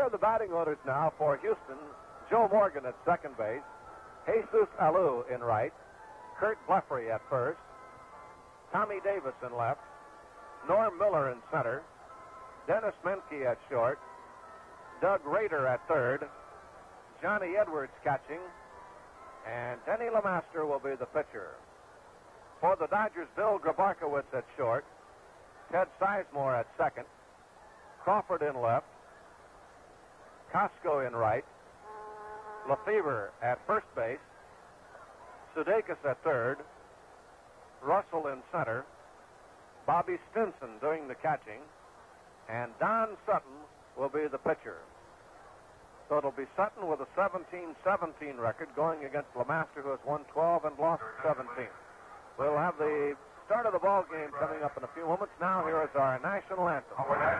are the batting orders now for Houston. Joe Morgan at second base. Jesus Alou in right. Kurt Blefary at first. Tommy Davis in left. Norm Miller in center. Dennis Menke at short. Doug Rader at third. Johnny Edwards catching. And Denny LeMaster will be the pitcher. For the Dodgers, Bill Grabarkowitz at short. Ted Sizemore at second. Crawford in left. Costco in right. Lefevre at first base. Sudeikis at third. Russell in center. Bobby Stinson doing the catching. And Don Sutton will be the pitcher. So it'll be Sutton with a 17-17 record going against LeMaster, who has won 12 and lost 17. We'll have the start of the ball game coming up in a few moments. Now here is our national anthem.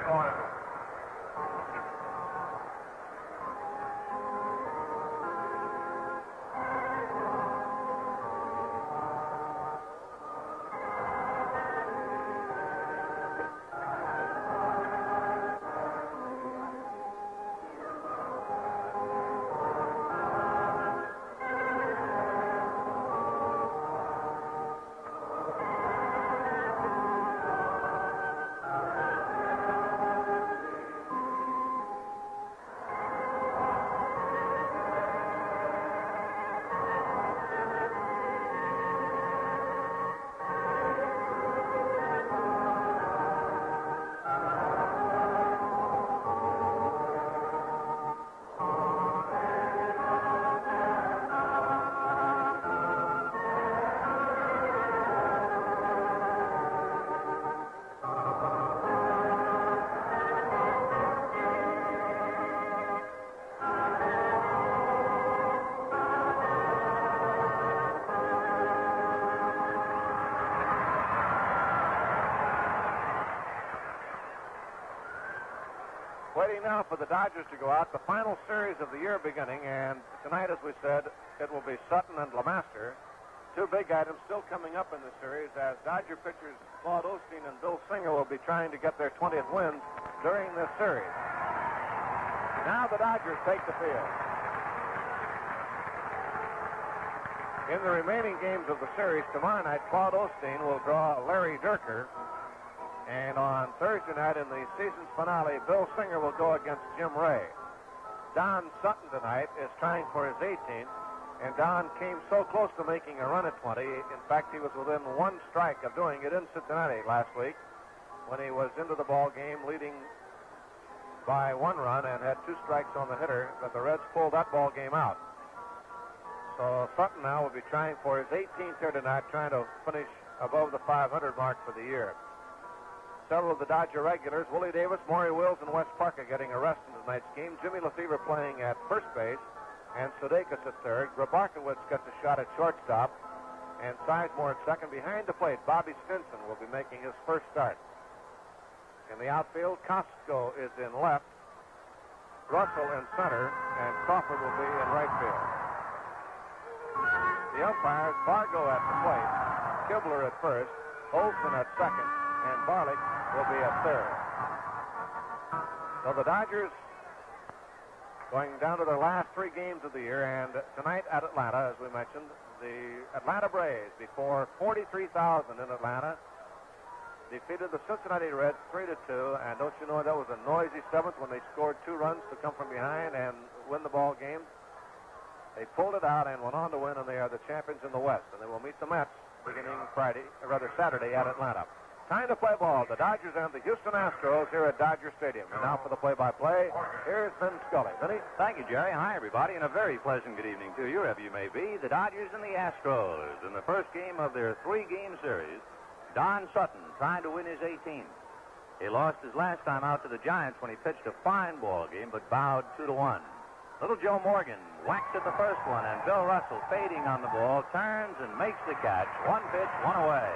Waiting now for the Dodgers to go out. The final series of the year beginning, and tonight, as we said, it will be Sutton and LeMaster. Two big items still coming up in the series, as Dodger pitchers Claude Osteen and Bill Singer will be trying to get their 20th wins during this series. Now the Dodgers take the field. In the remaining games of the series tomorrow night, Claude Osteen will draw Larry Dierker. And on Thursday night in the season's finale, Bill Singer will go against Jim Ray. Don Sutton tonight is trying for his 18th, and Don came so close to making a run at 20. In fact, he was within one strike of doing it in Cincinnati last week when he was into the ball game leading by one run and had two strikes on the hitter, but the Reds pulled that ball game out. So Sutton now will be trying for his 18th here tonight, trying to finish above the 500 mark for the year. Several of the Dodger regulars, Willie Davis, Maury Wills, and Wes Parker getting a rest in tonight's game. Jimmy Lefevre playing at first base, and Sudeikis at third. Grabarkowitz gets a shot at shortstop, and Sizemore at second. Behind the plate, Bobby Stinson will be making his first start. In the outfield, Costco is in left, Russell in center, and Crawford will be in right field. The umpires, Fargo at the plate, Kibler at first, Olson at second, and Barlick will be at third. So the Dodgers going down to their last three games of the year, and tonight at Atlanta, as we mentioned, the Atlanta Braves, before 43,000 in Atlanta, defeated the Cincinnati Reds 3-2, and don't you know that was a noisy seventh when they scored 2 runs to come from behind and win the ball game. They pulled it out and went on to win, and they are the champions in the West, and they will meet the Mets beginning Saturday at Atlanta. Time to play ball. The Dodgers and the Houston Astros here at Dodger Stadium. And now for the play-by-play, here's Vin Scully. Vinny? Thank you, Jerry. Hi, everybody, and a very pleasant good evening to you, wherever you may be. The Dodgers and the Astros in the first game of their 3-game series. Don Sutton trying to win his 18th. He lost his last time out to the Giants when he pitched a fine ball game, but bowed 2-1. Little Joe Morgan whacks at the first one, and Bill Russell, fading on the ball, turns and makes the catch. 1 pitch, 1 away.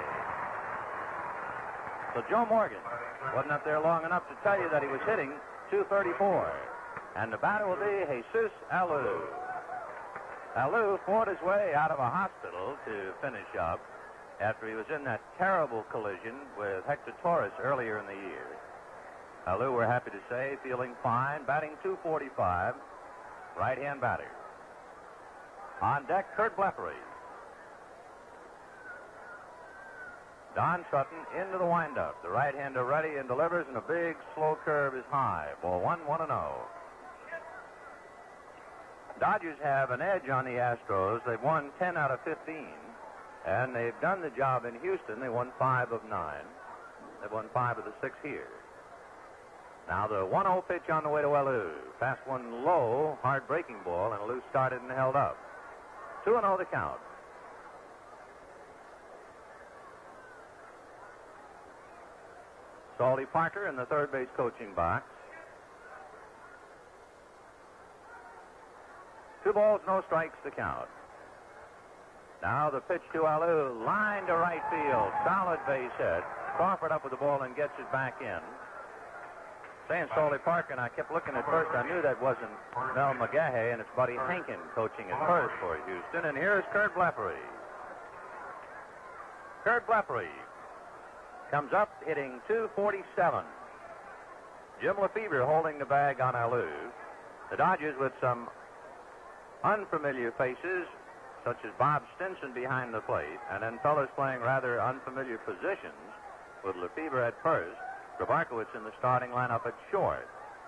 So Joe Morgan wasn't up there long enough to tell you that he was hitting .234. And the batter will be Jesus Alou. Alou fought his way out of a hospital to finish up after he was in that terrible collision with Hector Torres earlier in the year. Alou, we're happy to say, feeling fine, batting .245, right-hand batter. On deck, Curt Blefary. Don Sutton into the windup. The right-hander ready and delivers, and a big slow curve is high. Ball 1-0. Dodgers have an edge on the Astros. They've won 10 out of 15, and they've done the job in Houston. They won 5 of 9. They've won 5 of the 6 here. Now the 1-0 pitch on the way to Alou. Fast one low, hard breaking ball, and Alou started and held up. 2-0 the count. Salty Parker in the third base coaching box. 2 balls, no strikes to count. Now the pitch to Alou, line to right field, solid base hit. Crawford up with the ball and gets it back in. Saying Salty Parker, and I kept looking at first. I knew that wasn't Mel McGahey, and it's Buddy Hankin coaching at first for Houston. And here's Curt Blefary. Curt Blefary comes up hitting .247. Jim Lefebvre holding the bag on Alou. The Dodgers with some unfamiliar faces, such as Bob Stinson behind the plate, and then fellows playing rather unfamiliar positions with Lefebvre at first, Grabarkowitz in the starting lineup at short.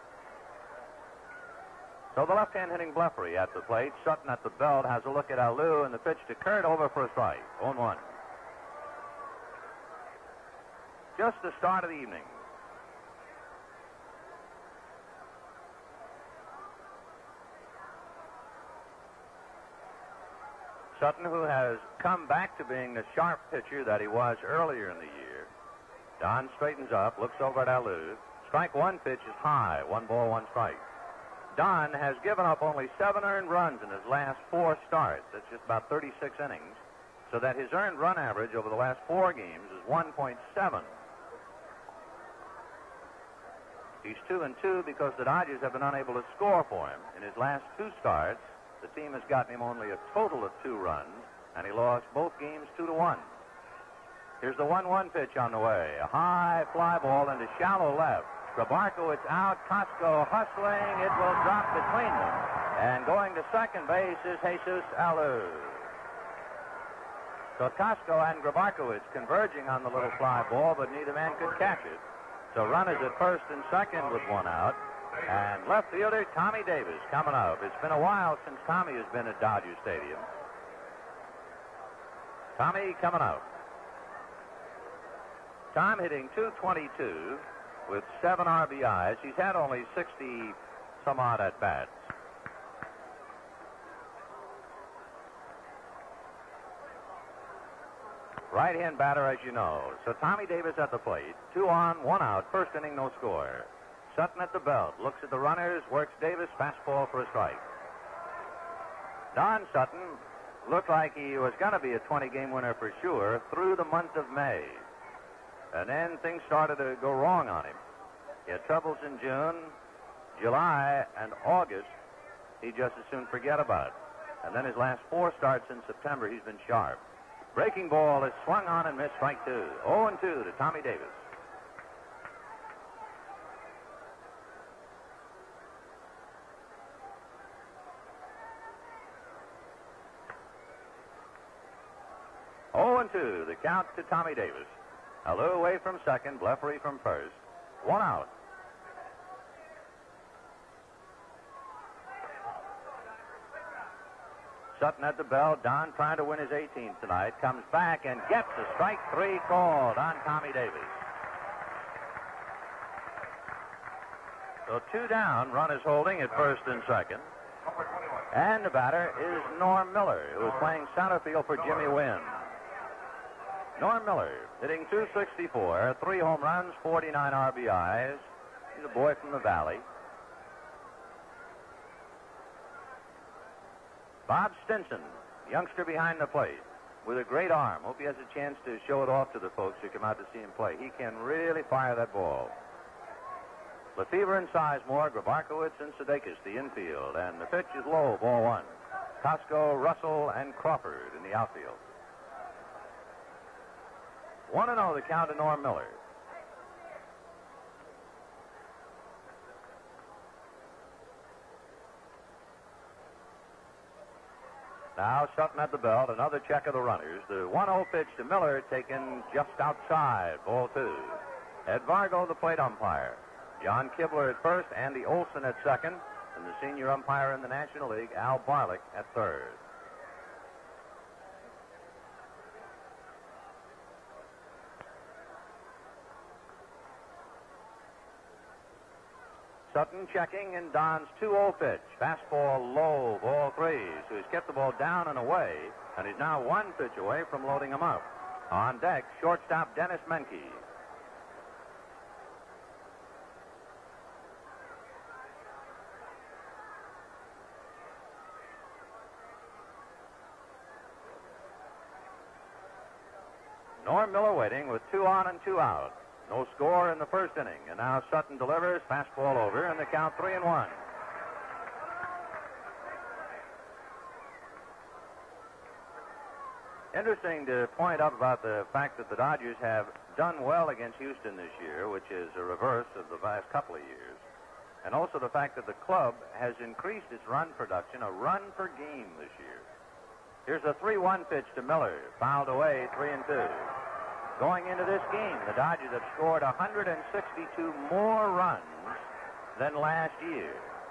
So the left-hand hitting Blefary at the plate. Sutton at the belt has a look at Alou, and the pitch to Curt over for a strike. 0-1. Just the start of the evening. Sutton, who has come back to being the sharp pitcher that he was earlier in the year. Don straightens up, looks over at Alou. Strike one pitch is high. 1 ball, 1 strike. Don has given up only 7 earned runs in his last 4 starts. That's just about 36 innings. So that his earned run average over the last 4 games is 1.7. He's 2-2 because the Dodgers have been unable to score for him. In his last 2 starts, the team has gotten him only a total of 2 runs, and he lost both games 2-1. Here's the 1-1 pitch on the way. A high fly ball into shallow left. Grabarkowitz out. Costco hustling. It will drop between them. And going to second base is Jesus Alou. So Costco and Grabarkowitz converging on the little fly ball, but neither man could catch it. So runners at first and second with 1 out. And left fielder Tommy Davis coming up. It's been a while since Tommy has been at Dodger Stadium. Tommy coming up. Tom hitting .222 with 7 RBIs. He's had only 60 some odd at bats. Right-hand batter, as you know. So Tommy Davis at the plate. 2 on, 1 out. First inning, no score. Sutton at the belt. Looks at the runners. Works Davis. Fastball for a strike. Don Sutton looked like he was going to be a 20-game winner for sure through the month of May. And then things started to go wrong on him. He had troubles in June, July, and August. He'd just as soon forget about. And then his last 4 starts in September, he's been sharp. Breaking ball is swung on and missed, strike 2. 0-2 to Tommy Davis. The count to Tommy Davis. Alou away from second, Blefary from first. 1 out. Sutton at the bell. Don trying to win his 18th tonight. Comes back and gets a strike 3 called on Tommy Davis. So 2 down. Runners holding at first and second. And the batter is Norm Miller, who is playing center field for Jimmy Wynn. Norm Miller hitting .264, 3 home runs, 49 RBIs. He's a boy from the Valley. Bob Stinson, youngster behind the plate, with a great arm. Hope he has a chance to show it off to the folks who come out to see him play. He can really fire that ball. Lefebvre and Sizemore, Grabarkowitz and Sudeikis, the infield. And the pitch is low, ball 1. Costco, Russell, and Crawford in the outfield. 1-0 the count to Norm Miller. Now Sutton at the belt, another check of the runners. The 1-0 pitch to Miller taken just outside, ball 2. Ed Vargo, the plate umpire. John Kibler at first, Andy Olson at second, and the senior umpire in the National League, Al Barlick, at third. Sutton checking in Don's 2-0 pitch. Fastball low, ball 3. So he's kept the ball down and away, and he's now 1 pitch away from loading him up. On deck, shortstop Dennis Menke. Norm Miller waiting with 2 on and 2 out. No score in the first inning. And now Sutton delivers. Fastball over, and the count 3-1. Interesting to point out about the fact that the Dodgers have done well against Houston this year, which is a reverse of the last couple of years. And also the fact that the club has increased its run production, a run per game this year. Here's a 3-1 pitch to Miller. Fouled away, 3-2. Going into this game, the Dodgers have scored 162 more runs than last year.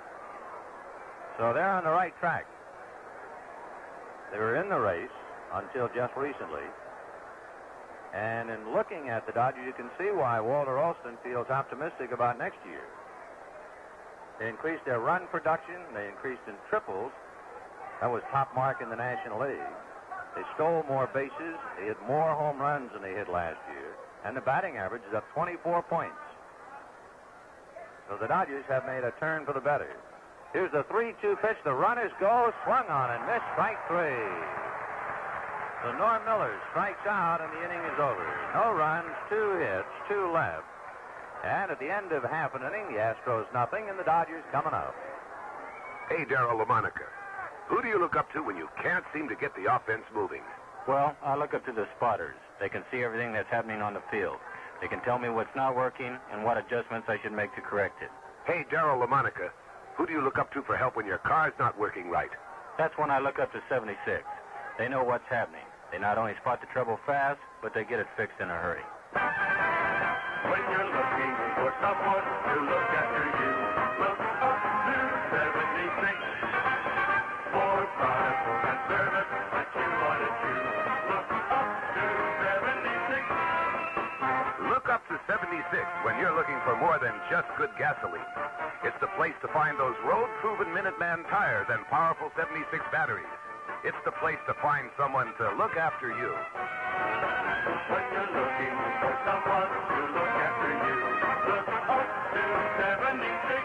So they're on the right track. They were in the race until just recently. And in looking at the Dodgers, you can see why Walter Alston feels optimistic about next year. They increased their run production. They increased in triples. That was top mark in the National League. They stole more bases. They hit more home runs than they hit last year. And the batting average is up 24 points. So the Dodgers have made a turn for the better. Here's the 3-2 pitch. The runners go. Swung on and missed. Strike 3. So Norm Miller strikes out, and the inning is over. No runs, 2 hits, 2 left. And at the end of half an inning, the Astros nothing, and the Dodgers coming up. Hey, Darryl LaMonica. Who do you look up to when you can't seem to get the offense moving? Well, I look up to the spotters. They can see everything that's happening on the field. They can tell me what's not working and what adjustments I should make to correct it. Hey, Darryl LaMonica. Who do you look up to for help when your car's not working right? That's when I look up to 76. They know what's happening. They not only spot the trouble fast, but they get it fixed in a hurry. When you're looking for someone to look after you, look up to 76. For product and service that you want to choose, look up to 76. Look up to 76 when you're looking for more than just good gasoline. It's the place to find those road-proven Minuteman tires and powerful 76 batteries. It's the place to find someone to look after you. When you're looking for someone to look after you, look up to 76.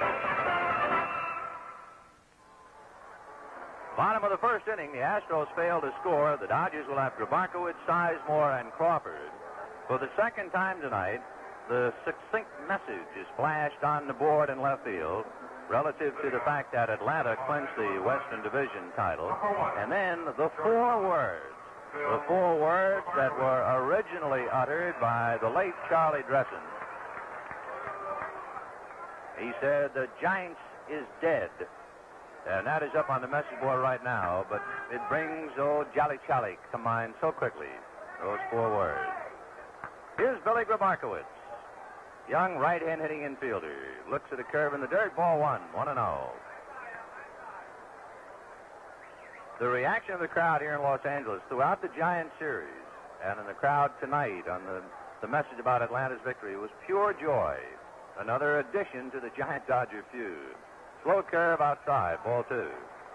Bottom of the first inning, the Astros failed to score. The Dodgers will have Grabarkowitz, Sizemore, and Crawford. For the second time tonight, the succinct message is flashed on the board in left field relative to the fact that Atlanta clinched the Western Division title. And then the 4 words that were originally uttered by the late Charlie Dressen. He said, "The Giants is dead." And that is up on the message board right now, but it brings old Jolly Charlie to mind so quickly, those 4 words. Here's Billy Grabarkowitz, young right-hand hitting infielder. Looks at a curve in the dirt, ball 1, 1-0. The reaction of the crowd here in Los Angeles throughout the Giants series and in the crowd tonight on the message about Atlanta's victory was pure joy. Another addition to the Giant-Dodger feud. Slow curve outside, ball 2.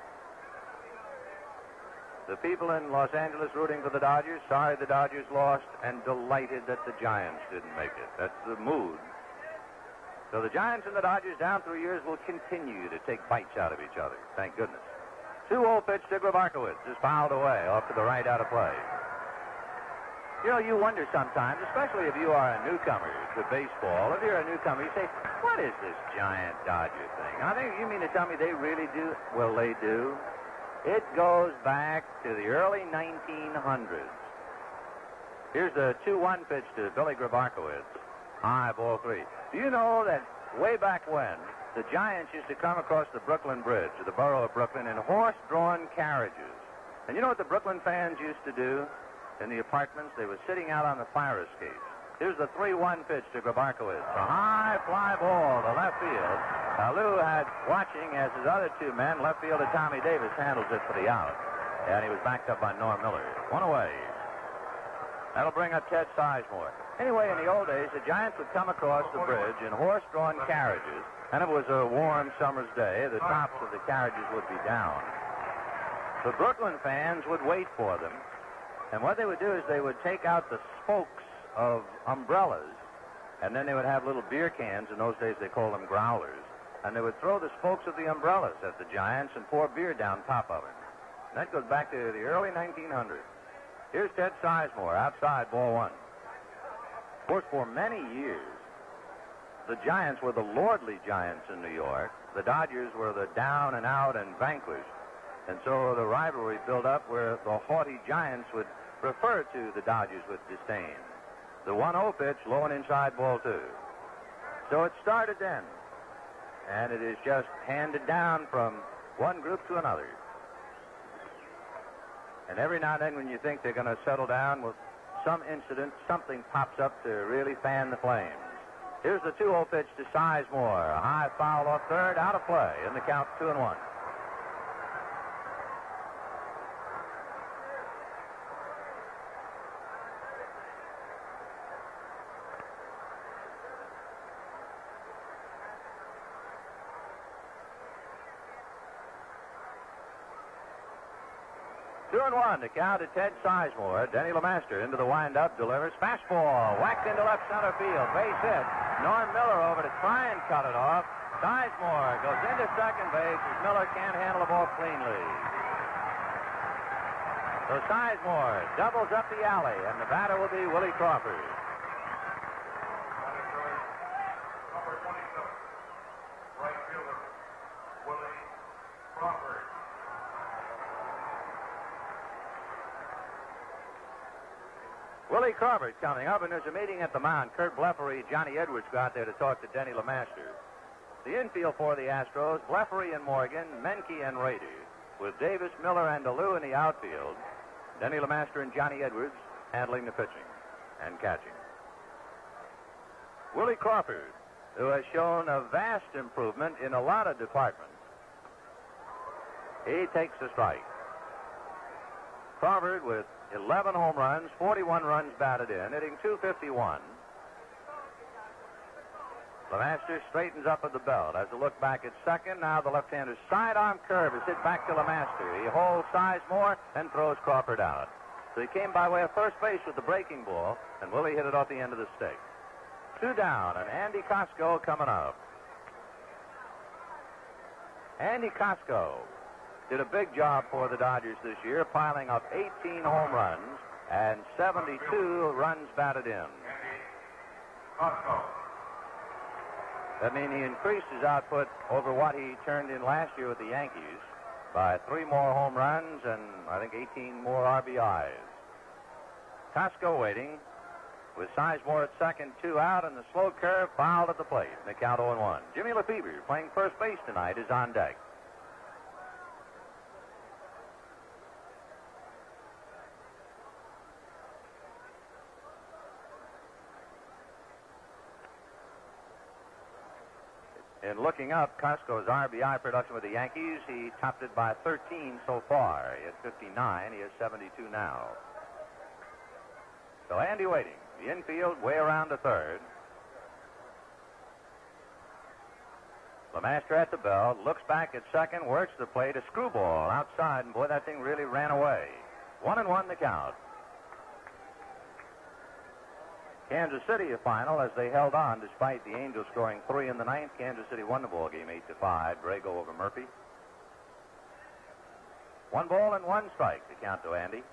The people in Los Angeles rooting for the Dodgers, sorry the Dodgers lost, and delighted that the Giants didn't make it. That's the mood. So the Giants and the Dodgers down through years will continue to take bites out of each other. Thank goodness. 2-0 pitch to Grabarkowitz is fouled away off to the right out of play. You know, you wonder sometimes, especially if you are a newcomer to baseball, if you're a newcomer, you say, what is this Giant-Dodger thing? I think you mean to tell me they really do? Well, they do. It goes back to the early 1900s. Here's the 2-1 pitch to Billy Grabarkowitz. High, ball 3. Do you know that way back when, the Giants used to come across the Brooklyn Bridge, the borough of Brooklyn, in horse-drawn carriages. And you know what the Brooklyn fans used to do in the apartments? They were sitting out on the fire escapes. Here's the 3-1 pitch to Grabarkowitz. A high fly ball to left field. Lou had watching as his other two men, left fielder Tommy Davis, handles it for the out. And he was backed up by Norm Miller. One away. That'll bring up Ted Sizemore. Anyway, in the old days, the Giants would come across the bridge in horse-drawn carriages, and it was a warm summer's day. The tops of the carriages would be down. The Brooklyn fans would wait for them, and what they would do is they would take out the spokes of umbrellas, and then they would have little beer cans. In those days, they called them growlers, and they would throw the spokes of the umbrellas at the Giants and pour beer down top of it. And that goes back to the early 1900s. Here's Ted Sizemore, outside, ball one. Of course, for many years, the Giants were the lordly Giants in New York. The Dodgers were the down and out and vanquished. And so the rivalry built up where the haughty Giants would refer to the Dodgers with disdain. The 1-0 pitch, low and inside, ball two. So it started then. And it is just handed down from one group to another. And every now and then when you think they're going to settle down with some incident, something pops up to really fan the flames. Here's the 2-0 pitch to Sizemore. A high foul off third, out of play. In the count, 2-1. The count to Ted Sizemore. Denny LeMaster into the windup, delivers. Fastball, whacked into left center field. Base hit. Norm Miller over to try and cut it off. Sizemore goes into second base as Miller can't handle the ball cleanly. So Sizemore doubles up the alley, and the batter will be Willie Crawford. Number 27, right fielder, Willie Crawford. Willie Crawford coming up, and there's a meeting at the mound. Kurt Blefary, Johnny Edwards go out there to talk to Denny LeMaster. The infield for the Astros, Blefary and Morgan, Menke and Rader, with Davis, Miller, and DeLue in the outfield. Denny LeMaster and Johnny Edwards handling the pitching and catching. Willie Crawford, who has shown a vast improvement in a lot of departments. He takes the strike. Crawford with 11 home runs, 41 runs batted in, hitting .251. LeMaster straightens up at the belt. Has a look back at second. Now the left-hander's sidearm curve is hit back to LeMaster. He holds Sizemore and throws Crawford out. So he came by way of first base with the breaking ball, and Willie hit it off the end of the stick. 2 down, and Andy Costco coming up. Andy Costco did a big job for the Dodgers this year, piling up 18 home runs and 72 runs batted in. That means he increased his output over what he turned in last year with the Yankees by 3 more home runs and I think 18 more RBIs. Costco waiting with Sizemore at second, 2 out, and the slow curve fouled at the plate. The count 0-1. Jimmy Lefebvre, playing first base tonight, is on deck. In looking up Costco's RBI production with the Yankees, he topped it by 13 so far. He has 59. He has 72 now. So Andy waiting. The infield way around to third. LeMaster at the belt, looks back at second, works the plate, a screwball outside, and boy, that thing really ran away. 1-1 the count. Kansas City a final as they held on despite the Angels scoring 3 in the ninth. Kansas City won the ball game 8-5. Brago over Murphy. 1 ball and 1 strike to count to Andy.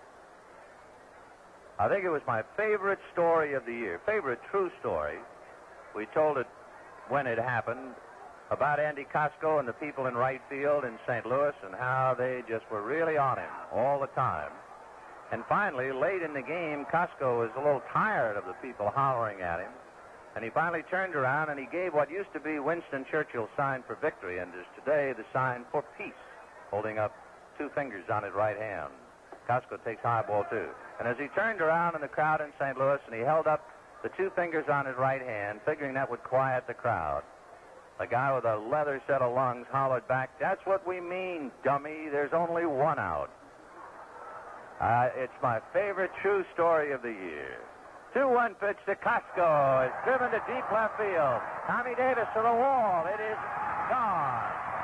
I think it was my favorite story of the year, favorite true story. We told it when it happened about Andy Costco and the people in right field in St. Louis and how they just were really on him all the time. And finally, late in the game, Costco was a little tired of the people hollering at him. And he finally turned around and he gave what used to be Winston Churchill's sign for victory and is today the sign for peace, holding up 2 fingers on his right hand. Costco takes high ball 2. And as he turned around in the crowd in St. Louis and he held up the 2 fingers on his right hand, figuring that would quiet the crowd, the guy with a leather set of lungs hollered back, "That's what we mean, dummy. There's only 1 out." It's my favorite true story of the year. 2-1 pitch to Costco is driven to deep left field. Tommy Davis to the wall. It is gone.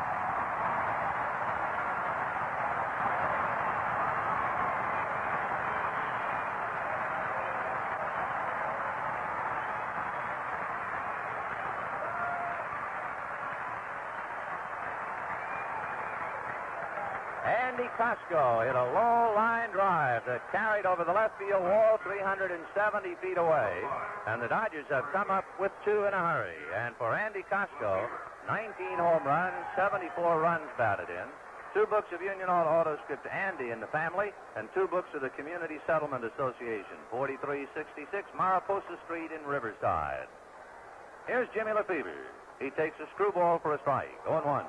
Andy Costco hit a low line drive that carried over the left field wall 370 feet away, and the Dodgers have come up with 2 in a hurry. And for Andy Costco, 19 home runs, 74 runs batted in, 2 books of Union Auto script Andy and the family, and 2 books of the Community Settlement Association, 4366 Mariposa Street in Riverside. Here's Jimmy Lefebvre. He takes a screwball for a strike. 0-1.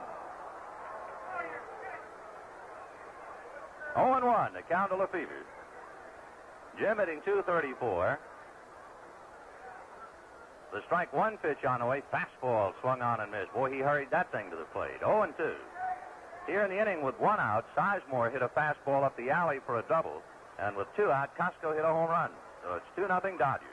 0-1, the count to Lefebvre. Jim hitting .234. The strike 1 pitch on the way. Fastball swung on and missed. Boy, he hurried that thing to the plate. 0-2. Here in the inning with 1 out, Sizemore hit a fastball up the alley for a double. And with 2 out, Costco hit a home run. So it's 2-0 Dodgers.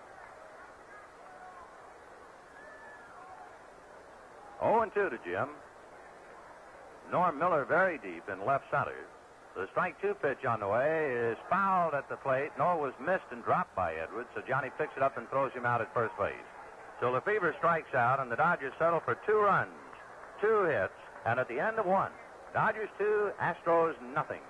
Oh, 0-2 to Jim. Norm Miller very deep in left center. The strike 2 pitch on the way is fouled at the plate, nor was missed and dropped by Edwards, so Johnny picks it up and throws him out at first base. So Lefebvre strikes out, and the Dodgers settle for 2 runs, 2 hits, and at the end of 1, Dodgers 2, Astros nothing.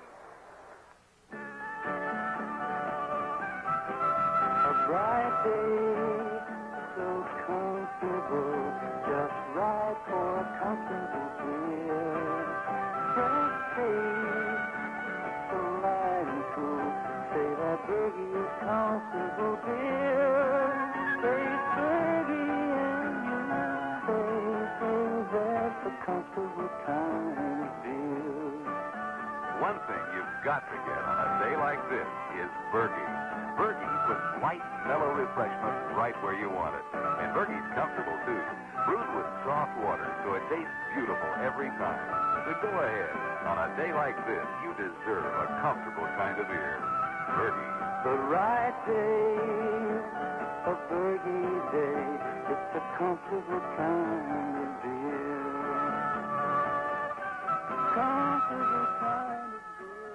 A bright day, so comfortable, just right for a comfortable thrill. Fresh face, so light and cool. Say that Bergie is comfortable, dear. Space Bergie and you say that's a comfortable kind of deal. One thing you've got to get on a day like this is Bergie. Bergie puts light, mellow refreshment right where you want it. And Bergie's comfortable, too. Brewed with soft water, so it tastes beautiful every time. So go ahead. On a day like this, you deserve a comfortable kind of beer. Bergie. The right day, a Bergie day. It's a comfortable kind of beer. Comfortable kind of beer.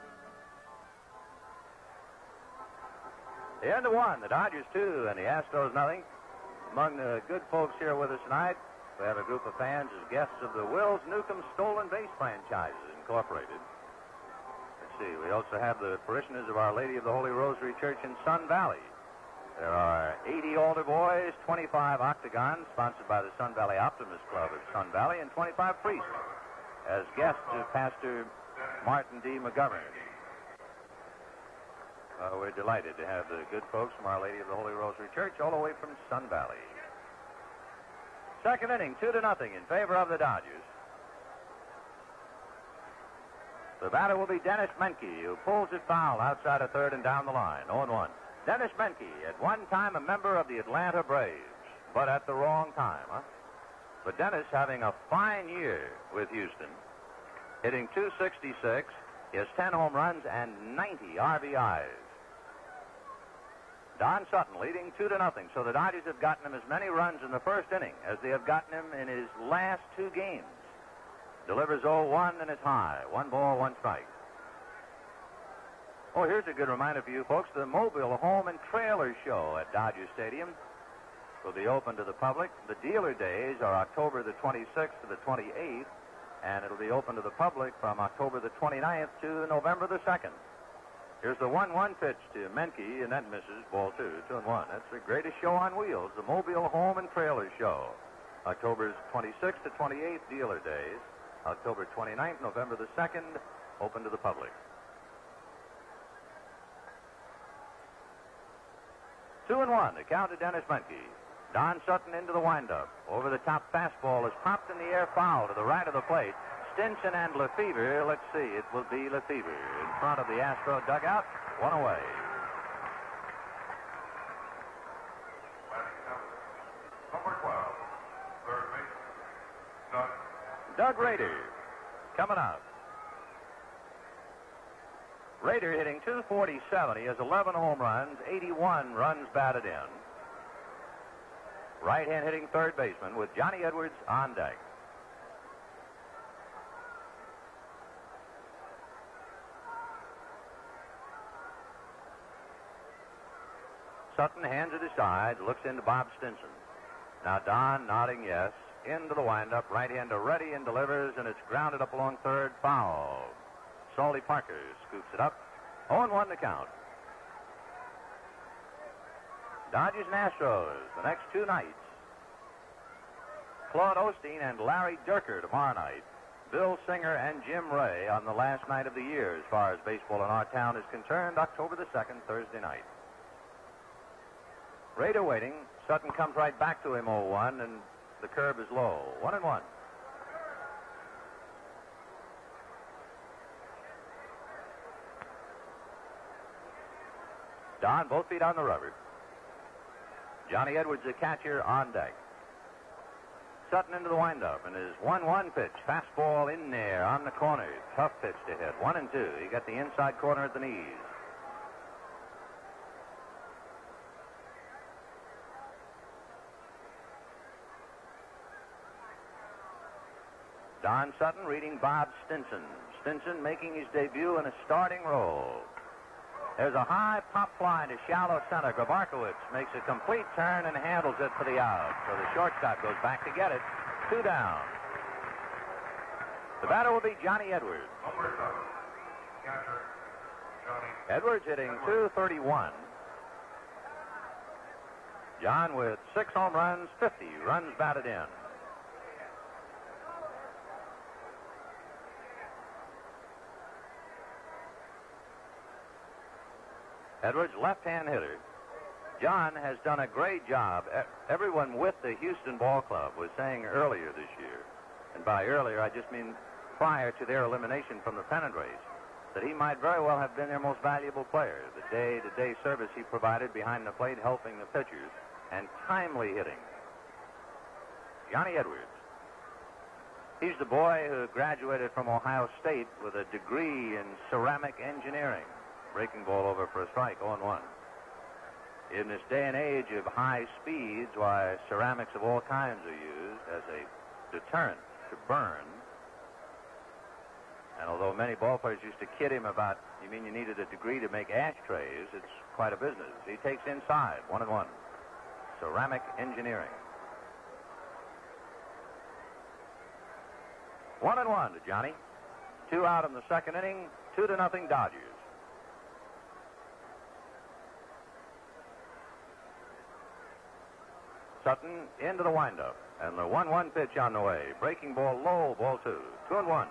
The end of 1, the Dodgers 2, and the Astros nothing. Among the good folks here with us tonight, we have a group of fans as guests of the Wills Newcomb Stolen Base Franchises, Incorporated. Let's see, we also have the parishioners of Our Lady of the Holy Rosary Church in Sun Valley. There are 80 altar boys, 25 octagons, sponsored by the Sun Valley Optimist Club of Sun Valley, and 25 priests as guests of Pastor Martin D. McGovern. We're delighted to have the good folks from Our Lady of the Holy Rosary Church all the way from Sun Valley. Second inning, 2-0 in favor of the Dodgers. The batter will be Dennis Menke, who pulls it foul outside of third and down the line. 0-1. Dennis Menke, at one time a member of the Atlanta Braves, but at the wrong time, huh? But Dennis having a fine year with Houston, hitting .266, he has 10 home runs and 90 RBIs. Don Sutton leading 2-0. So the Dodgers have gotten him as many runs in the first inning as they have gotten him in his last 2 games. Delivers 0-1 and it's high. 1 ball, 1 strike. Oh, here's a good reminder for you folks. The Mobile Home and Trailer Show at Dodger Stadium will be open to the public. The dealer days are October the 26th to the 28th, and it'll be open to the public from October the 29th to November the 2nd. Here's the 1-1 pitch to Menke, and that misses. Ball 2, 2-1. That's the greatest show on wheels, the Mobile Home and Trailer Show. October's 26th to 28th, dealer days. October 29th, November the 2nd, open to the public. 2-1, the count to Dennis Menke. Don Sutton into the windup. Over the top fastball is popped in the air, foul to the right of the plate. Stinson and Lefevre. Let's see. It will be Lefevre in front of the Astro dugout. One away. Number 12, third base, Doug Rader coming up. Rader hitting .247. He has 11 home runs, 81 runs batted in. Right-hand hitting third baseman with Johnny Edwards on deck. Sutton hands it aside, looks into Bob Stinson. Now Don nodding yes. Into the windup, right-hander ready and delivers, and it's grounded up along third, foul. Salty Parker scoops it up. 0-1 to count. Dodgers and Astros the next two nights. Claude Osteen and Larry Dierker tomorrow night. Bill Singer and Jim Ray on the last night of the year as far as baseball in our town is concerned, October the 2nd, Thursday night. Rader waiting. Sutton comes right back to him 0-1, and the curve is low. 1-1. Don, both feet on the rubber. Johnny Edwards, the catcher, on deck. Sutton into the windup, and his 1-1 pitch. Fastball in there on the corner. Tough pitch to hit. 1-2. He got the inside corner at the knees. Don Sutton reading Bob Stinson. Stinson making his debut in a starting role. There's a high pop fly to shallow center. Grabarkowitz makes a complete turn and handles it for the out. So the shortstop goes back to get it. 2 down. The batter will be Johnny Edwards. number 7, catcher, Johnny Edwards hitting .231. John with 6 home runs, 50 runs batted in. Edwards, left-hand hitter. John has done a great job. Everyone with the Houston Ball Club was saying earlier this year, and by earlier I just mean prior to their elimination from the pennant race, that he might very well have been their most valuable player. The day-to-day service he provided behind the plate, helping the pitchers, and timely hitting. Johnny Edwards. He's the boy who graduated from Ohio State with a degree in ceramic engineering. Breaking ball over for a strike, 0-1. In this day and age of high speeds, why ceramics of all kinds are used as a deterrent to burn. And although many ballplayers used to kid him about, you mean you needed a degree to make ashtrays, it's quite a business. He takes inside, 1-1. Ceramic engineering. 1-1 to Johnny. 2 out in the second inning, 2-0 Dodgers. Sutton into the windup, and the 1-1 pitch on the way. Breaking ball low, ball 2. 2-1.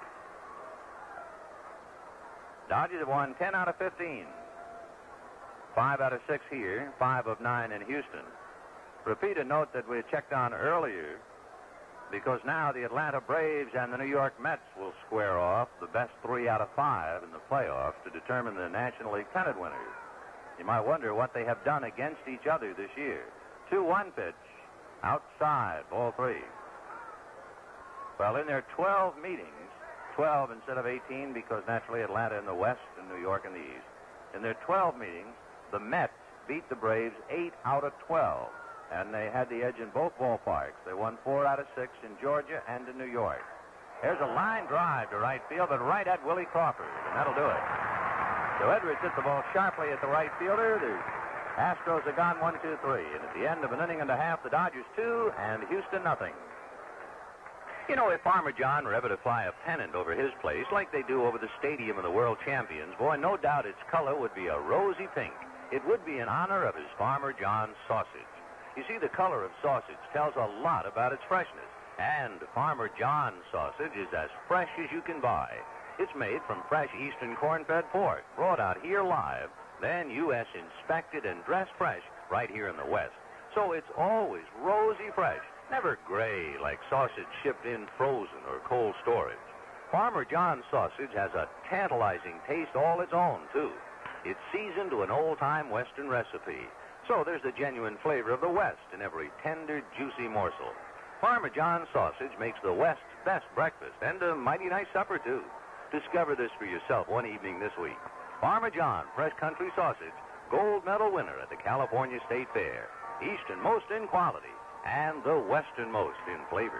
Dodgers have won 10 out of 15. 5 out of 6 here, 5 of 9 in Houston. Repeat a note that we checked on earlier, because now the Atlanta Braves and the New York Mets will square off the best 3 out of 5 in the playoffs to determine the National League pennant winners. You might wonder what they have done against each other this year. 2-1 pitch, outside, ball 3. Well, in their 12 meetings, 12 instead of 18 because naturally Atlanta in the West and New York in the East. In their 12 meetings, the Mets beat the Braves 8 out of 12, and they had the edge in both ballparks. They won 4 out of 6 in Georgia and in New York. There's a line drive to right field, but right at Willie Crawford, and that'll do it. So Edwards hit the ball sharply at the right fielder. The Astros are gone 1-2-3, and at the end of an inning and a half, the Dodgers 2 and Houston nothing. You know, if Farmer John were ever to fly a pennant over his place, like they do over the stadium of the world champions, boy, no doubt its color would be a rosy pink. It would be in honor of his Farmer John sausage. You see, the color of sausage tells a lot about its freshness, and Farmer John sausage is as fresh as you can buy. It's made from fresh eastern corn-fed pork, brought out here live, then U.S. inspected and dressed fresh right here in the West. So it's always rosy fresh, never gray like sausage shipped in frozen or cold storage. Farmer John's sausage has a tantalizing taste all its own, too. It's seasoned to an old-time Western recipe, so there's the genuine flavor of the West in every tender, juicy morsel. Farmer John's sausage makes the West's best breakfast and a mighty nice supper, too. Discover this for yourself one evening this week. Farmer John Fresh Country Sausage, gold medal winner at the California State Fair. Easternmost in quality and the westernmost in flavor.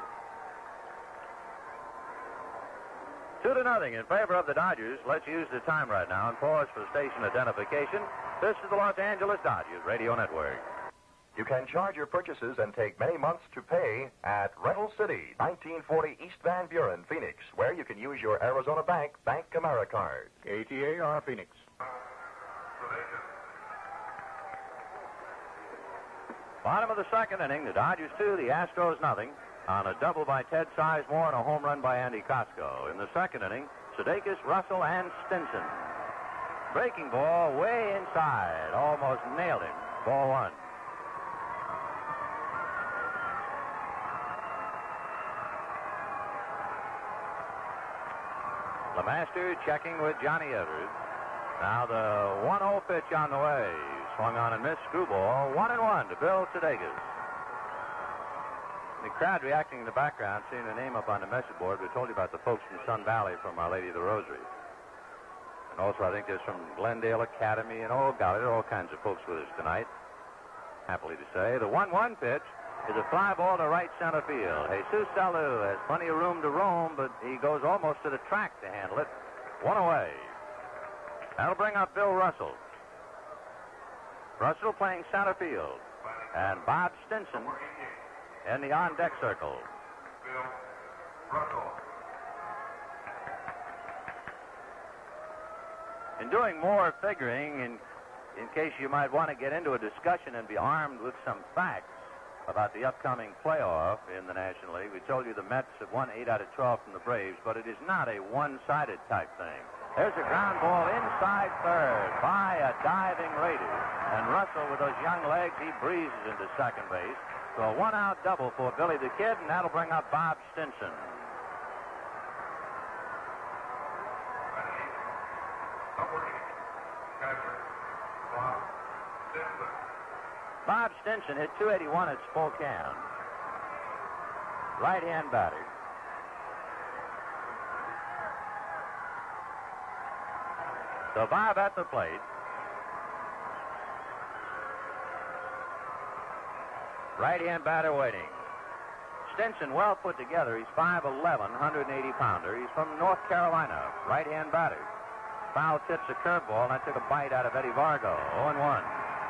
2-0 in favor of the Dodgers. Let's use the time right now and pause for station identification. This is the Los Angeles Dodgers Radio Network. You can charge your purchases and take many months to pay at Rental City, 1940 East Van Buren, Phoenix, where you can use your Arizona Bank Americard. KTAR Phoenix. Bottom of the second inning, the Dodgers 2, the Astros nothing, on a double by Ted Sizemore and a home run by Andy Costco. In the second inning, Sudeikis, Russell, and Stinson. Breaking ball way inside, almost nailed him. Ball one. LeMaster checking with Johnny Evers. Now the 1-0 pitch on the way. Swung on and missed. Screwball. 1-1 to Bill Sudeikis. The crowd reacting in the background, seeing the name up on the message board. We told you about the folks from Sun Valley from Our Lady of the Rosary. And also, I think there's from Glendale Academy and golly, there are all kinds of folks with us tonight. Happily to say. The 1-1 pitch is a fly ball to right center field. Jesus Salu has plenty of room to roam, but he goes almost to the track to handle it. One away. That'll bring up Bill Russell. Russell playing center field. And Bob Stinson in the on-deck circle. In doing more figuring, in case you might want to get into a discussion and be armed with some facts about the upcoming playoff in the National League, we told you the Mets have won 8 out of 12 from the Braves, but it is not a one-sided type thing. There's a ground ball inside third by a diving Raider. And Russell, with those young legs, he breezes into second base. So a one-out double for Billy the Kid, and that'll bring up Bob Stinson. Bob Stinson hit .281 at Spokane. Right-hand batter. So Bob at the plate. Right-hand batter waiting. Stinson well put together. He's 5'11", 180-pounder. He's from North Carolina. Right-hand batter. Foul tips a curveball, and that took a bite out of Eddie Vargo. 0-1.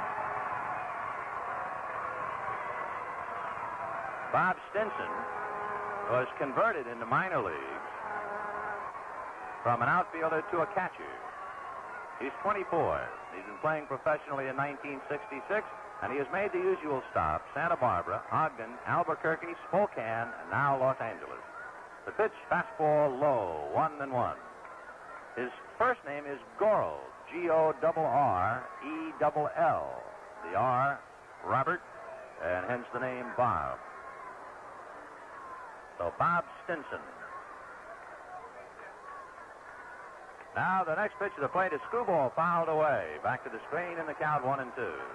Bob Stinson was converted in the minor leagues from an outfielder to a catcher. He's 24. He's been playing professionally in 1966, and he has made the usual stops: Santa Barbara, Ogden, Albuquerque, Spokane, and now Los Angeles. The pitch, fastball low, 1-1. His first name is Gorrell, Gorrell. The R, Robert, and hence the name Bob. So Bob Stinson. Now the next pitch of the plate is screwball fouled away. Back to the screen in the count 1-2.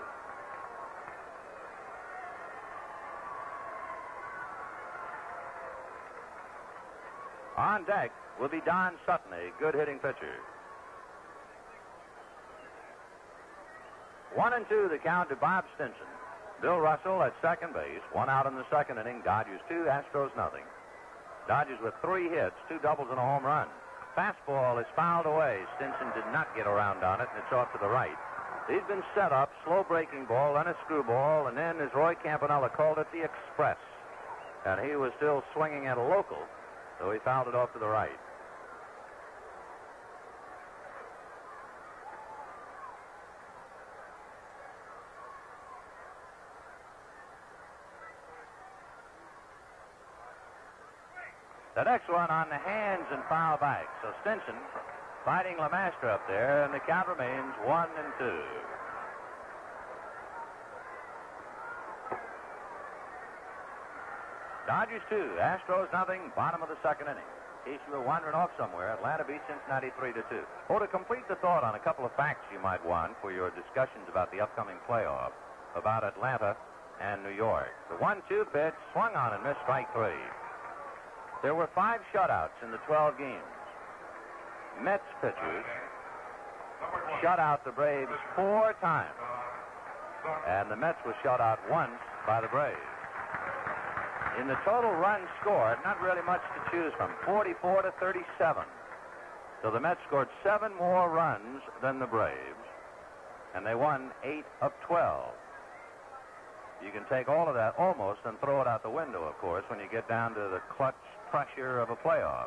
On deck will be Don Sutton, a good hitting pitcher. 1-2 the count to Bob Stinson. Bill Russell at second base. 1 out in the second inning. Dodgers 2, Astros nothing. Dodgers with 3 hits, 2 doubles and a home run. Fastball is fouled away. Stinson did not get around on it, and it's off to the right. He's been set up, slow breaking ball, then a screwball, and then, as Roy Campanella called it, the Express. And he was still swinging at a local, so he fouled it off to the right. The next one on the hands and foul back. So Stinson fighting LeMaster up there, and the count remains 1-2. Dodgers 2, Astros nothing, bottom of the second inning. in case you were wandering off somewhere, Atlanta beat Cincinnati 3-2. Oh, to complete the thought on a couple of facts you might want for your discussions about the upcoming playoff, about Atlanta and New York. The 1-2 pitch swung on and missed strike 3. There were 5 shutouts in the 12 games. Mets pitchers shut out the Braves 4 times, and the Mets were shut out once by the Braves. In the total runs scored, not really much to choose from, 44 to 37. So the Mets scored 7 more runs than the Braves, and they won 8 of 12. You can take all of that almost and throw it out the window, of course, when you get down to the clutch pressure of a playoff.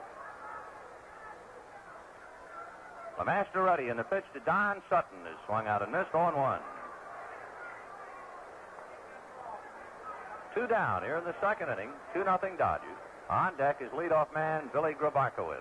LeMaster ready, and the pitch to Don Sutton is swung out and missed, 0-1. 2 down here in the second inning, 2-0 Dodgers. On deck is leadoff man Billy Grabarkowitz.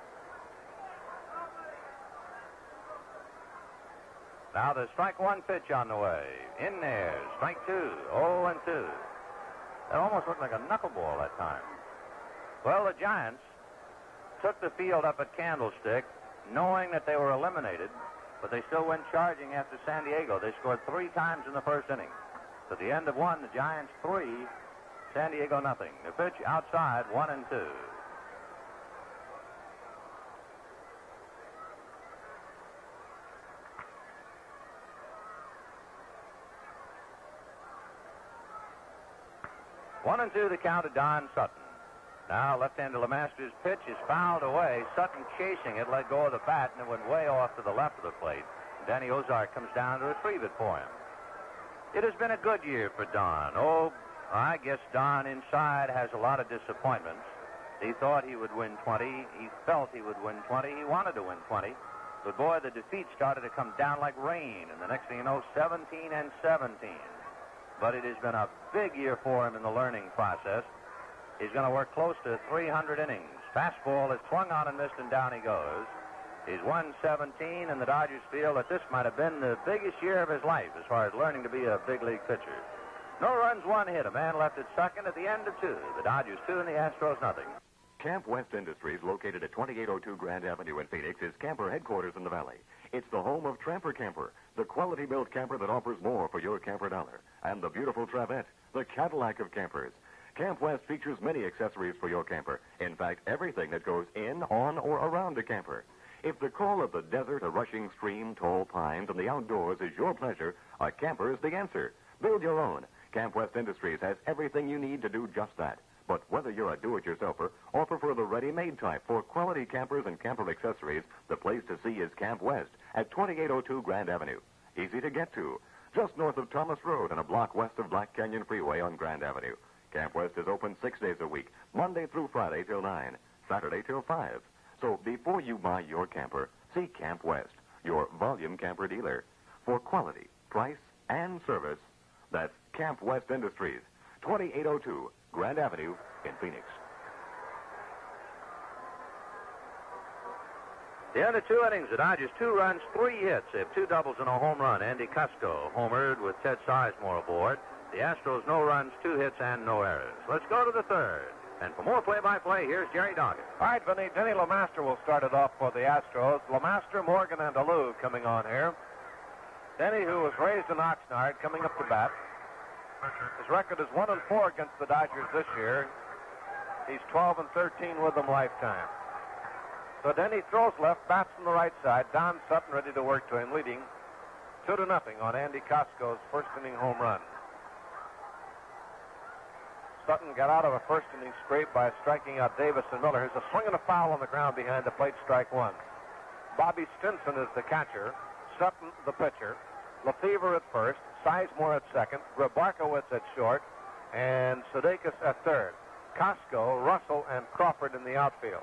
Now the strike 1 pitch on the way. In there, strike 2, 0-2. That almost looked like a knuckleball that time. Well, the Giants took the field up at Candlestick, knowing that they were eliminated, but they still went charging after San Diego. They scored 3 times in the first inning. At the end of 1, the Giants 3, San Diego nothing. The pitch outside, 1-2. One and 2 the count to Don Sutton. Now left-hander LeMaster's pitch is fouled away. Sutton chasing it, let go of the bat, and it went way off to the left of the plate. Danny Ozark comes down to retrieve it for him. It has been a good year for Don. Oh, I guess Don inside has a lot of disappointments. He thought he would win 20. He felt he would win 20. He wanted to win 20. But, boy, the defeats started to come down like rain. And the next thing you know, 17 and 17. But it has been a big year for him in the learning process. He's going to work close to 300 innings. Fastball is swung on and missed, and down he goes. He's 117, and the Dodgers feel that this might have been the biggest year of his life as far as learning to be a big league pitcher. No runs, 1 hit. A man left at second at the end of 2. The Dodgers 2 and the Astros nothing. Camp West Industries, located at 2802 Grand Avenue in Phoenix, is camper headquarters in the valley. It's the home of Tramper Camper, the quality-built camper that offers more for your camper dollar, and the beautiful Travette, the Cadillac of campers. Camp West features many accessories for your camper. In fact, everything that goes in, on, or around a camper. If the call of the desert, a rushing stream, tall pines, and the outdoors is your pleasure, a camper is the answer. Build your own. Camp West Industries has everything you need to do just that. But whether you're a do-it-yourselfer or prefer the ready-made type for quality campers and camper accessories, the place to see is Camp West at 2802 Grand Avenue. Easy to get to, just north of Thomas Road and a block west of Black Canyon Freeway on Grand Avenue. Camp West is open 6 days a week, Monday through Friday till 9, Saturday till 5. So before you buy your camper, see Camp West, your volume camper dealer. For quality, price, and service, that's Camp West Industries, 2802 Grand Avenue in Phoenix. The end of 2 innings, the Dodgers 2 runs, 3 hits. They have 2 doubles and a home run. Andy Cusco homered with Ted Sizemore aboard. The Astros, no runs, 2 hits, and no errors. Let's go to the third. And for more play-by-play, here's Jerry Doggett. All right, Vinny. Denny LeMaster will start it off for the Astros. LeMaster, Morgan, and Alou coming on here. Denny, who was raised in Oxnard, coming up to bat. His record is 1-4 against the Dodgers this year. He's 12-13 with them lifetime. So Denny throws left, bats from the right side. Don Sutton ready to work to him, leading 2-0 on Andy Costco's first inning home run. Sutton got out of a first inning scrape by striking out Davis and Miller. Here's a swing and a foul on the ground behind the plate, strike 1. Bobby Stinson is the catcher. Sutton the pitcher. Lefevre at first. Sizemore at second. Grabarkowitz at short. And Sudeikis at third. Costco, Russell, and Crawford in the outfield.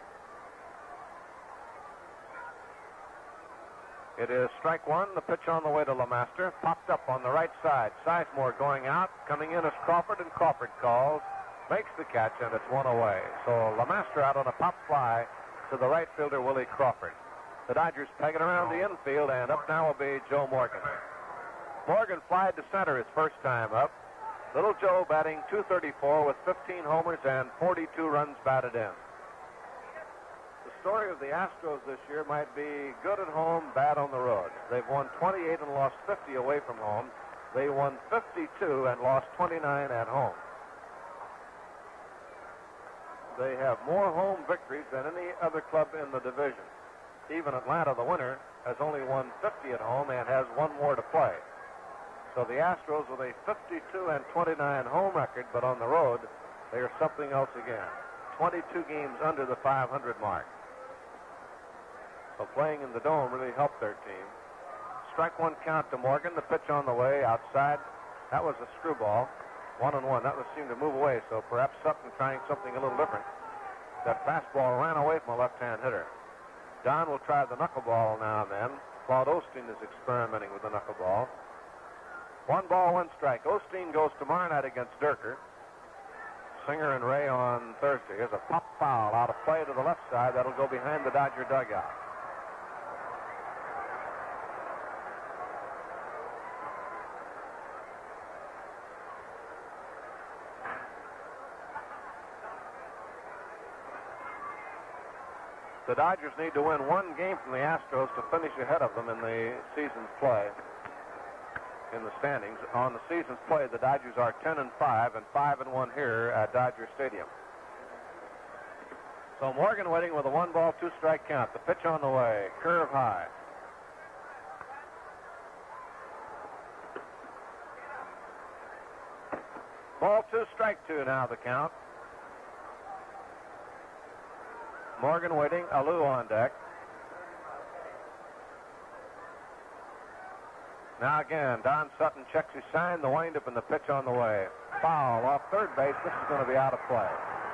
It is strike 1. The pitch on the way to LeMaster. Popped up on the right side. Sizemore going out. Coming in is Crawford, and Crawford calls. Makes the catch, and it's 1 away. So LeMaster out on a pop fly to the right fielder, Willie Crawford. The Dodgers pegging around the infield, and up now will be Joe Morgan. Morgan flied to center his first time up. Little Joe batting .234 with 15 homers and 42 runs batted in. story of the Astros this year might be good at home, bad on the road. They've won 28 and lost 50 away from home. They won 52 and lost 29 at home. They have more home victories than any other club in the division. Even Atlanta, the winner, has only won 50 at home and has one more to play. So the Astros with a 52 and 29 home record, but on the road, they are something else again. 22 games under the 500 mark. So playing in the Dome really helped their team. Strike one count to Morgan. The pitch on the way outside. That was a screwball. 1-1. That seemed to move away, so perhaps Sutton trying something a little different. That fastball ran away from a left-hand hitter. Don will try the knuckleball now and then. Claude Osteen is experimenting with the knuckleball. 1 ball, 1 strike. Osteen goes tomorrow night against Durker. Singer and Ray on Thursday. Here's a pop foul out of play to the left side. That'll go behind the Dodger dugout. The Dodgers need to win 1 game from the Astros to finish ahead of them in the season's play. In the standings. On the season's play, the Dodgers are 10-5 and 5-1 here at Dodger Stadium. So Morgan waiting with a 1 ball, 2 strike count. The pitch on the way. Curve high. Ball 2, strike 2 now the count. Morgan waiting. Alou on deck. Now again, Don Sutton checks his sign, the windup, and the pitch on the way. Foul off third base. This is going to be out of play.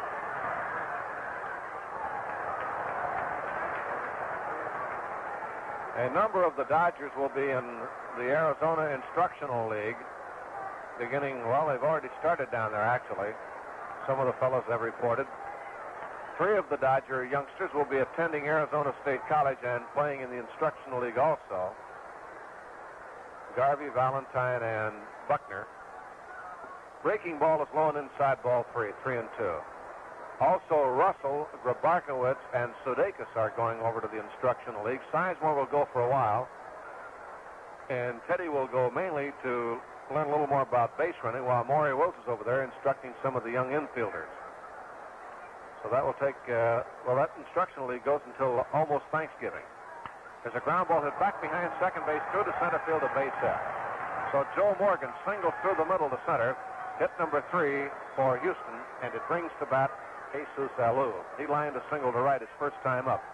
A number of the Dodgers will be in the Arizona Instructional League beginning, well, they've already started down there, actually. Some of the fellows have reported. 3 of the Dodger youngsters will be attending Arizona State College and playing in the Instructional League also. Garvey, Valentine, and Buckner. Breaking ball is low and inside ball 3, 3-2. Also, Russell, Grabarkowitz, and Sudeikis are going over to the Instructional League. Sizemore will go for a while. And Teddy will go mainly to learn a little more about base running, while Maury Wills is over there instructing some of the young infielders. So that will take, well, that Instructional League goes until almost Thanksgiving. There's a ground ball hit back behind second base through to center field, a base hit. So Joe Morgan singles through the middle to center, hit number 3 for Houston, and it brings to bat Jesus Alou. He lined a single to right his first time up.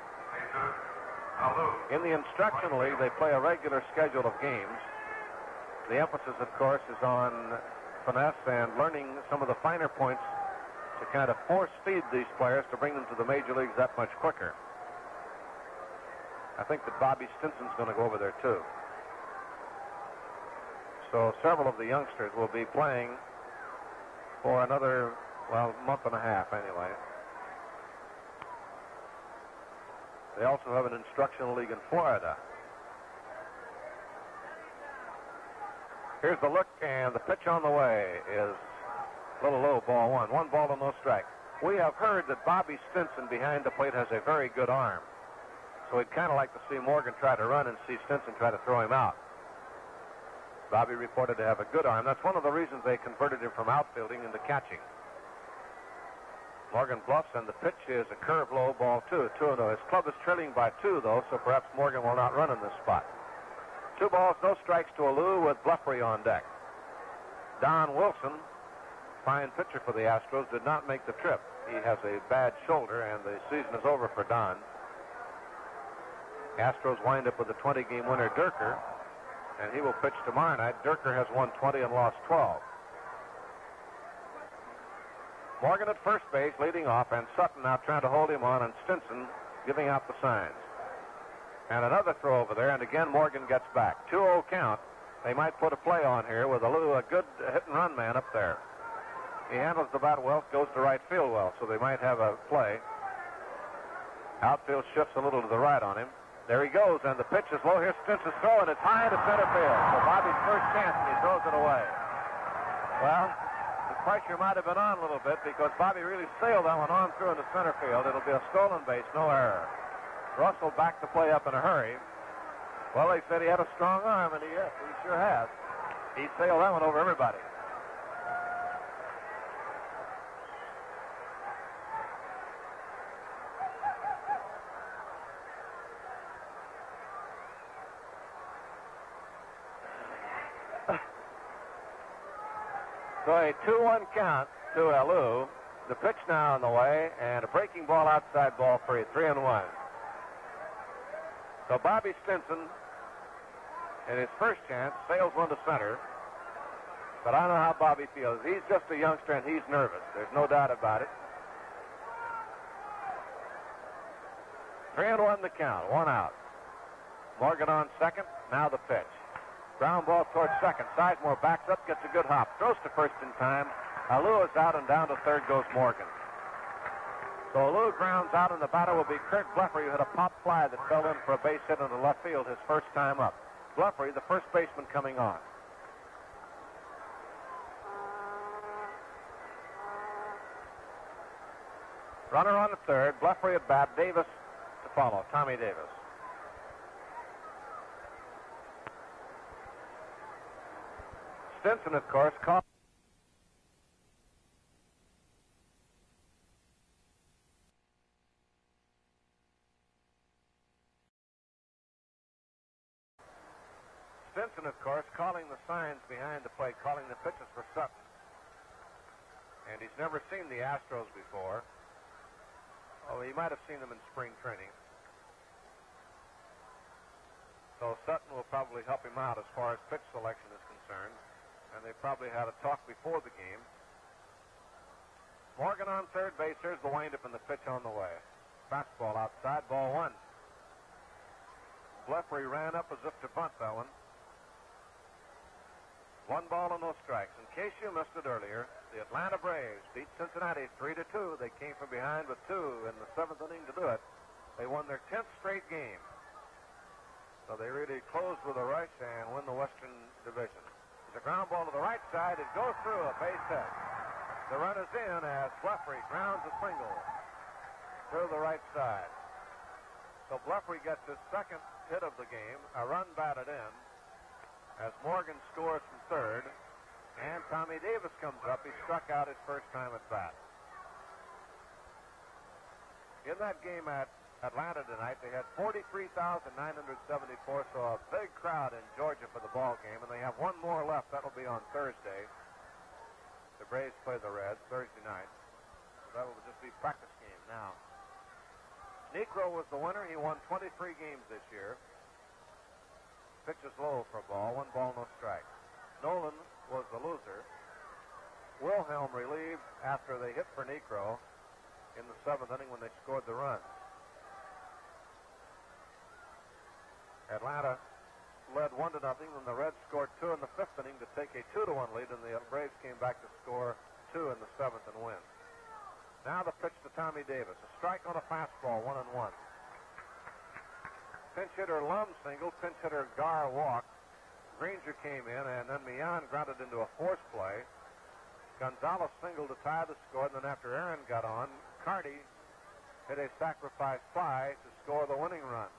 In the Instructional League, they play a regular schedule of games. The emphasis, of course, is on finesse and learning some of the finer points to kind of force feed these players to bring them to the major leagues that much quicker. I think that Bobby Stinson's going to go over there, too. So several of the youngsters will be playing for another, well, month and a half, anyway. They also have an Instructional League in Florida. Here's the look, and the pitch on the way is a little low, ball 1. 1 ball and no strike. We have heard that Bobby Stinson behind the plate has a very good arm. So we'd kind of like to see Morgan try to run and see Stinson try to throw him out. Bobby reported to have a good arm. That's one of the reasons they converted him from outfielding into catching. Morgan bluffs, and the pitch is a curve low, ball 2. 2-0. His club is trailing by 2, though, so perhaps Morgan will not run in this spot. 2 balls, no strikes to Alou with Bluffery on deck. Don Wilson, fine pitcher for the Astros, did not make the trip. He has a bad shoulder, and the season is over for Don. Astros wind up with a 20-game winner, Durker, and he will pitch tomorrow night. Durker has won 20 and lost 12. Morgan at first base, leading off, and Sutton now trying to hold him on, and Stinson giving out the signs. And another throw over there, and again Morgan gets back. 2-0 count. They might put a play on here with a good hit-and-run man up there. He handles the bat well, goes to right field well, so they might have a play. Outfield shifts a little to the right on him. There he goes, and the pitch is low. Here's Stinson's throw, and it's high to center field. So Bobby's first chance, and he throws it away. Well, The pressure might have been on a little bit because Bobby really sailed that one on through into center field. It'll be a stolen base, no error. Russell back to play up in a hurry. Well, they said he had a strong arm, and he sure has. He sailed that one over everybody. So a 2-1 count to Alou. The pitch now on the way, and a breaking ball outside, ball free, 3-1. So Bobby Stinson, in his first chance, sails one to center. But I don't know how Bobby feels. He's just a youngster, and he's nervous. There's no doubt about it. 3-1 the count, one out. Morgan on second, now the pitch. Ground ball towards second. Sizemore backs up, gets a good hop. Throws to first in time. Alou is out, and down to third goes Morgan. So Alou grounds out, and the batter will be Kurt Blefary, who had a pop fly that fell in for a base hit into left field his first time up. Blefary, the first baseman, coming on. Runner on the third. Blefary at bat. Davis to follow. Tommy Davis. Stinson, of course, caught. Stinson, of course, calling the signs behind the plate, calling the pitches for Sutton. And he's never seen the Astros before. Oh, he might have seen them in spring training. So Sutton will probably help him out as far as pitch selection is concerned. And they probably had a talk before the game. Morgan on third base. Here's the windup and the pitch on the way. Fastball outside, ball one. Blefary ran up as if to bunt that one. 1 ball and no strikes. In case you missed it earlier, the Atlanta Braves beat Cincinnati 3-2. They came from behind with 2 in the 7th inning to do it. They won their 10th straight game. So they really closed with a rush and win the Western Division. There's a ground ball to the right side. It goes through, a base hit. The run is in as Blefary grounds a single through the right side. So Blefary gets his second hit of the game, a run batted in, as Morgan scores from third, and Tommy Davis comes up. He struck out his first time at bat. In that game at Atlanta tonight, they had 43,974, so a big crowd in Georgia for the ball game, and they have one more left. That'll be on Thursday. The Braves play the Reds Thursday night. So that will just be practice game now. Niekro was the winner. He won 23 games this year. Pitches low for a ball. 1 ball, no strikes. Nolan was the loser. Wilhelm relieved after they hit for Niekro in the 7th inning when they scored the run. Atlanta led 1-0, and the Reds scored 2 in the 5th inning to take a 2-1 lead, and the Braves came back to score 2 in the 7th and win. Now the pitch to Tommy Davis. A strike on a fastball, 1-1. Pinch hitter Lum single, pinch hitter Gar walked. Granger came in, and then Millan grounded into a force play. Gonzalez singled to tie the score, and then after Aaron got on, Carty hit a sacrifice fly to score the winning run.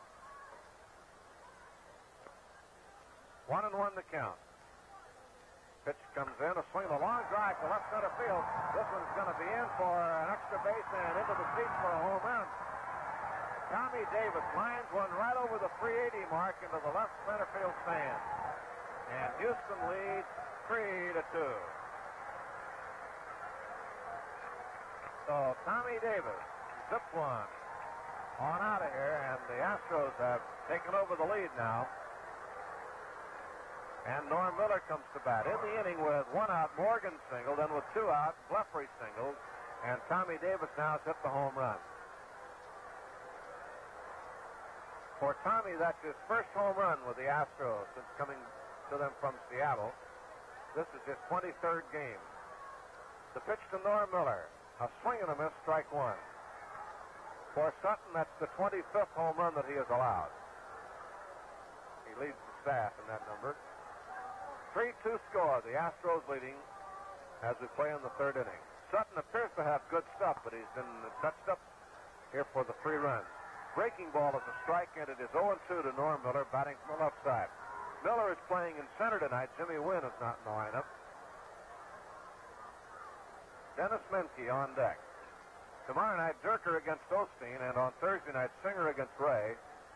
1-1 the count. Pitch comes in, a swing, a long drive to left center field. This one's going to be in for an extra base and into the seats for a home run. Tommy Davis lines one right over the 380 mark into the left center field stand. And Houston leads 3-2. So Tommy Davis zips one on out of here, and the Astros have taken over the lead now. And Norm Miller comes to bat. In the inning with 1 out, Morgan singled, then with 2 out, Blefary singled, and Tommy Davis now has hit the home run. For Tommy, that's his first home run with the Astros since coming to them from Seattle. This is his 23rd game. The pitch to Norm Miller. A swing and a miss, strike 1. For Sutton, that's the 25th home run that he has allowed. He leads the staff in that number. 3-2 score. The Astros leading as we play in the third inning. Sutton appears to have good stuff, but he's been touched up here for the 3 runs. Breaking ball is a strike, and it is 0-2 to Norm Miller, batting from the left side. Miller is playing in center tonight. Jimmy Wynn is not in the lineup. Dennis Menke on deck. Tomorrow night, Durker against Osteen, and on Thursday night, Singer against Ray.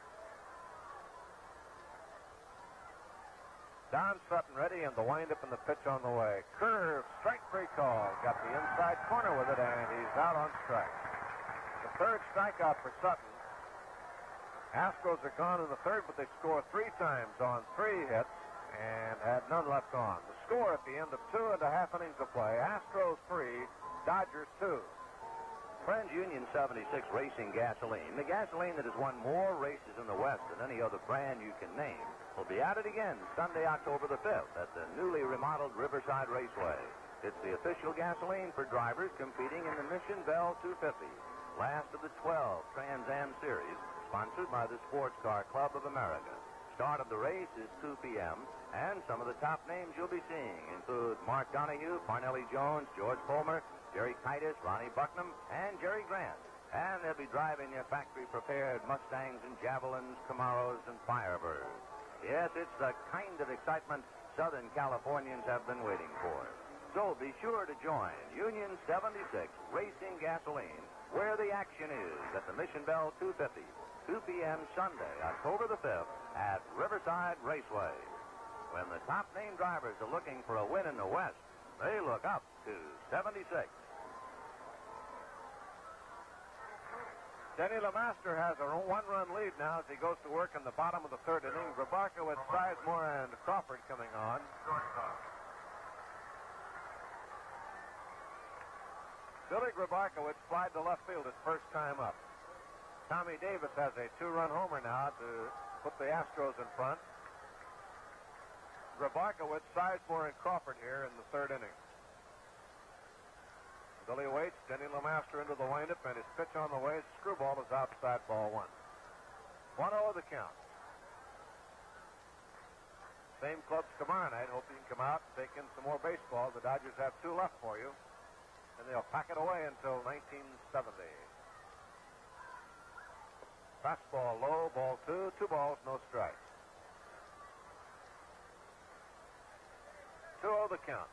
Don Sutton ready, and the windup and the pitch on the way. Curve, strike 3 call. Got the inside corner with it, and he's out on strike. The third strikeout for Sutton. Astros are gone in the third, but they score 3 times on 3 hits and had none left on. The score at the end of 2 1/2 innings of play, Astros 3, Dodgers 2. Friends Union 76 Racing Gasoline, the gasoline that has won more races in the West than any other brand you can name, will be at it again Sunday, October the 5th at the newly remodeled Riverside Raceway. It's the official gasoline for drivers competing in the Mission Bell 250, last of the 12 Trans Am Series, sponsored by the Sports Car Club of America. Start of the race is 2 p.m., and some of the top names you'll be seeing include Mark Donahue, Parnelli Jones, George Fulmer, Jerry Titus, Ronnie Bucknam, and Jerry Grant. And they'll be driving their factory-prepared Mustangs and Javelins, Camaros, and Firebirds. Yes, it's the kind of excitement Southern Californians have been waiting for. So be sure to join Union 76 Racing Gasoline, where the action is at the Mission Bell 250, 2 p.m. Sunday, October the 5th, at Riverside Raceway. When the top-name drivers are looking for a win in the West, they look up to 76. Denny LeMaster has a 1-run lead now as he goes to work in the bottom of the third inning. Grabarkowitz, Sizemore, and Crawford coming on. Billy Grabarkowitz flied to left field his first time up. Tommy Davis has a 2-run homer now to put the Astros in front. Grabarkowitz, Sizemore, and Crawford here in the third inning. Billy waits. Denny LeMaster into the windup, and his pitch on the way. Screwball is outside, ball 1. 1-0 the count. Same clubs tomorrow night. Hope you can come out and take in some more baseball. The Dodgers have 2 left for you, and they'll pack it away until 1970. Fastball low, ball 2. 2 balls, no strikes. 2-0 the count.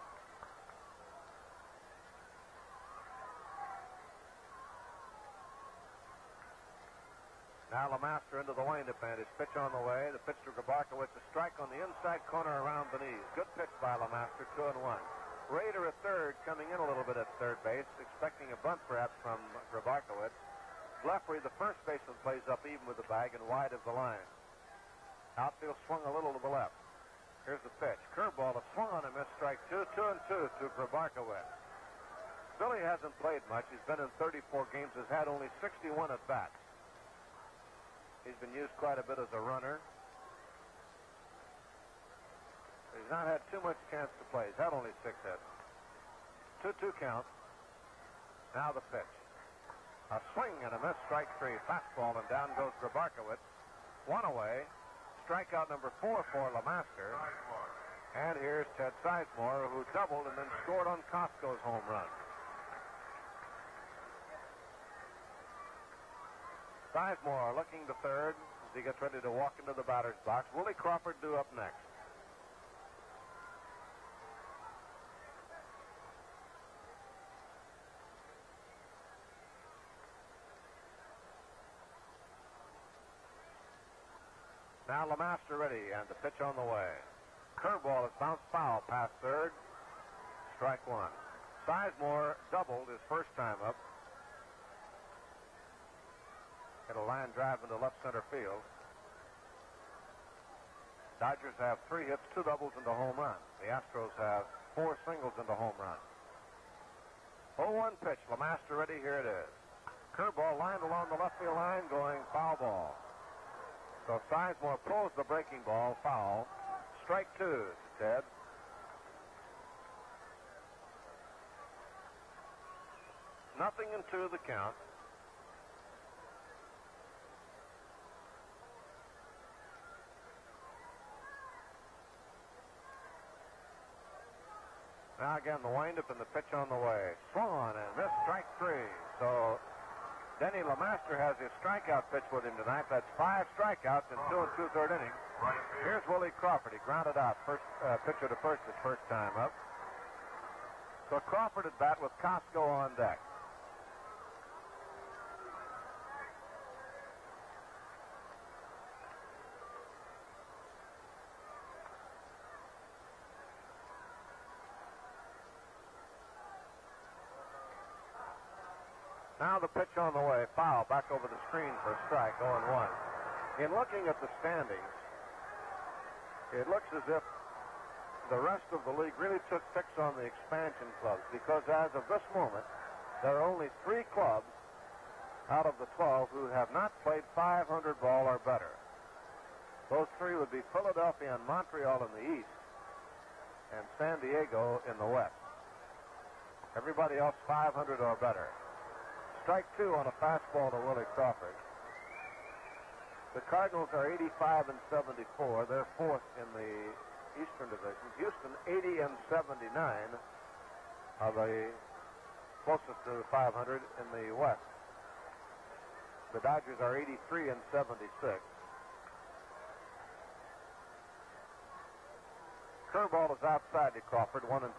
Now LeMaster into the windup, and his pitch on the way. The pitch to Grabarkowitz, a strike on the inside corner around the knees. Good pitch by LeMaster, 2-1. Rader at third, coming in a little bit at third base, expecting a bunt perhaps from Grabarkowitz. Blefary, the first baseman, plays up even with the bag and wide of the line. Outfield swung a little to the left. Here's the pitch. Curveball, a swung on a missed, strike 2. 2-2 to Grabarkowitz. Billy hasn't played much. He's been in 34 games, has had only 61 at bats. He's been used quite a bit as a runner. He's not had too much chance to play. He's had only 6 hits. 2-2 count. Now the pitch. A swing and a miss, strike 3. Fastball, and down goes Grabarkowitz. 1 away. Strikeout number 4 for LeMaster. And here's Ted Sizemore, who doubled and then scored on Costco's home run. Sizemore looking to third as he gets ready to walk into the batter's box. Willie Crawford due up next. Now LeMaster ready, and the pitch on the way. Curveball is bounced foul past third. Strike 1. Sizemore doubled his first time up. Hit a line drive into left center field. Dodgers have 3 hits, 2 doubles, and a home run. The Astros have 4 singles and a home run. 0-1 pitch. LeMaster ready. Here it is. Curveball lined along the left field line, going foul ball. So Sizemore pulls the breaking ball, foul. Strike 2 to Ted. Nothing in 2 the count. Now again, the windup and the pitch on the way. Swung on and missed, strike 3. So Denny LeMaster has his strikeout pitch with him tonight. That's 5 strikeouts in 2 2/3 innings. Here's Willie Crawford. He grounded out. First pitcher to first his first time up. So Crawford at bat with Costco on deck. Now the pitch on the way. Foul back over the screen for a strike, 0-1. In looking at the standings, it looks as if the rest of the league really took picks on the expansion clubs, because as of this moment, there are only 3 clubs out of the 12 who have not played 500 ball or better. Those 3 would be Philadelphia and Montreal in the east and San Diego in the west. Everybody else 500 or better. Strike 2 on a fastball to Willie Crawford. The Cardinals are 85 and 74. They're 4th in the Eastern Division. Houston 80 and 79 are the closest to 500 in the West. The Dodgers are 83 and 76. Curveball is outside to Crawford, 1-2.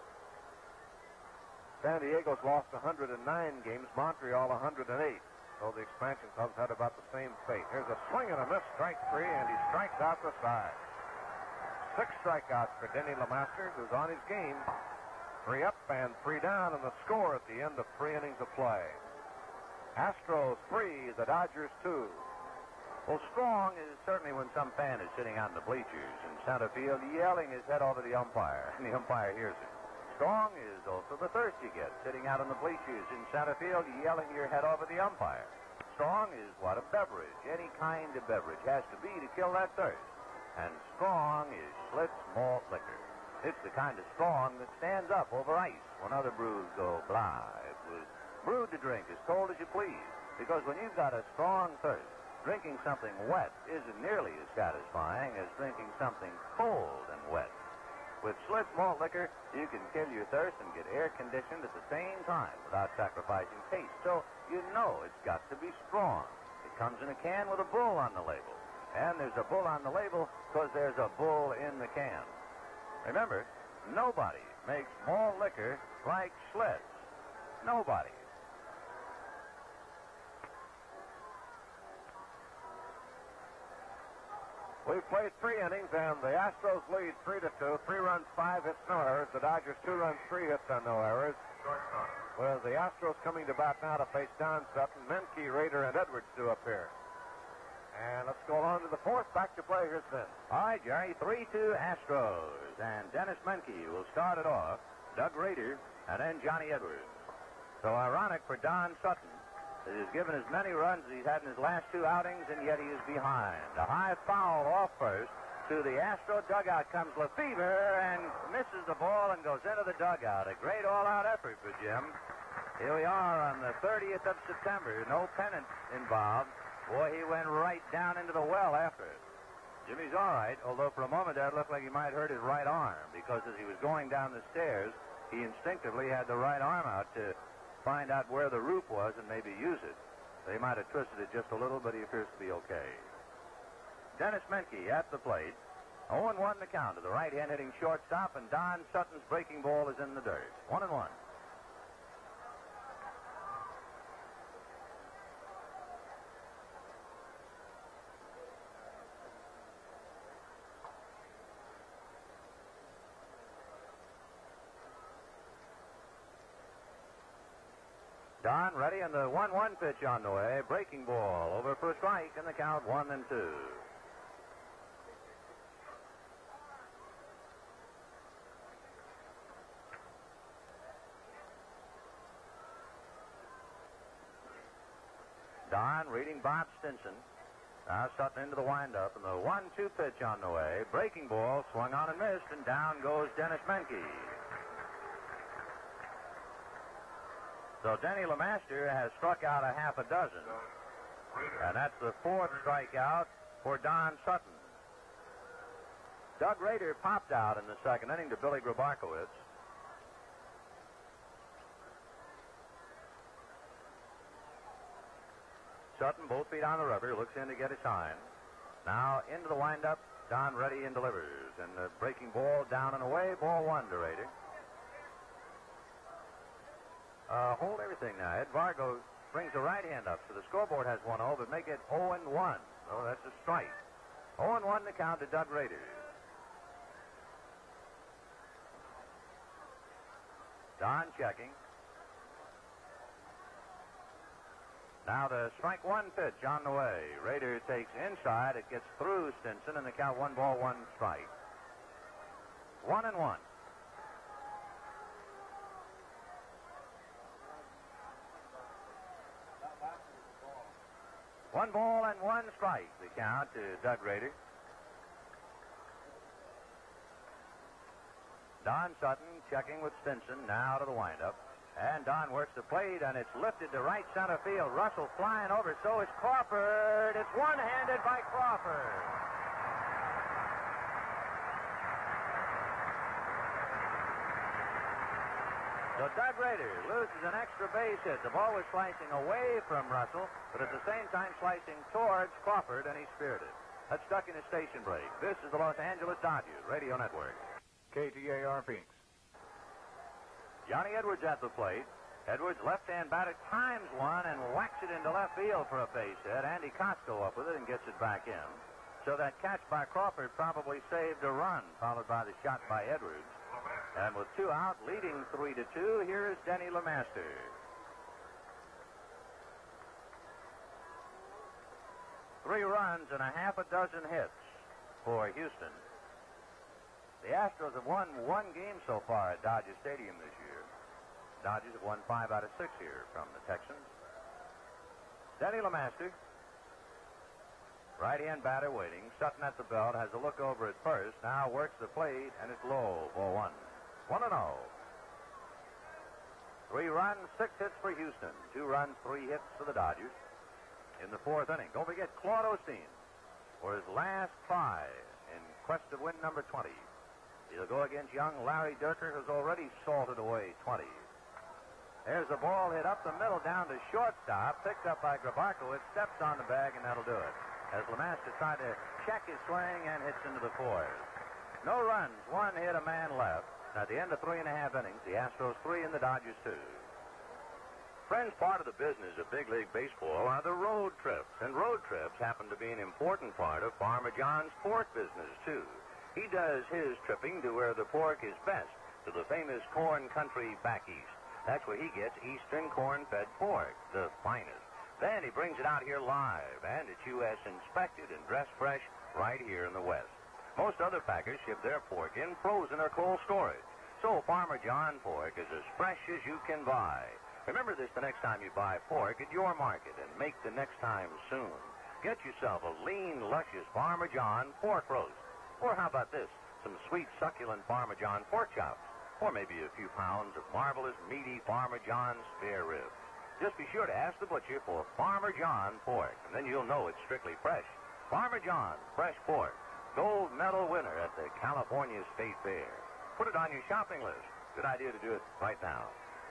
San Diego's lost 109 games, Montreal 108. So the expansion clubs had about the same fate. Here's a swing and a miss, strike 3, and he strikes out the side. 6 strikeouts for Denny LeMaster, who's on his game. 3 up and 3 down, and the score at the end of 3 innings of play. Astros 3, the Dodgers 2. Well, Strong is certainly when some fan is sitting out in the bleachers in center field yelling his head over the umpire, and the umpire hears it. Strong is also the thirst you get sitting out in the bleachers in center field yelling your head over the umpire. Strong is what a beverage, any kind of beverage, has to be to kill that thirst. And Strong is Schlitz malt liquor. It's the kind of Strong that stands up over ice when other brews go blah. It was brewed to drink as cold as you please, because when you've got a strong thirst, drinking something wet isn't nearly as satisfying as drinking something cold and wet. With Schlitz malt liquor, you can kill your thirst and get air conditioned at the same time without sacrificing taste. So you know it's got to be strong. It comes in a can with a bull on the label. And there's a bull on the label because there's a bull in the can. Remember, nobody makes malt liquor like Schlitz. Nobody. We've played 3 innings, and the Astros lead 3-2. 3 runs, 5 hits, no errors. The Dodgers 2 runs, 3 hits, and no errors. With the Astros coming to bat now to face Don Sutton, Menke, Rader, and Edwards to appear. And let's go on to the 4th. Back to play. Here's Vince. All right, Jerry, 3-2 Astros. And Dennis Menke will start it off. Doug Rader, and then Johnny Edwards. So ironic for Don Sutton. He's given as many runs as he's had in his last 2 outings, and yet he is behind. A high foul off first. To the Astro dugout comes Lefevre and misses the ball and goes into the dugout. A great all-out effort for Jim. Here we are on the 30th of September. No pennant involved. Boy, he went right down into the well after it. Jimmy's all right, although for a moment that looked like he might hurt his right arm, because as he was going down the stairs, he instinctively had the right arm out to find out where the roof was and maybe use it. They might have twisted it just a little, but he appears to be okay. Dennis Menke at the plate. 0-1 the count to the right-hand hitting shortstop, and Don Sutton's breaking ball is in the dirt. 1-1. Don ready, and the 1-1 pitch on the way. Breaking ball over for a strike, and the count 1-2. Don reading Bob Stinson. Now Sutton into the windup, and the 1-2 pitch on the way. Breaking ball swung on and missed, and down goes Dennis Menke. So Denny LeMaster has struck out a half a dozen. And that's the 4th strikeout for Don Sutton. Doug Rader popped out in the 2nd inning to Billy Grabarkowitz. Sutton, both feet on the rubber, looks in to get a sign. Now into the windup. Don ready and delivers. And the breaking ball down and away. Ball 1 to Rader. Hold everything now. Ed Vargo brings the right hand up. So the scoreboard has 1-0, but make it 0-1. Oh, that's a strike. 0-1 the count to Doug Rader. Don checking. Now the strike 1 pitch on the way. Rader takes inside. It gets through Stinson, and the count 1 ball, 1 strike. 1-1. One ball and 1 strike, the count to Doug Rader. Don Sutton checking with Stinson now to the windup. And Don works the plate, and it's lifted to right center field. Russell flying over, so is Crawford. It's one-handed by Crawford. So Doug Rader loses an extra base hit. The ball was slicing away from Russell, but at the same time slicing towards Crawford, and he speared it. That's stuck in a station break. This is the Los Angeles Dodgers Radio Network. KTAR Phoenix. Johnny Edwards at the plate. Edwards, left-hand batter, times one and whacks it into left field for a base hit. Andy Costco up with it and gets it back in. So that catch by Crawford probably saved a run, followed by the shot by Edwards. And with 2 out, leading 3-2, here is Denny LeMaster. Three runs and a half a dozen hits for Houston. The Astros have won 1 game so far at Dodger Stadium this year. Dodgers have won 5 out of 6 here from the Texans. Denny LeMaster, right-hand batter waiting. Sutton at the belt, has a look over at first. Now works the plate, and it's low. Ball 1. 1-0. 3 runs, 6 hits for Houston. 2 runs, 3 hits for the Dodgers in the 4th inning. Don't forget Claude Osteen for his last try in quest of win number 20. He'll go against young Larry Dierker, who's already salted away 20. There's the ball hit up the middle down to shortstop, picked up by Grabarko. It steps on the bag, and that'll do it. As LeMaster tried to check his swing and hits into the 4s. No runs, 1 hit, a man left. At the end of 3.5 innings, the Astros 3 and the Dodgers 2. Friends, part of the business of big league baseball are the road trips. And road trips happen to be an important part of Farmer John's pork business, too. He does his tripping to where the pork is best, to the famous corn country back east. That's where he gets eastern corn-fed pork, the finest. Then he brings it out here live, and it's U.S. inspected and dressed fresh right here in the West. Most other packers ship their pork in frozen or cold storage. So Farmer John pork is as fresh as you can buy. Remember this the next time you buy pork at your market, and make the next time soon. Get yourself a lean, luscious Farmer John pork roast. Or how about this? Some sweet, succulent Farmer John pork chops. Or maybe a few pounds of marvelous, meaty Farmer John spare ribs. Just be sure to ask the butcher for Farmer John pork, and then you'll know it's strictly fresh. Farmer John fresh pork. Gold medal winner at the California State Fair. Put it on your shopping list. Good idea to do it right now.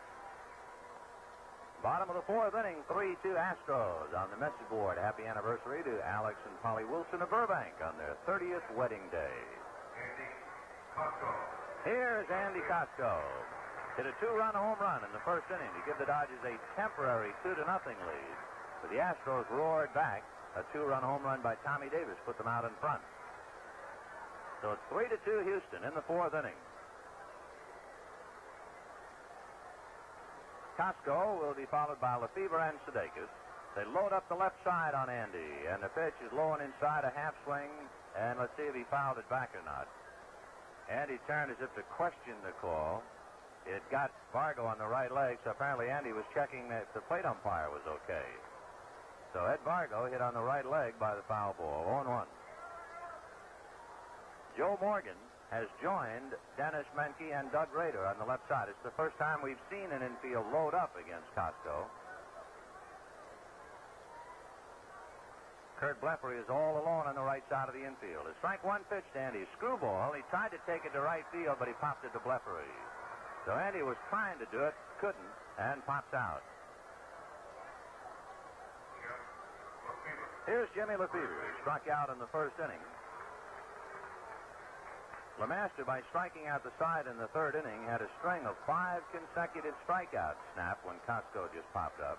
Bottom of the 4th inning, 3-2 Astros on the message board. Happy anniversary to Alex and Polly Wilson of Burbank on their 30th wedding day. Andy Costco. Here's Andy Costco. Hit a 2-run home run in the 1st inning to give the Dodgers a temporary 2-0 lead. But the Astros roared back. A 2-run home run by Tommy Davis put them out in front. So it's 3-2 Houston in the 4th inning. Costco will be followed by Lefebvre and Sudeikis. They load up the left side on Andy, and the pitch is low and inside a half swing, and let's see if he fouled it back or not. Andy turned as if to question the call. It got Vargo on the right leg, so apparently Andy was checking if the plate umpire was okay. So Ed Vargo hit on the right leg by the foul ball, 0-1. Joe Morgan has joined Dennis Menke and Doug Rader on the left side. It's the first time we've seen an infield load up against Costco. Kurt Bleppery is all alone on the right side of the infield. A strike 1 pitch to Andy. Screwball. He tried to take it to right field, but he popped it to Bleppery. So Andy was trying to do it, couldn't, and pops out. Here's Jimmy Lefevre, struck out in the first inning. LeMaster, by striking out the side in the third inning, had a string of 5 consecutive strikeouts snap when Costco just popped up.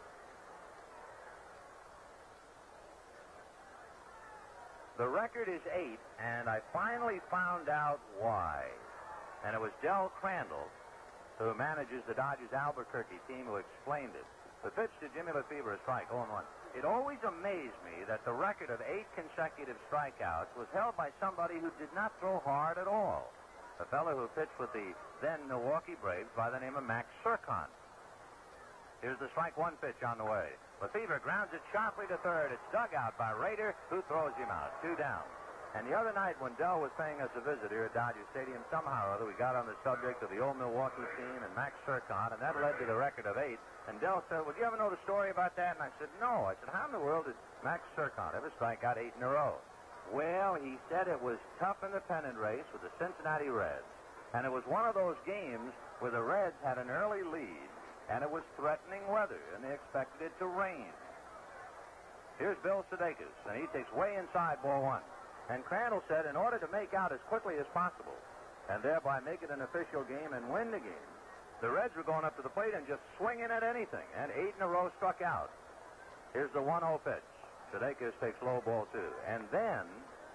The record is 8, and I finally found out why. And it was Del Crandall, who manages the Dodgers Albuquerque team, who explained it. The pitch to Jimmy Lefevre, a strike, 0-1. It always amazed me that the record of 8 consecutive strikeouts was held by somebody who did not throw hard at all. A fellow who pitched with the then Milwaukee Braves by the name of Max Sircon. Here's the strike one pitch on the way. Lefevre grounds it sharply to third. It's dug out by Rader, who throws him out. 2 down. And the other night when Del was paying us a visit here at Dodger Stadium, somehow or other we got on the subject of the old Milwaukee team and Max Sircon, and that led to the record of 8. And Del said, well, do you ever know the story about that? And I said, no. I said, how in the world did Max Sircon ever strike out 8 in a row? Well, he said it was tough in the pennant race with the Cincinnati Reds. And it was one of those games where the Reds had an early lead, and it was threatening weather, and they expected it to rain. Here's Bill Sudeikis, and he takes way inside ball 1. And Crandall said in order to make out as quickly as possible and thereby make it an official game and win the game, the Reds were going up to the plate and just swinging at anything, and 8 in a row struck out. Here's the 1-0 pitch. Sudeikis takes low ball 2. And then,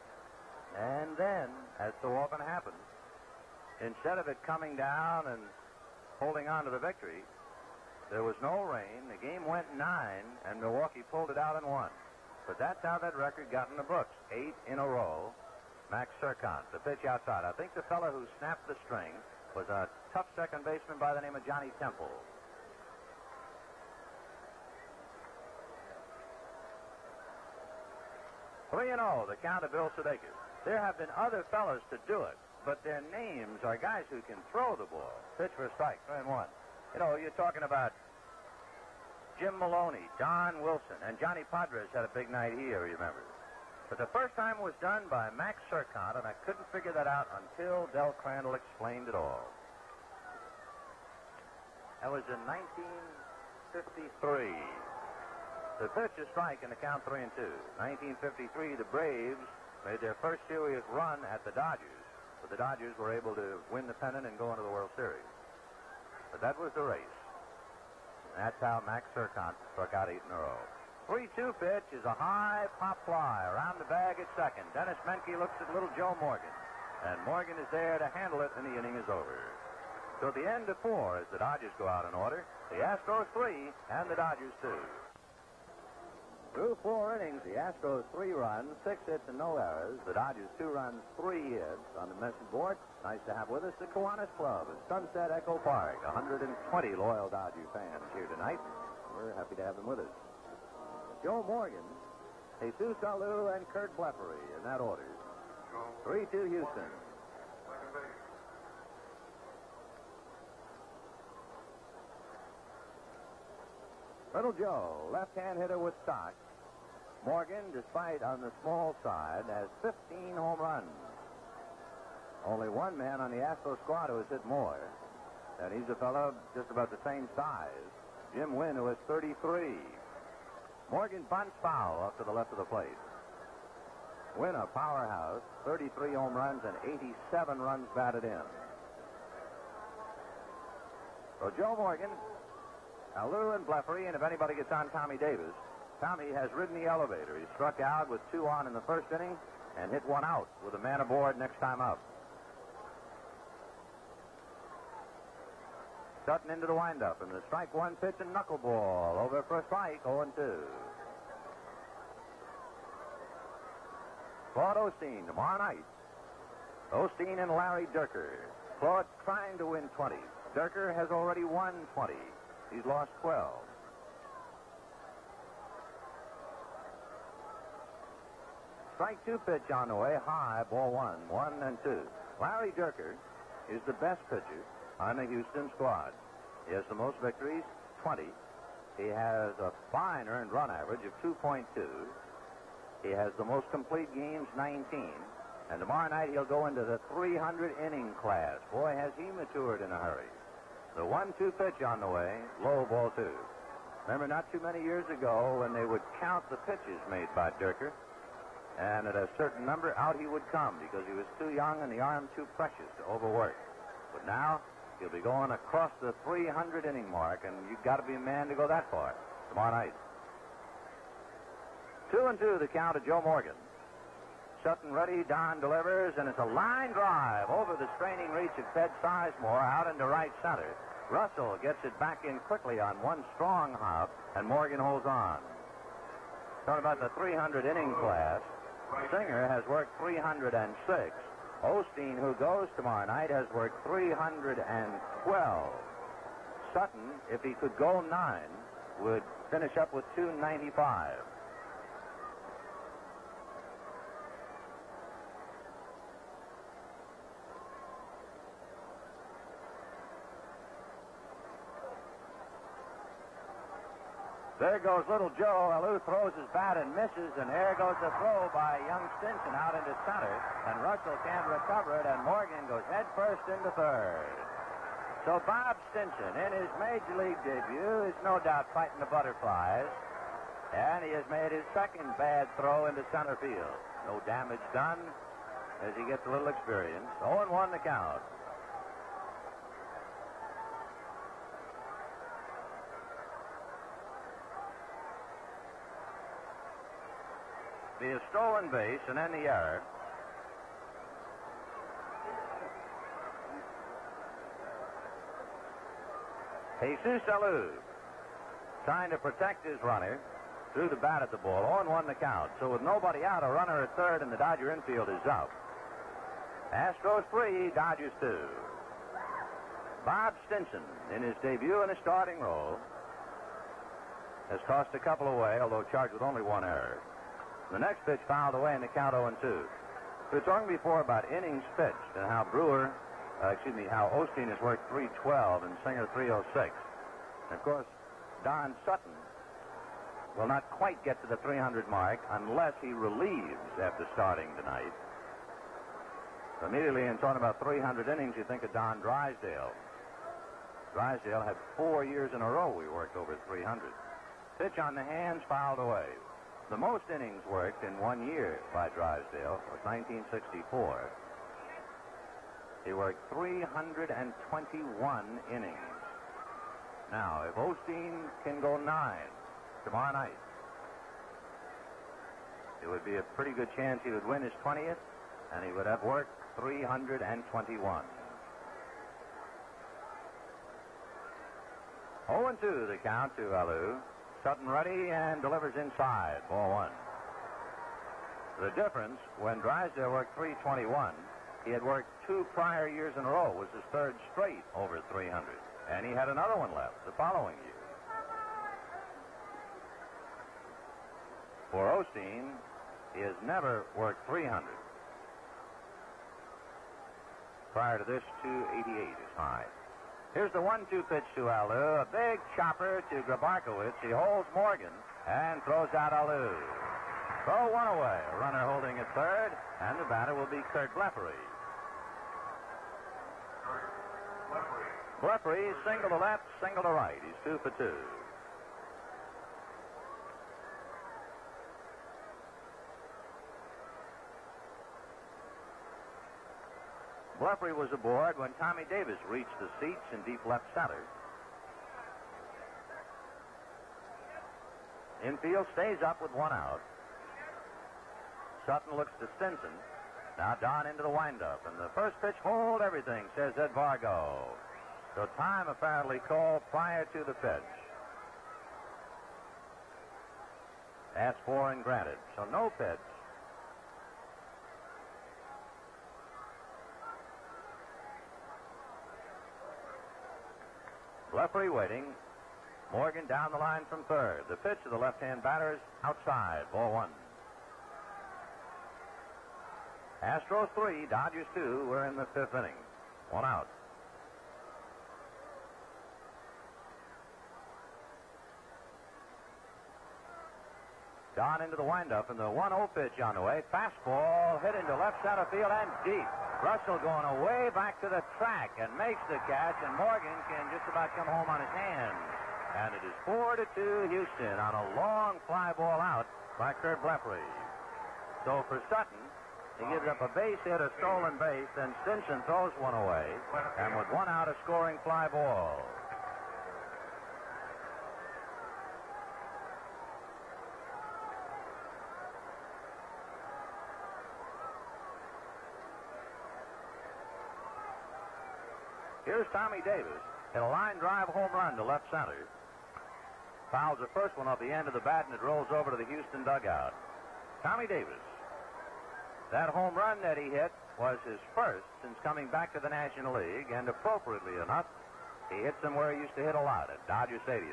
as so often happens, instead of it coming down and holding on to the victory, there was no rain. The game went 9, and Milwaukee pulled it out and won. But that's how that record got in the books. 8 in a row. Max Sircon, the pitch outside. I think the fellow who snapped the string was a tough second baseman by the name of Johnny Temple. Three and 0, the count of Bill Sudeikis. There have been other fellows to do it, but their names are guys who can throw the ball. Pitch for a strike, 3-1. You know, you're talking about Jim Maloney, Don Wilson, and Johnny Padres had a big night here, remember. But the first time was done by Max Sircon, and I couldn't figure that out until Del Crandall explained it all. That was in 1953. The pitch is strike in the count 3-2. 1953, the Braves made their first serious run at the Dodgers, but the Dodgers were able to win the pennant and go into the World Series. But that was the race. That's how Max Sircon struck out 8 in a row. 3-2 pitch is a high pop fly around the bag at second. Dennis Menke looks at little Joe Morgan, and Morgan is there to handle it, and the inning is over. So the end of 4 as the Dodgers go out in order. The Astros 3 and the Dodgers 2. Through 4 innings, the Astros 3 runs, 6 hits, and no errors. The Dodgers 2 runs, 3 hits. On the message board, nice to have with us the Kiwanis Club at Sunset Echo Park. 120 loyal Dodger fans here tonight. We're happy to have them with us. Joe Morgan, Jesus Alou, and Kurt Blefary in that order. 3-2 Houston. Little Joe, left-hand hitter with stock. Morgan, despite on the small side, has 15 home runs. Only one man on the Astros squad who has hit more. And he's a fellow just about the same size. Jim Wynn, who has 33. Morgan bunts foul up to the left of the plate. Wynn, a powerhouse, 33 home runs and 87 runs batted in. So Joe Morgan, Alou, and Blefary, and if anybody gets on Tommy Davis, Tommy has ridden the elevator. He struck out with 2 on in the first inning and hit 1 out with a man aboard next time up. Sutton into the windup, and the strike 1 pitch and knuckleball over for a strike, 0-2. Claude Osteen tomorrow night. Osteen and Larry Dierker. Claude trying to win 20. Dierker has already won 20. He's lost 12. Strike 2 pitch on the way, high, ball 1, 1-2. Larry Dierker is the best pitcher on the Houston squad. He has the most victories, 20. He has a fine earned run average of 2.2. He has the most complete games, 19. And tomorrow night he'll go into the 300-inning class. Boy, has he matured in a hurry. The 1-2 pitch on the way, low, ball 2. Remember, not too many years ago when they would count the pitches made by Dierker, and at a certain number, out he would come because he was too young and the arm too precious to overwork. But now, he'll be going across the 300-inning mark, and you've got to be a man to go that far tomorrow night. 2-2 the count of Joe Morgan. Sutton ready, Don delivers, and it's a line drive over the straining reach of Ted Sizemore out into right center. Russell gets it back in quickly on one strong hop, and Morgan holds on. Talking about the 300-inning class, Singer has worked 306. Osteen, who goes tomorrow night, has worked 312. Sutton, if he could go 9, would finish up with 295. There goes little Joe. Alou throws his bat and misses, and there goes the throw by young Stinson out into center. And Russell can't recover it, and Morgan goes head first into third. So Bob Stinson, in his major league debut, is no doubt fighting the butterflies. And he has made his second bad throw into center field. No damage done as he gets a little experience. 0-1 the count. Be a stolen base and then the error. Jesus Alou trying to protect his runner. Threw the bat at the ball. 0-1 the count. So with nobody out, a runner at third and the Dodger infield is out. Astros 3, Dodgers 2. Bob Stinson, in his debut in a starting role, has tossed a couple away, although charged with only one error. The next pitch fouled away in the count 0-2. We were talking before about innings pitched and how how Osteen has worked 312 and Singer 306. And of course, Don Sutton will not quite get to the 300 mark unless he relieves after starting tonight. So immediately in talking about 300 innings, you think of Don Drysdale. Drysdale had 4 years in a row we worked over 300. Pitch on the hands, fouled away. The most innings worked in 1 year by Drysdale was 1964. He worked 321 innings. Now, if Osteen can go 9 tomorrow night, it would be a pretty good chance he would win his 20th, and he would have worked 321. 0-2 the count to Alou. Sutton ready and delivers inside. Ball 1. The difference, when Drysdale worked 321, he had worked 2 prior years in a row. It was his third straight over 300. And he had another one left the following year. For Osteen, he has never worked 300. Prior to this, 288 is high. Here's the 1-2 pitch to Alou. A big chopper to Grabarkowitz. He holds Morgan and throws out Alou. Throw one away. A runner holding at third, and the batter will be Kurt Bleppery. Bleppery, single to left, single to right. He's 2 for 2. Bleppery was aboard when Tommy Davis reached the seats in deep left center. Infield stays up with 1 out. Sutton looks to Stinson. Now Don into the windup. And the first pitch, hold everything, says Ed Vargo. So time apparently called prior to the pitch. Asked for and granted. So no pitch. Bleppery waiting. Morgan down the line from third. The pitch to the left-hand batter is outside. Ball 1. Astros 3, Dodgers 2. We're in the 5th inning. 1 out. Don into the windup, and the 1-0 pitch on the way. Fastball hit into left center field and deep. Russell going away back to the track and makes the catch, and Morgan can just about come home on his hands. And it is 4-2 Houston on a long fly ball out by Kurt Blepry. So for Sutton, he gives up a base hit, a stolen base, then Stinson throws one away, and with one out, a scoring fly ball. Here's Tommy Davis in a line drive home run to left center. Fouls the first one off the end of the bat, and it rolls over to the Houston dugout. Tommy Davis. That home run that he hit was his first since coming back to the National League, and appropriately enough, he hits them where he used to hit a lot, at Dodger Stadium.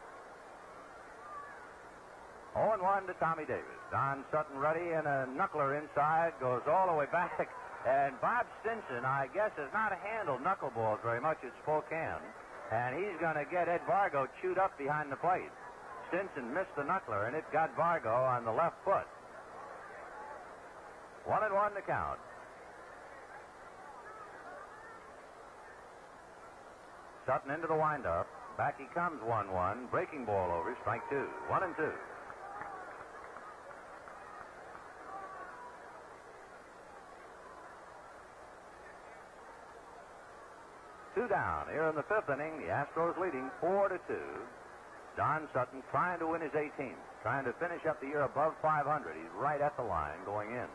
0-1 to Tommy Davis. Don Sutton ready, and a knuckler inside, goes all the way back. And Bob Stinson, I guess, has not handled knuckleballs very much at Spokane. And he's going to get Ed Vargo chewed up behind the plate. Stinson missed the knuckler, and it got Vargo on the left foot. 1-1 to count. Sutton into the windup. Back he comes, 1-1. Breaking ball over, strike two. 1-2. Two down. Here in the fifth inning, the Astros leading 4-2. Don Sutton trying to win his 18th, trying to finish up the year above 500. He's right at the line going in.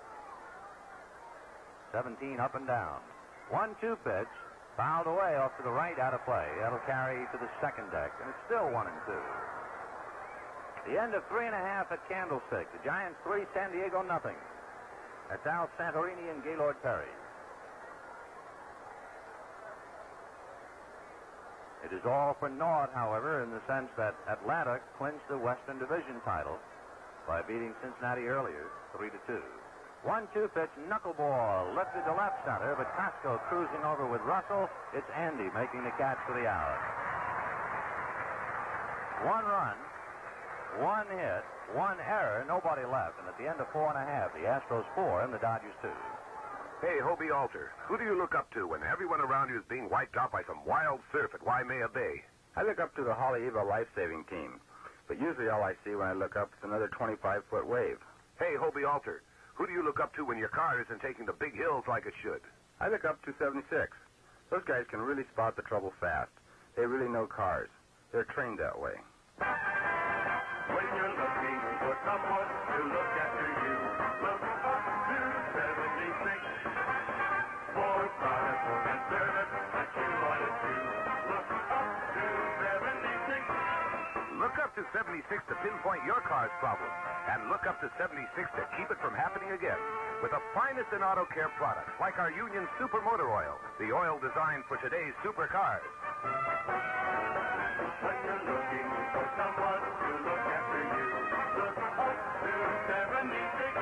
17 up and down. 1-2 pitch, fouled away off to the right, out of play. That'll carry to the second deck, and it's still 1-2. The end of 3.5 at Candlestick. The Giants 3, San Diego nothing. That's Al Santorini and Gaylord Perry. It is all for naught, however, in the sense that Atlanta clinched the Western Division title by beating Cincinnati earlier, 3-2. 1-2 pitch, knuckleball, lifted to left center, but Costco cruising over with Russell. It's Andy making the catch for the out. 1 run, 1 hit, 1 error, nobody left. And at the end of 4.5, the Astros 4 and the Dodgers 2. Hey, Hobie Alter, who do you look up to when everyone around you is being wiped out by some wild surf at Waimea Bay? I look up to the Haleiwa life-saving team. But usually all I see when I look up is another 25-foot wave. Hey, Hobie Alter, who do you look up to when your car isn't taking the big hills like it should? I look up to 76. Those guys can really spot the trouble fast. They really know cars. They're trained that way. When you're looking for someone to look after you, look up to 76. For product and service that you want to do, look up to 76. Look up to 76 to pinpoint your car's problem. And look up to 76 to keep it from happening again. With the finest in auto care products, like our Union Super Motor Oil, the oil designed for today's supercars. When you're looking for someone to look after you, look up to 76.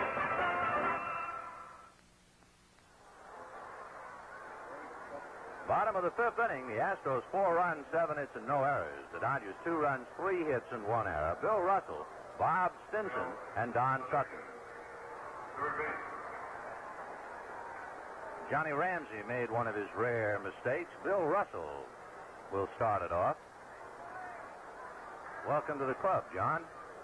Bottom of the fifth inning, the Astros 4 runs, 7 hits, and no errors. The Dodgers 2 runs, 3 hits, and 1 error. Bill Russell, Bob Stinson, and Don Sutton. Johnny Ramsey made one of his rare mistakes. Bill Russell will start it off. Welcome to the club, John.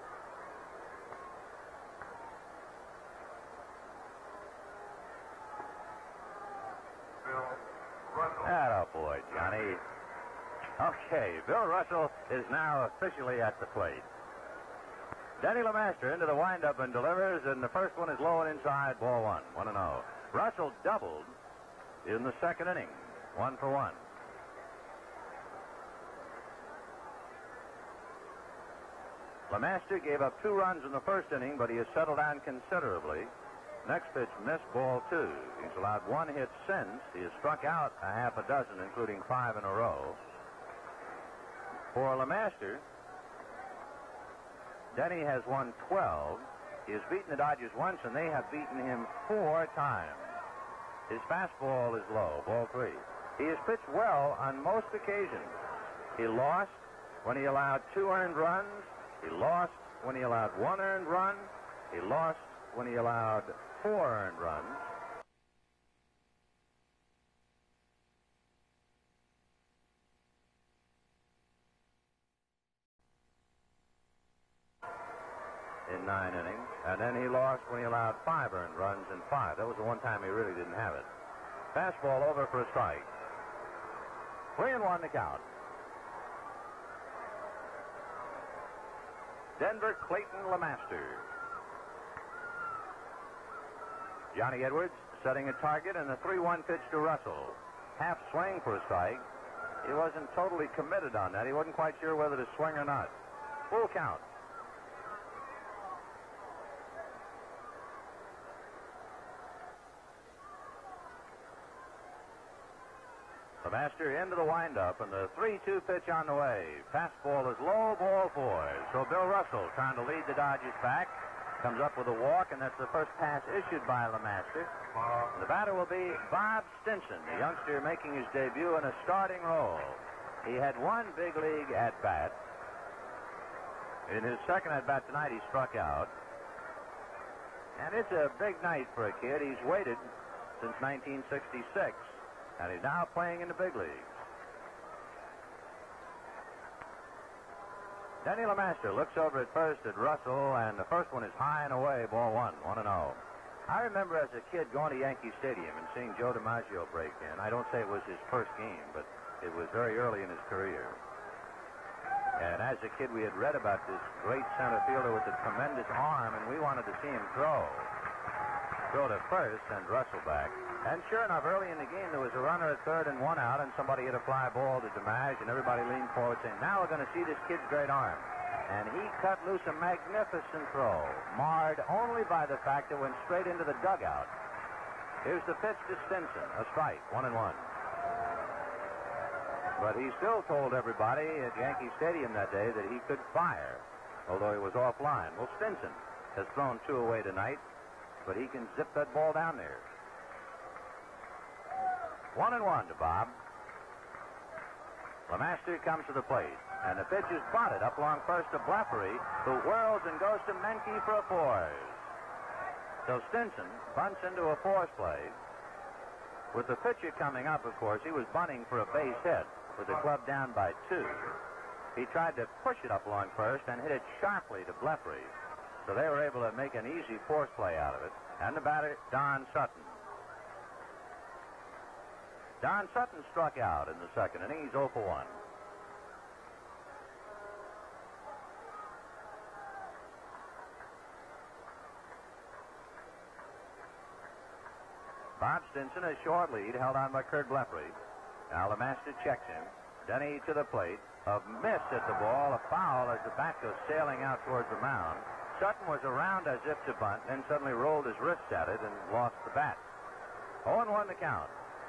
Atta boy, Johnny. Okay, Bill Russell is now officially at the plate. Denny LeMaster into the windup and delivers, and the first one is low and inside, ball 1, 1-0. Russell doubled in the second inning, 1 for 1. LeMaster gave up 2 runs in the first inning, but he has settled down considerably. Next pitch missed, ball 2. He's allowed 1 hit since. He has struck out a half a dozen, including 5 in a row. For LeMaster, Denny has won 12. He has beaten the Dodgers once, and they have beaten him 4 times. His fastball is low, ball 3. He has pitched well on most occasions. He lost when he allowed 2 earned runs. He lost when he allowed 1 earned run. He lost when he allowed 4 earned runs. in 9 innings. And then he lost when he allowed 5 earned runs in 5. That was the one time he really didn't have it. Fastball over for a strike. 3-1 the count. Denver Clayton LeMaster. Johnny Edwards setting a target and a 3-1 pitch to Russell. Half swing for a strike. He wasn't totally committed on that. He wasn't quite sure whether to swing or not. Full count. LeMaster into the windup, and the 3-2 pitch on the way. Fastball is low, ball 4. So Bill Russell, trying to lead the Dodgers back, comes up with a walk, and that's the first pass issued by LeMaster. The batter will be Bob Stinson, the youngster making his debut in a starting role. He had one big league at-bat. In his second at-bat tonight, he struck out. And it's a big night for a kid. He's waited since 1966, and he's now playing in the big leagues. Denny LeMaster looks over at first at Russell, and the first one is high and away, ball 1, 1-0. I remember as a kid going to Yankee Stadium and seeing Joe DiMaggio break in. I don't say it was his first game, but it was very early in his career. And as a kid, we had read about this great center fielder with a tremendous arm, and we wanted to see him throw. Throw to first, send Russell back. And sure enough, early in the game, there was a runner at third and 1 out, and somebody hit a fly ball to DiMaggio, and everybody leaned forward saying, now we're going to see this kid's great arm. And he cut loose a magnificent throw, marred only by the fact it went straight into the dugout. Here's the pitch to Stinson, a strike, 1-1. But he still told everybody at Yankee Stadium that day that he could fire, although he was offline. Well, Stinson has thrown 2 away tonight, but he can zip that ball down there. 1-1 to Bob. LeMaster comes to the plate, and the pitch is batted up along first to Blefary, who whirls and goes to Menke for a force. So Stinson bunts into a force play. With the pitcher coming up, of course, he was bunting for a base hit with the club down by 2. He tried to push it up along first and hit it sharply to Blefary. So they were able to make an easy force play out of it. And the batter, Don Sutton. Don Sutton struck out in the second inning. He's 0 for 1. Bob Stinson, a short lead, held on by Kurt Blefary. Now LeMaster checks him. Denny to the plate. A miss at the ball, a foul as the bat goes sailing out towards the mound. Sutton was around as if to bunt, then suddenly rolled his wrists at it and lost the bat. 0-1 the count.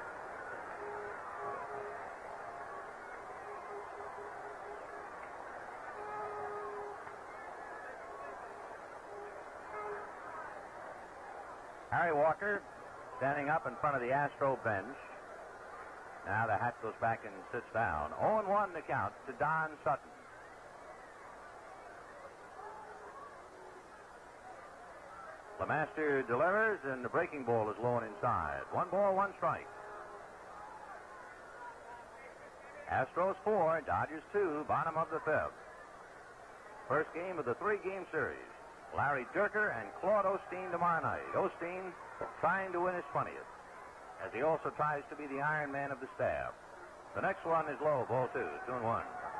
Harry Walker standing up in front of the Astro bench. Now the hat goes back and sits down. 0-1 the count to Don Sutton. LeMaster delivers, and the breaking ball is low and inside. 1 ball, 1 strike. Astros 4, Dodgers 2, bottom of the 5th. First game of the 3-game series. Larry Dierker and Claude Osteen tomorrow night. Osteen trying to win his 20th, as he also tries to be the Iron Man of the staff. The next one is low, ball 2, 2-1.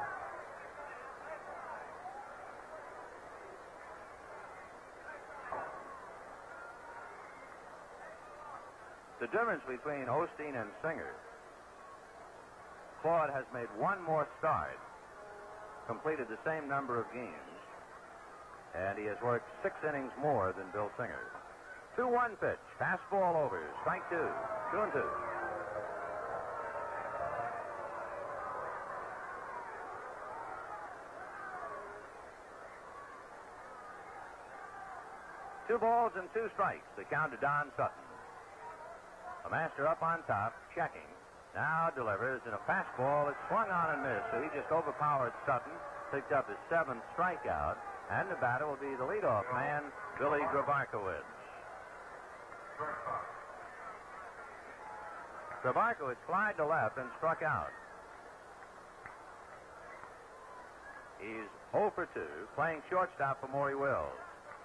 The difference between Osteen and Singer, Claude has made 1 more start, completed the same number of games, and he has worked 6 innings more than Bill Singer. 2-1 pitch, fastball over, strike 2, 2-2. Two balls and 2 strikes, the count to Don Sutton. LeMaster up on top, checking. Now delivers, and a fastball is swung on and missed, so he just overpowered Sutton, picked up his 7th strikeout, and the batter will be the leadoff man, Billy Grabarkowitz. Grabarkowitz flied to left and struck out. He's 0 for 2, playing shortstop for Maury Wills.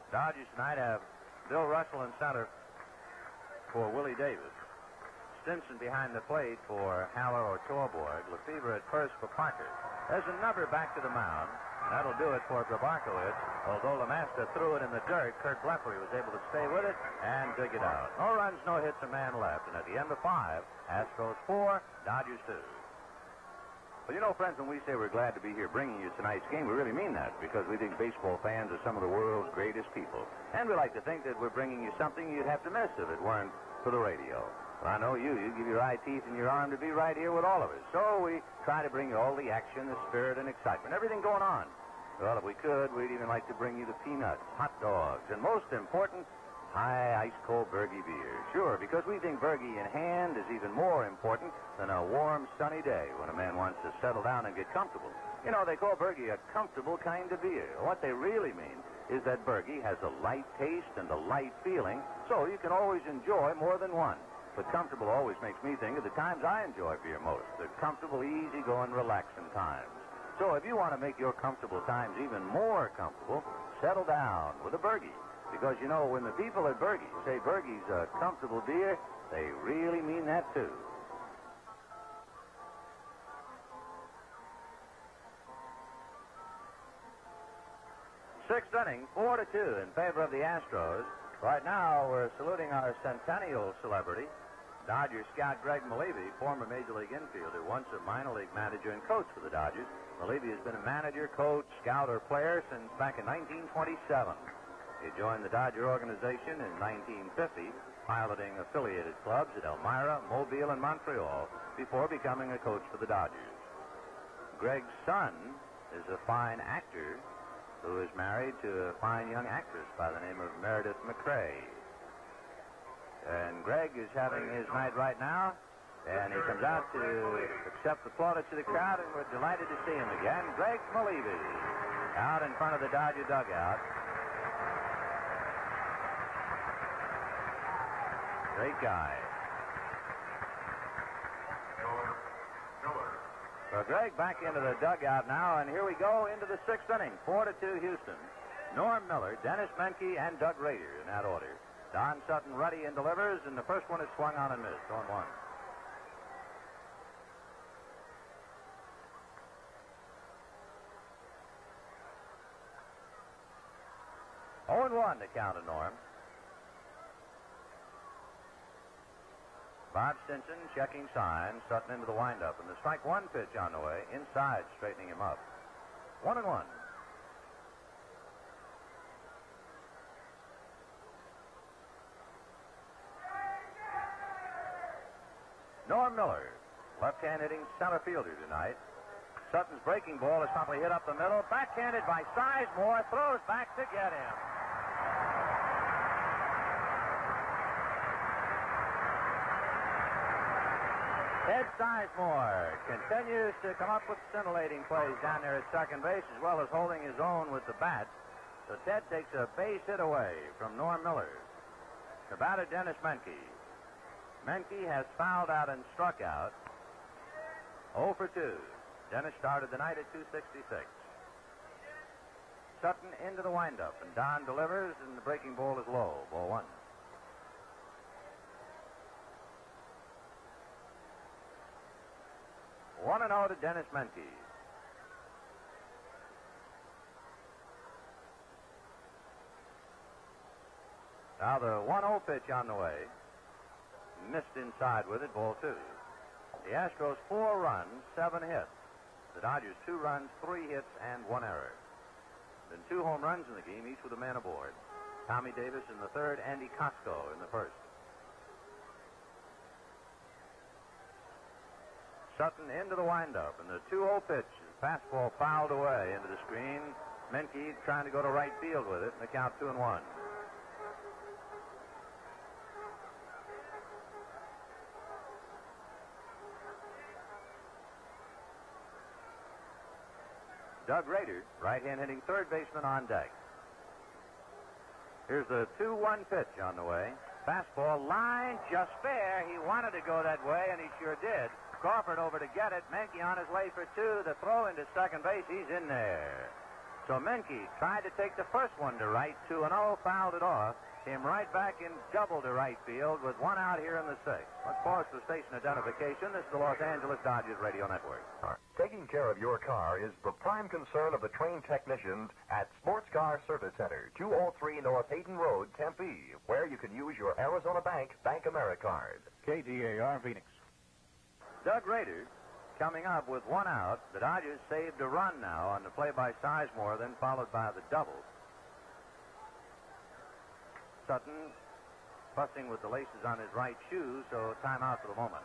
Dodgers tonight have Bill Russell in center for Willie Davis. Stinson behind the plate for Haller or Torborg. Lefebvre at first for Parker. There's a number back to the mound. That'll do it for Grabarkowitz. Although LeMaster threw it in the dirt, Kurt Bleppery was able to stay with it and dig it out. No runs, no hits, a man left. And at the end of 5, Astros 4, Dodgers 2. Well, you know, friends, when we say we're glad to be here bringing you tonight's game, we really mean that because we think baseball fans are some of the world's greatest people. And we like to think that we're bringing you something you'd have to miss if it weren't for the radio. Well, I know you give your eye teeth and your arm to be right here with all of us. So we try to bring you all the action, the spirit, and excitement, everything going on. Well, if we could, we'd even like to bring you the peanuts, hot dogs, and most important, high ice-cold Bergie beer. Sure, because we think Bergie in hand is even more important than a warm, sunny day when a man wants to settle down and get comfortable. You know, they call Bergie a comfortable kind of beer. What they really mean is that Bergie has a light taste and a light feeling, so you can always enjoy more than one. But comfortable always makes me think of the times I enjoy beer most, the comfortable, easy-going, relaxing times. So if you want to make your comfortable times even more comfortable, settle down with a Bergie. Because, you know, when the people at Bergie say Bergie's a comfortable beer, they really mean that, too. Sixth inning, 4-2 in favor of the Astros. Right now, we're saluting our centennial celebrity, Dodger scout Greg Malevy, former Major League infielder, once a minor league manager and coach for the Dodgers. Malevy has been a manager, coach, scout, or player since back in 1927. He joined the Dodger organization in 1950, piloting affiliated clubs at Elmira, Mobile, and Montreal before becoming a coach for the Dodgers. Greg's son is a fine actor who is married to a fine young actress by the name of Meredith McCrae. And Greg is having his night right now, and he comes out to accept the plaudits of the crowd, and we're delighted to see him again. Greg Malevy out in front of the Dodger dugout. Great guy. So Greg back into the dugout now, and here we go into the sixth inning. 4-2 Houston. Norm Miller, Dennis Menke, and Doug Rader in that order. Don Sutton ready and delivers, and the first one is swung on and missed. 0-1. The count of Norm. Bob Stinson checking signs, Sutton into the windup, and the strike one pitch on the way, inside, straightening him up. 1-1. Norm Miller, left-hand hitting center fielder tonight. Sutton's breaking ball is probably hit up the middle, backhanded by Sizemore, throws back to get him. Ed Sizemore continues to come up with scintillating plays down there at second base, as well as holding his own with the bat. So Ted takes a base hit away from Norm Miller. The batter, Dennis Menke. Menke has fouled out and struck out. 0 for 2. Dennis started the night at 266. Sutton into the windup, and Don delivers, and the breaking ball is low. Ball 1. One and 0 to Dennis Menke. Now the 1-0 pitch on the way. Missed inside with it, ball 2. The Astros 4 runs, 7 hits. The Dodgers 2 runs, 3 hits, and 1 error. Then 2 home runs in the game, each with a man aboard. Tommy Davis in the third, Andy Costco in the first. Sutton into the windup, and the 2-0 pitch. Fastball fouled away into the screen. Menke trying to go to right field with it, and the count 2-1. Doug Rader, right-hand hitting third baseman on deck. Here's the 2-1 pitch on the way. Fastball line just fair. He wanted to go that way, and he sure did. Crawford over to get it. Menke on his way for 2. The throw into second base. He's in there. So Menke tried to take the first one to right, 2-0, fouled it off. Came right back in double to right field with one out here in the sixth. Let's pause for station identification. This is the Los Angeles Dodgers Radio Network. Taking care of your car is the prime concern of the trained technicians at Sports Car Service Center, 203 North Hayden Road, Tempe, where you can use your Arizona Bank Bank AmeriCard. KTAR Phoenix. Doug Rader coming up with one out. The Dodgers saved a run now on the play by Sizemore, then followed by the double. Sutton fussing with the laces on his right shoe, so timeout for the moment.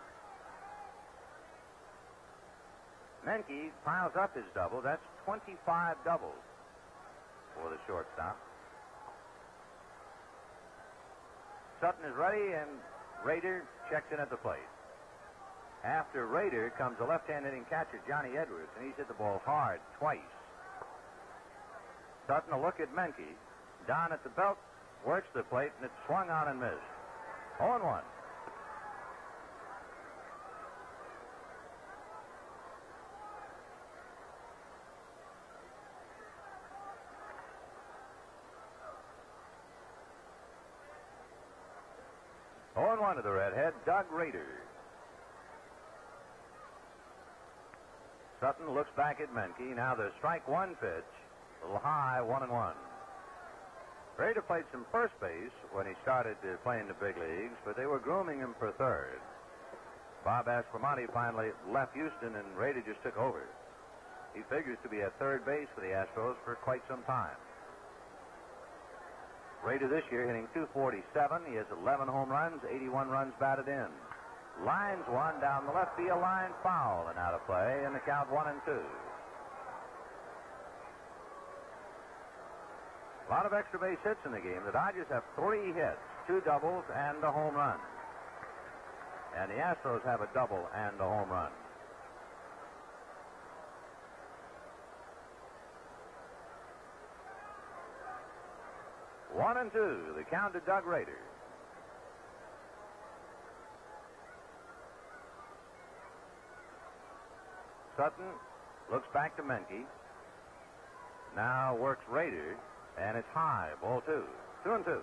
Menke piles up his double. That's 25 doubles for the shortstop. Sutton is ready, and Rader checks in at the plate. After Rader comes the left-hand hitting catcher, Johnny Edwards, and he's hit the ball hard twice. Sutton will look at Menke. Down at the belt, works the plate, and it's swung on and missed. 0-1. To the redhead, Doug Rader. Sutton looks back at Menke. Now the strike one pitch. A little high, 1-1. Rader played some first base when he started playing the big leagues, but they were grooming him for third. Bob Aspromonte finally left Houston, and Rader just took over. He figures to be at third base for the Astros for quite some time. Rader this year hitting .247. He has 11 home runs, 81 runs batted in. Lines one down the left field line, foul and out of play, and the count 1-2. A lot of extra base hits in the game. The Dodgers have 3 hits, 2 doubles, and a home run. And the Astros have a double and a home run. One and two, the count to Doug Rader. Sutton looks back to Menke. Now works Rader, and it's high, ball 2. 2-2.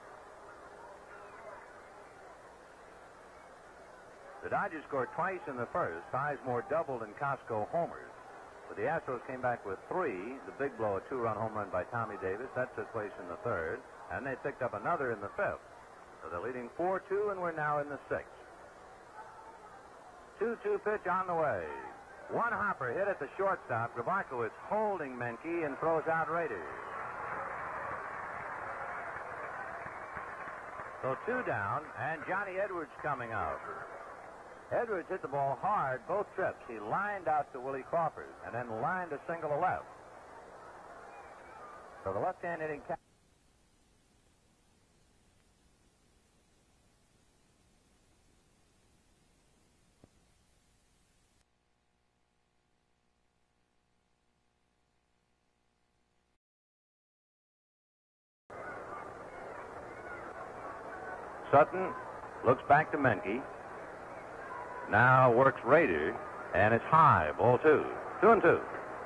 The Dodgers scored twice in the first. Sizemore doubled and Costco homered. But the Astros came back with 3. The big blow, a 2-run home run by Tommy Davis. That took place in the third. And they picked up another in the fifth. So they're leading 4-2, and we're now in the sixth. 2-2 pitch on the way. One hopper hit at the shortstop. Grabarkowitz holding Menke and throws out Rader. So 2 down, and Johnny Edwards coming out. Edwards hit the ball hard both trips. He lined out to Willie Crawford and then lined a single to left. So the left-hand hitting catcher. Sutton looks back to Menke. Now works Rader, and it's high, ball 2. 2-2.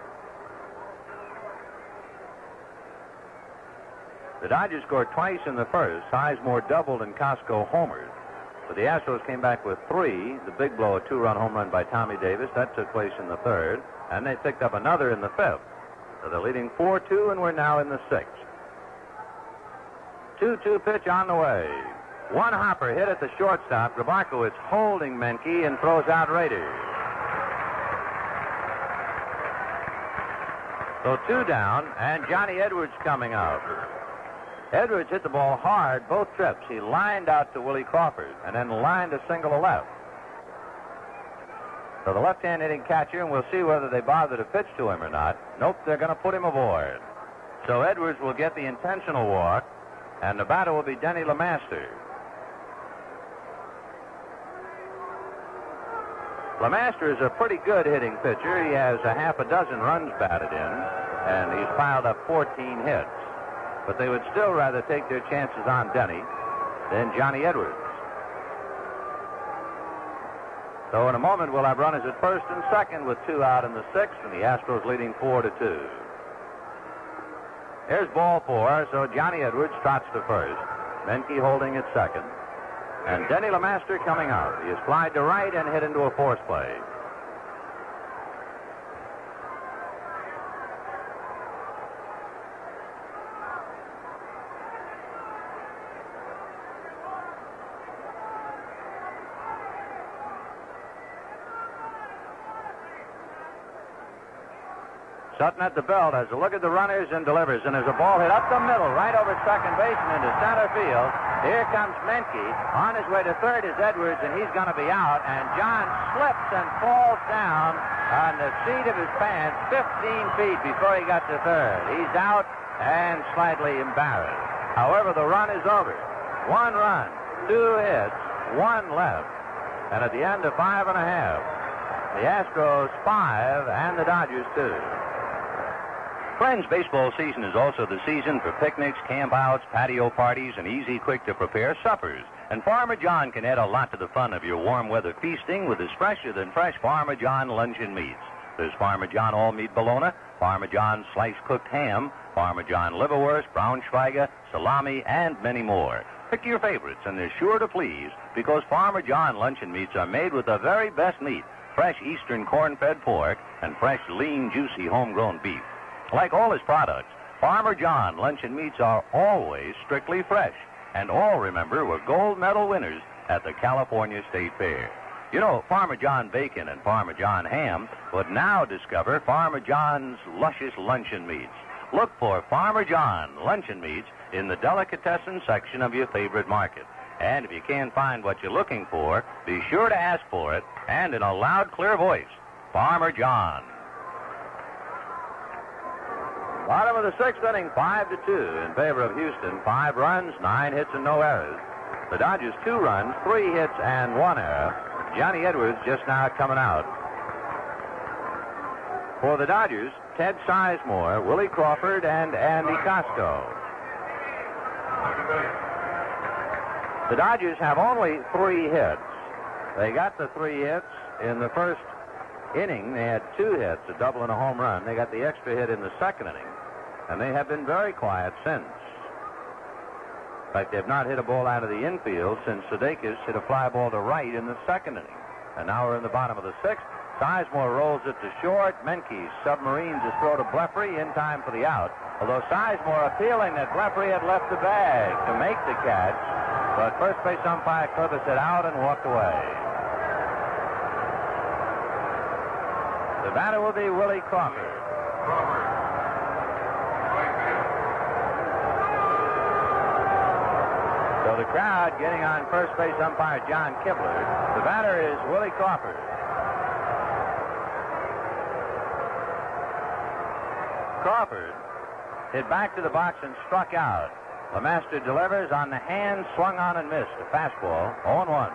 The Dodgers scored twice in the first. Sizemore doubled and Costco homered. But the Astros came back with 3. The big blow, a 2-run home run by Tommy Davis. That took place in the third. And they picked up another in the fifth. So they're leading 4-2, and we're now in the sixth. 2-2 pitch on the way. One hopper hit at the shortstop. Grabarkowitz holding Menke and throws out Rader. So 2 down, and Johnny Edwards coming out. Edwards hit the ball hard both trips. He lined out to Willie Crawford and then lined a single to left. So the left-hand hitting catcher, and we'll see whether they bother to pitch to him or not. Nope, they're going to put him aboard. So Edwards will get the intentional walk, and the batter will be Denny LeMaster. LeMaster is a pretty good hitting pitcher. He has a half a dozen runs batted in, and he's piled up 14 hits. But they would still rather take their chances on Denny than Johnny Edwards. So in a moment, we'll have runners at first and second with 2 out in the sixth, and the Astros leading 4-2. Here's ball 4, so Johnny Edwards trots to first. Menke holding at second. And Denny LeMaster coming out. He is flied to right and hit into a force play. Sutton at the belt has a look at the runners and delivers. And there's a ball hit up the middle, right over second base and into center field. Here comes Menke. On his way to third is Edwards, and he's going to be out. And John slips and falls down on the seat of his pants 15 feet before he got to third. He's out and slightly embarrassed. However, the run is over. 1 run, 2 hits, 1 left. And at the end of 5 1/2, the Astros 5 and the Dodgers 2. Friends, baseball season is also the season for picnics, campouts, patio parties, and easy, quick-to-prepare suppers. And Farmer John can add a lot to the fun of your warm weather feasting with his fresher-than-fresh Farmer John luncheon meats. There's Farmer John all-meat bologna, Farmer John sliced cooked ham, Farmer John liverwurst, Braunschweiger, salami, and many more. Pick your favorites, and they're sure to please because Farmer John luncheon meats are made with the very best meat, fresh eastern corn-fed pork, and fresh, lean, juicy, homegrown beef. Like all his products, Farmer John luncheon meats are always strictly fresh. And all, remember, were gold medal winners at the California State Fair. You know, Farmer John bacon and Farmer John ham would now discover Farmer John's luscious luncheon meats. Look for Farmer John luncheon meats in the delicatessen section of your favorite market. And if you can't find what you're looking for, be sure to ask for it, and in a loud, clear voice, Farmer John. Bottom of the 6th inning, 5-2 in favor of Houston. 5 runs, 9 hits, and no errors. The Dodgers 2 runs, 3 hits, and 1 error. Johnny Edwards just now coming out. For the Dodgers, Ted Sizemore, Willie Crawford, and Andy Costco. The Dodgers have only 3 hits. They got the 3 hits in the first inning. They had 2 hits, a double and a home run. They got the extra hit in the 2nd inning. And they have been very quiet since. In fact, they've not hit a ball out of the infield since Sudeikis hit a fly ball to right in the 2nd inning. And now we're in the bottom of the 6th. Sizemore rolls it to short. Menke submarines his throw to Blefary in time for the out. Although Sizemore appealing that Blefary had left the bag to make the catch. But first base umpire Clippers it out and walked away. The batter will be Willie Crawford. So the crowd getting on first base umpire John Kibler. The batter is Willie Crawford. Crawford hit back to the box and struck out. LeMaster delivers on the hand, swung on and missed. A fastball, 0-1.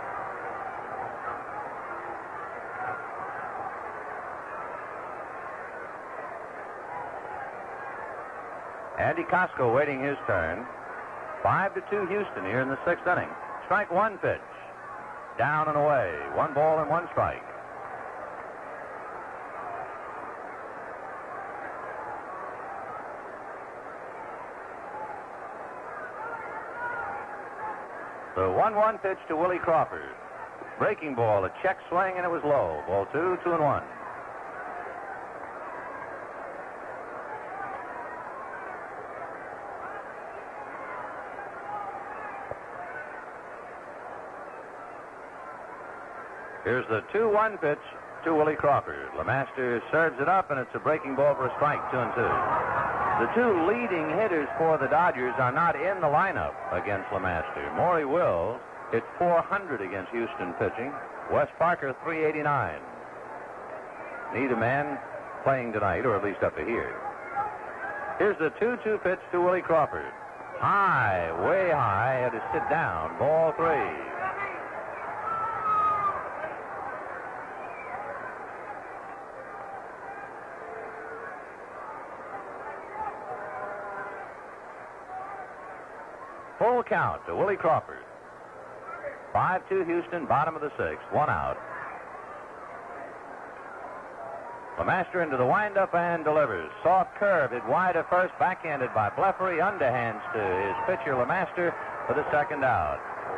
Andy Costco waiting his turn. 5-2 Houston here in the 6th inning. Strike 1 pitch. Down and away. 1 ball and 1 strike. The 1-1 pitch to Willie Crawford. Breaking ball, a check swing, and it was low. Ball 2, 2-1. Here's the 2-1 pitch to Willie Crawford. LeMaster serves it up, and it's a breaking ball for a strike, 2-2. The 2 leading hitters for the Dodgers are not in the lineup against LeMaster. Maury Wills hit .400 against Houston pitching. Wes Parker, .389. Neither man playing tonight, or at least up to here. Here's the 2-2 pitch to Willie Crawford. High, way high, had to sit down. Ball 3. Full count to Willie Crawford. 5-2 Houston, bottom of the 6th, 1 out. LeMaster into the windup and delivers. Soft curve, hit wide at first, backhanded by Blefary, underhands to his pitcher LeMaster for the second out.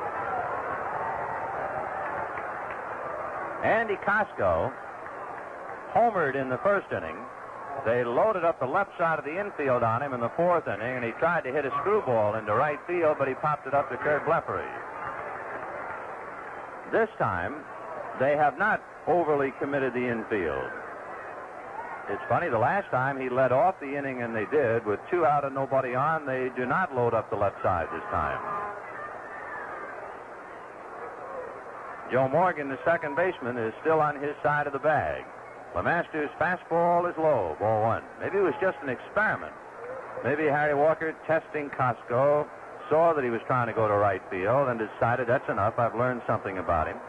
Andy Costco homered in the first inning. They loaded up the left side of the infield on him in the fourth inning, and he tried to hit a screwball into right field, but he popped it up to Kurt Blefary. This time, they have not overly committed the infield. It's funny, the last time he led off the inning, and they did, with 2 out and nobody on, they do not load up the left side this time. Joe Morgan, the second baseman, is still on his side of the bag. LeMaster's fastball is low, ball 1. Maybe it was just an experiment. Maybe Harry Walker, testing Costco, saw that he was trying to go to right field and decided that's enough. I've learned something about him.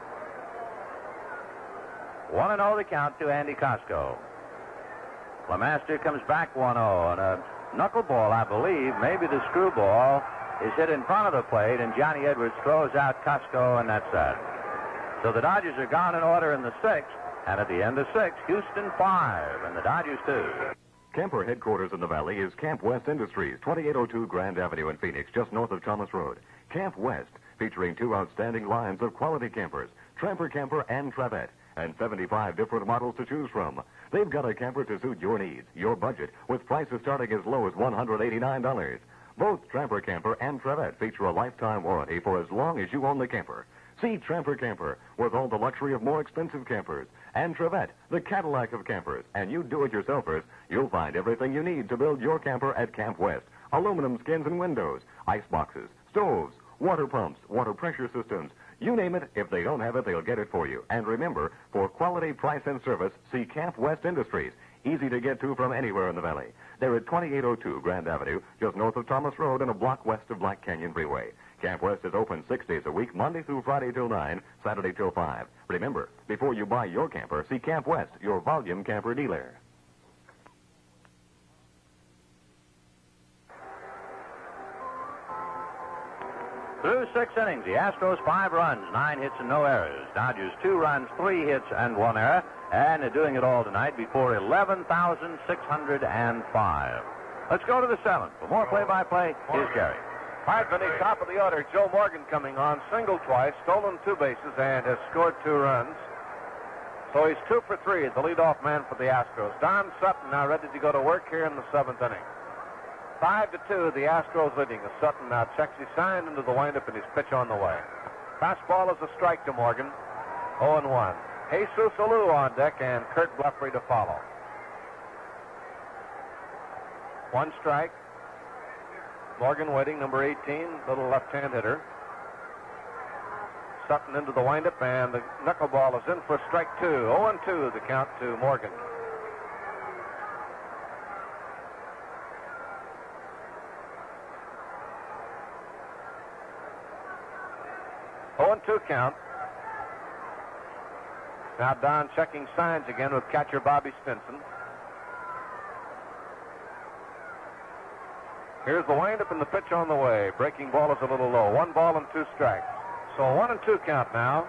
1-0 the count to Andy Costco. LeMaster comes back 1-0, and a knuckleball, I believe, maybe the screwball, is hit in front of the plate, and Johnny Edwards throws out Costco, and that's that. So the Dodgers are gone in order in the 6th, and at the end of 6, Houston 5, and the Dodgers 2. Camper headquarters in the Valley is Camp West Industries, 2802 Grand Avenue in Phoenix, just north of Thomas Road. Camp West, featuring 2 outstanding lines of quality campers, Tramper Camper and Travette, and 75 different models to choose from. They've got a camper to suit your needs, your budget, with prices starting as low as $189. Both Tramper Camper and Travette feature a lifetime warranty for as long as you own the camper. See Tramper Camper with all the luxury of more expensive campers, and Travette, the Cadillac of campers. And you do-it-yourselfers, you'll find everything you need to build your camper at Camp West. Aluminum skins and windows, ice boxes, stoves, water pumps, water pressure systems. You name it, if they don't have it, they'll get it for you. And remember, for quality, price, and service, see Camp West Industries. Easy to get to from anywhere in the Valley. They're at 2802 Grand Avenue, just north of Thomas Road and a block west of Black Canyon Freeway. Camp West is open 6 days a week, Monday through Friday till 9, Saturday till 5. Remember, before you buy your camper, see Camp West, your volume camper dealer. Through 6 innings, the Astros 5 runs, 9 hits and no errors. Dodgers 2 runs, 3 hits and 1 error. And they're doing it all tonight before 11,605. Let's go to the 7th. For more play-by-play, here's Gary. 5th inning, top of the order. Joe Morgan coming on, singled twice, stolen 2 bases, and has scored 2 runs. So he's 2 for 3, the leadoff man for the Astros. Don Sutton now ready to go to work here in the 7th inning. 5-2, the Astros leading. As Sutton now checks his sign into the windup and his pitch on the way. Fastball is a strike to Morgan. 0-1. Jesus Alou on deck and Kurt Blefary to follow. 1 strike. Morgan waiting, number 18, little left-hand hitter. Sutton into the windup, and the knuckleball is in for strike 2. 0-2 the count to Morgan. Two count. Now Don checking signs again with catcher Bobby Stinson. Here's the windup and the pitch on the way. Breaking ball is a little low. 1 ball and 2 strikes. So 1-2 count now.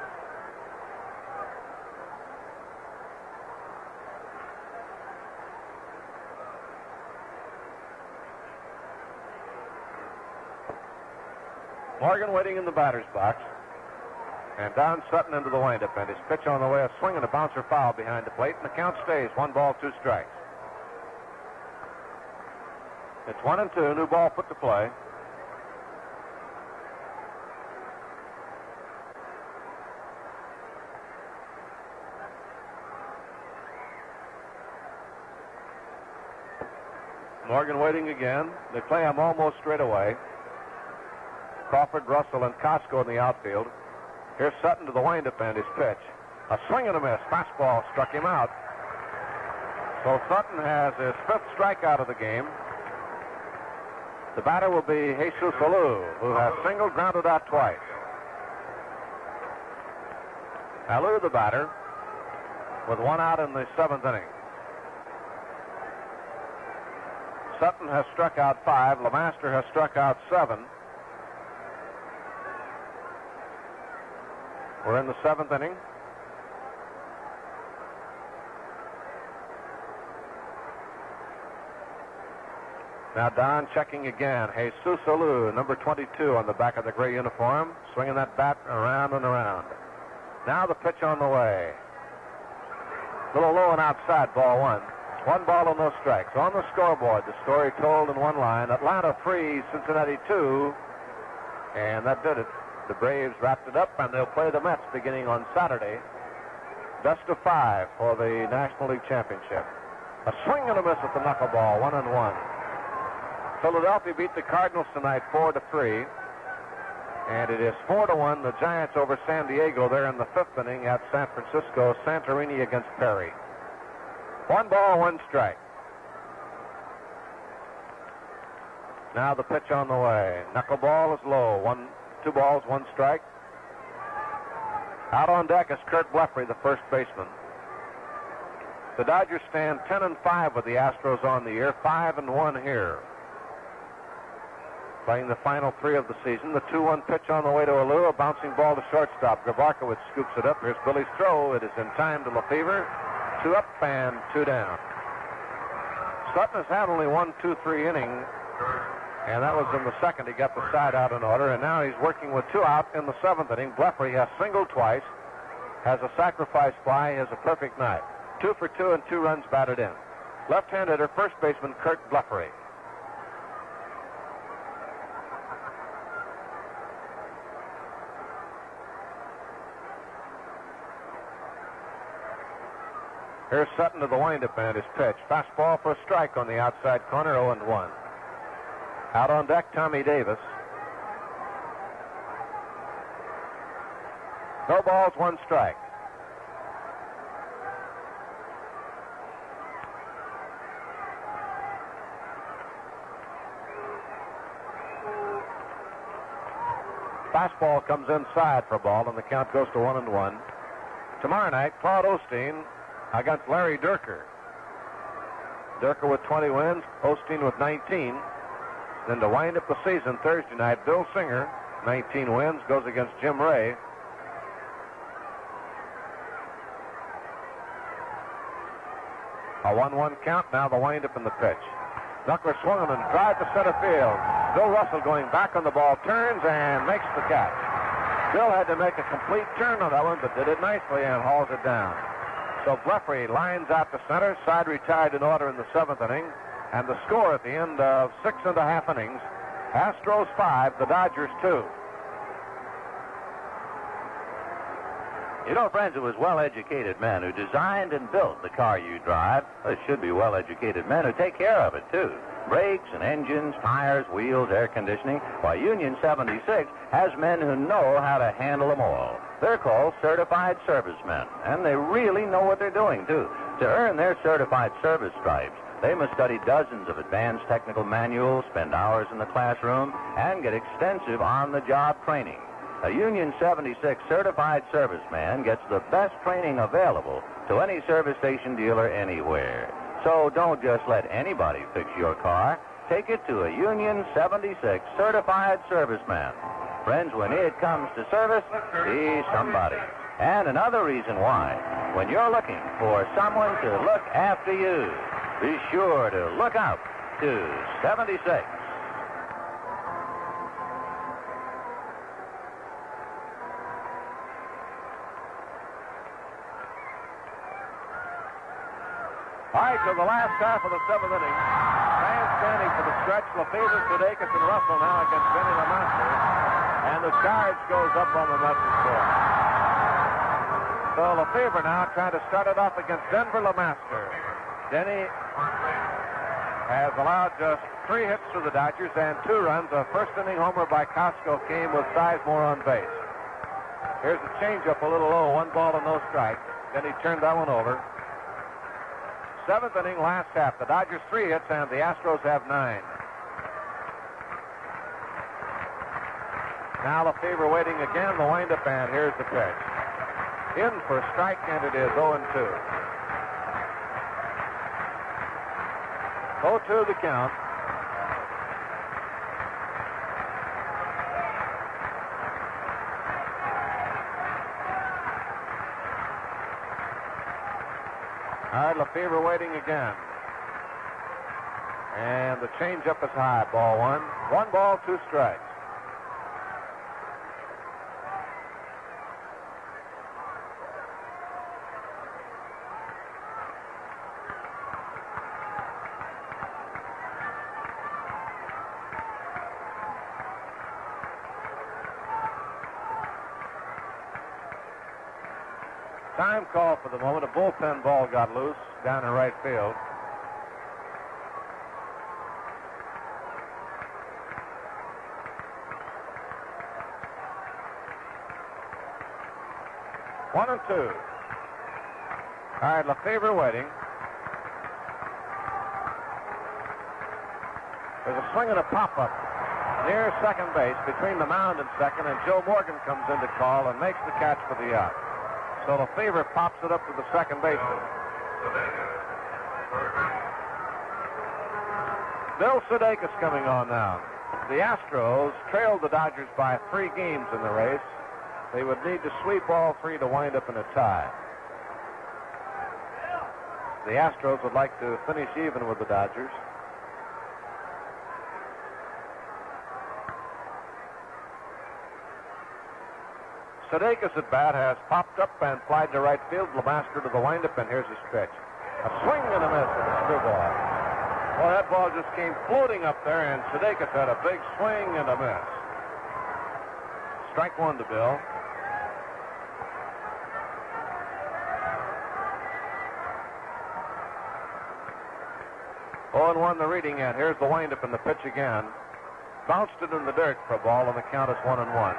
Morgan waiting in the batter's box. And Don Sutton into the windup, and his pitch on the way, a swing and a bouncer foul behind the plate, and the count stays. 1 ball, 2 strikes. It's 1-2, new ball put to play. Morgan waiting again. They play him almost straight away. Crawford, Russell, and Costco in the outfield. Here's Sutton to the windup and his pitch. A swing and a miss. Fastball struck him out. So Sutton has his 5th strikeout of the game. The batter will be Jesus Alou, who has singled, grounded out twice. Alou, the batter, with 1 out in the 7th inning. Sutton has struck out 5. LeMaster has struck out 7. We're in the 7th inning. Now Don checking again. Jesus Alou, number 22 on the back of the gray uniform, swinging that bat around and around. Now the pitch on the way. A little low and outside, ball one. 1 ball and no strikes. On the scoreboard, the story told in one line, Atlanta 3, Cincinnati 2. And that did it. The Braves wrapped it up, and they'll play the Mets beginning on Saturday. Best of 5 for the National League Championship. A swing and a miss at the knuckleball, 1-1. Philadelphia beat the Cardinals tonight 4-3. And it is 4-1, the Giants over San Diego there in the 5th inning at San Francisco. Santorini against Perry. 1 ball, 1 strike. Now the pitch on the way. Knuckleball is low. 2 balls, 1 strike. Out on deck is Kurt Blefary, the first baseman. The Dodgers stand 10-5 with the Astros on the year, 5-1 here. Playing the final 3 of the season. The 2-1 pitch on the way to Alou. A bouncing ball to shortstop. Grabarkowitz scoops it up. Here's Billy's throw. It is in time to Lefevre. 2 up and 2 down. Sutton has had only 1, 2, 3 innings. And that was in the 2nd. He got the side out in order. And now he's working with 2 out in the 7th inning. Blefary has singled twice. Has a sacrifice fly. Has a perfect night. 2 for 2 and 2 runs batted in. Left-hand hitter, first baseman Kurt Blefary. Here's Sutton to the windup and his pitch. Fastball for a strike on the outside corner, 0-1. Out on deck, Tommy Davis. No balls, 1 strike. Fastball comes inside for a ball, and the count goes to 1-1. Tomorrow night, Claude Osteen against Larry Dierker. Dierker with 20 wins, Osteen with 19. Then to wind up the season Thursday night, Bill Singer, 19 wins, goes against Jim Ray. A 1-1 count, now the windup and the pitch. Knuckler swung and drive to center field. Bill Russell going back on the ball, turns and makes the catch. Bill had to make a complete turn on that one, but did it nicely and hauls it down. So Blefary lines out to center, side retired in order in the 7th inning, and the score at the end of 6.5 innings, Astros 5, the Dodgers 2. You know, friends, it was well-educated men who designed and built the car you drive. It should be well-educated men who take care of it, too. Brakes and engines, tires, wheels, air conditioning. Why, Union 76 has men who know how to handle them all. They're called certified servicemen, and they really know what they're doing, too. To earn their certified service stripes, they must study dozens of advanced technical manuals, spend hours in the classroom, and get extensive on-the-job training. A Union 76 certified serviceman gets the best training available to any service station dealer anywhere. So don't just let anybody fix your car. Take it to a Union 76 certified serviceman. Friends, when it comes to service, see somebody. And another reason why, when you're looking for someone to look after you, be sure to look out to 76. All right, to the last half of the 7th inning. Fans standing for the stretch. Lefevre, Sudeikis, and Russell now against Benny LeMaster. And the charge goes up on the message board. So Lefevre now trying to start it off against Denver LeMaster. Denny has allowed just 3 hits to the Dodgers and 2 runs. A first-inning homer by Costco came with Sizemore on base. Here's a changeup a little low, 1 ball and no strike. Then he turned that one over. 7th inning, last half. The Dodgers 3 hits and the Astros have 9. Now Lefevre waiting again, the windup, and here's the pitch. In for a strike, and it is 0-2. 0-2 the count. All right, Lefevre waiting again. And the changeup is high. Ball one. 1 ball, 2 strikes. Time call for the moment. A bullpen ball got loose down in right field. One and two. All right, Lefebvre waiting. There's a swing and a pop-up near second base between the mound and second, and Joe Morgan comes in to call and makes the catch for the out. So Lefebvre pops it up to the second baseman. Bill Sudeikis coming on now. The Astros trailed the Dodgers by 3 games in the race. They would need to sweep all 3 to wind up in a tie. The Astros would like to finish even with the Dodgers. Sudeikis at bat has popped up and flied to right field. LeMaster to the windup, and here's his pitch. A swing and a miss with a screwball. Well, that ball just came floating up there, and Sudeikis had a big swing and a miss. Strike 1 to Bill. Oh, and 1 the reading, and here's the windup and the pitch again. Bounced it in the dirt for a ball, and the count is 1-1.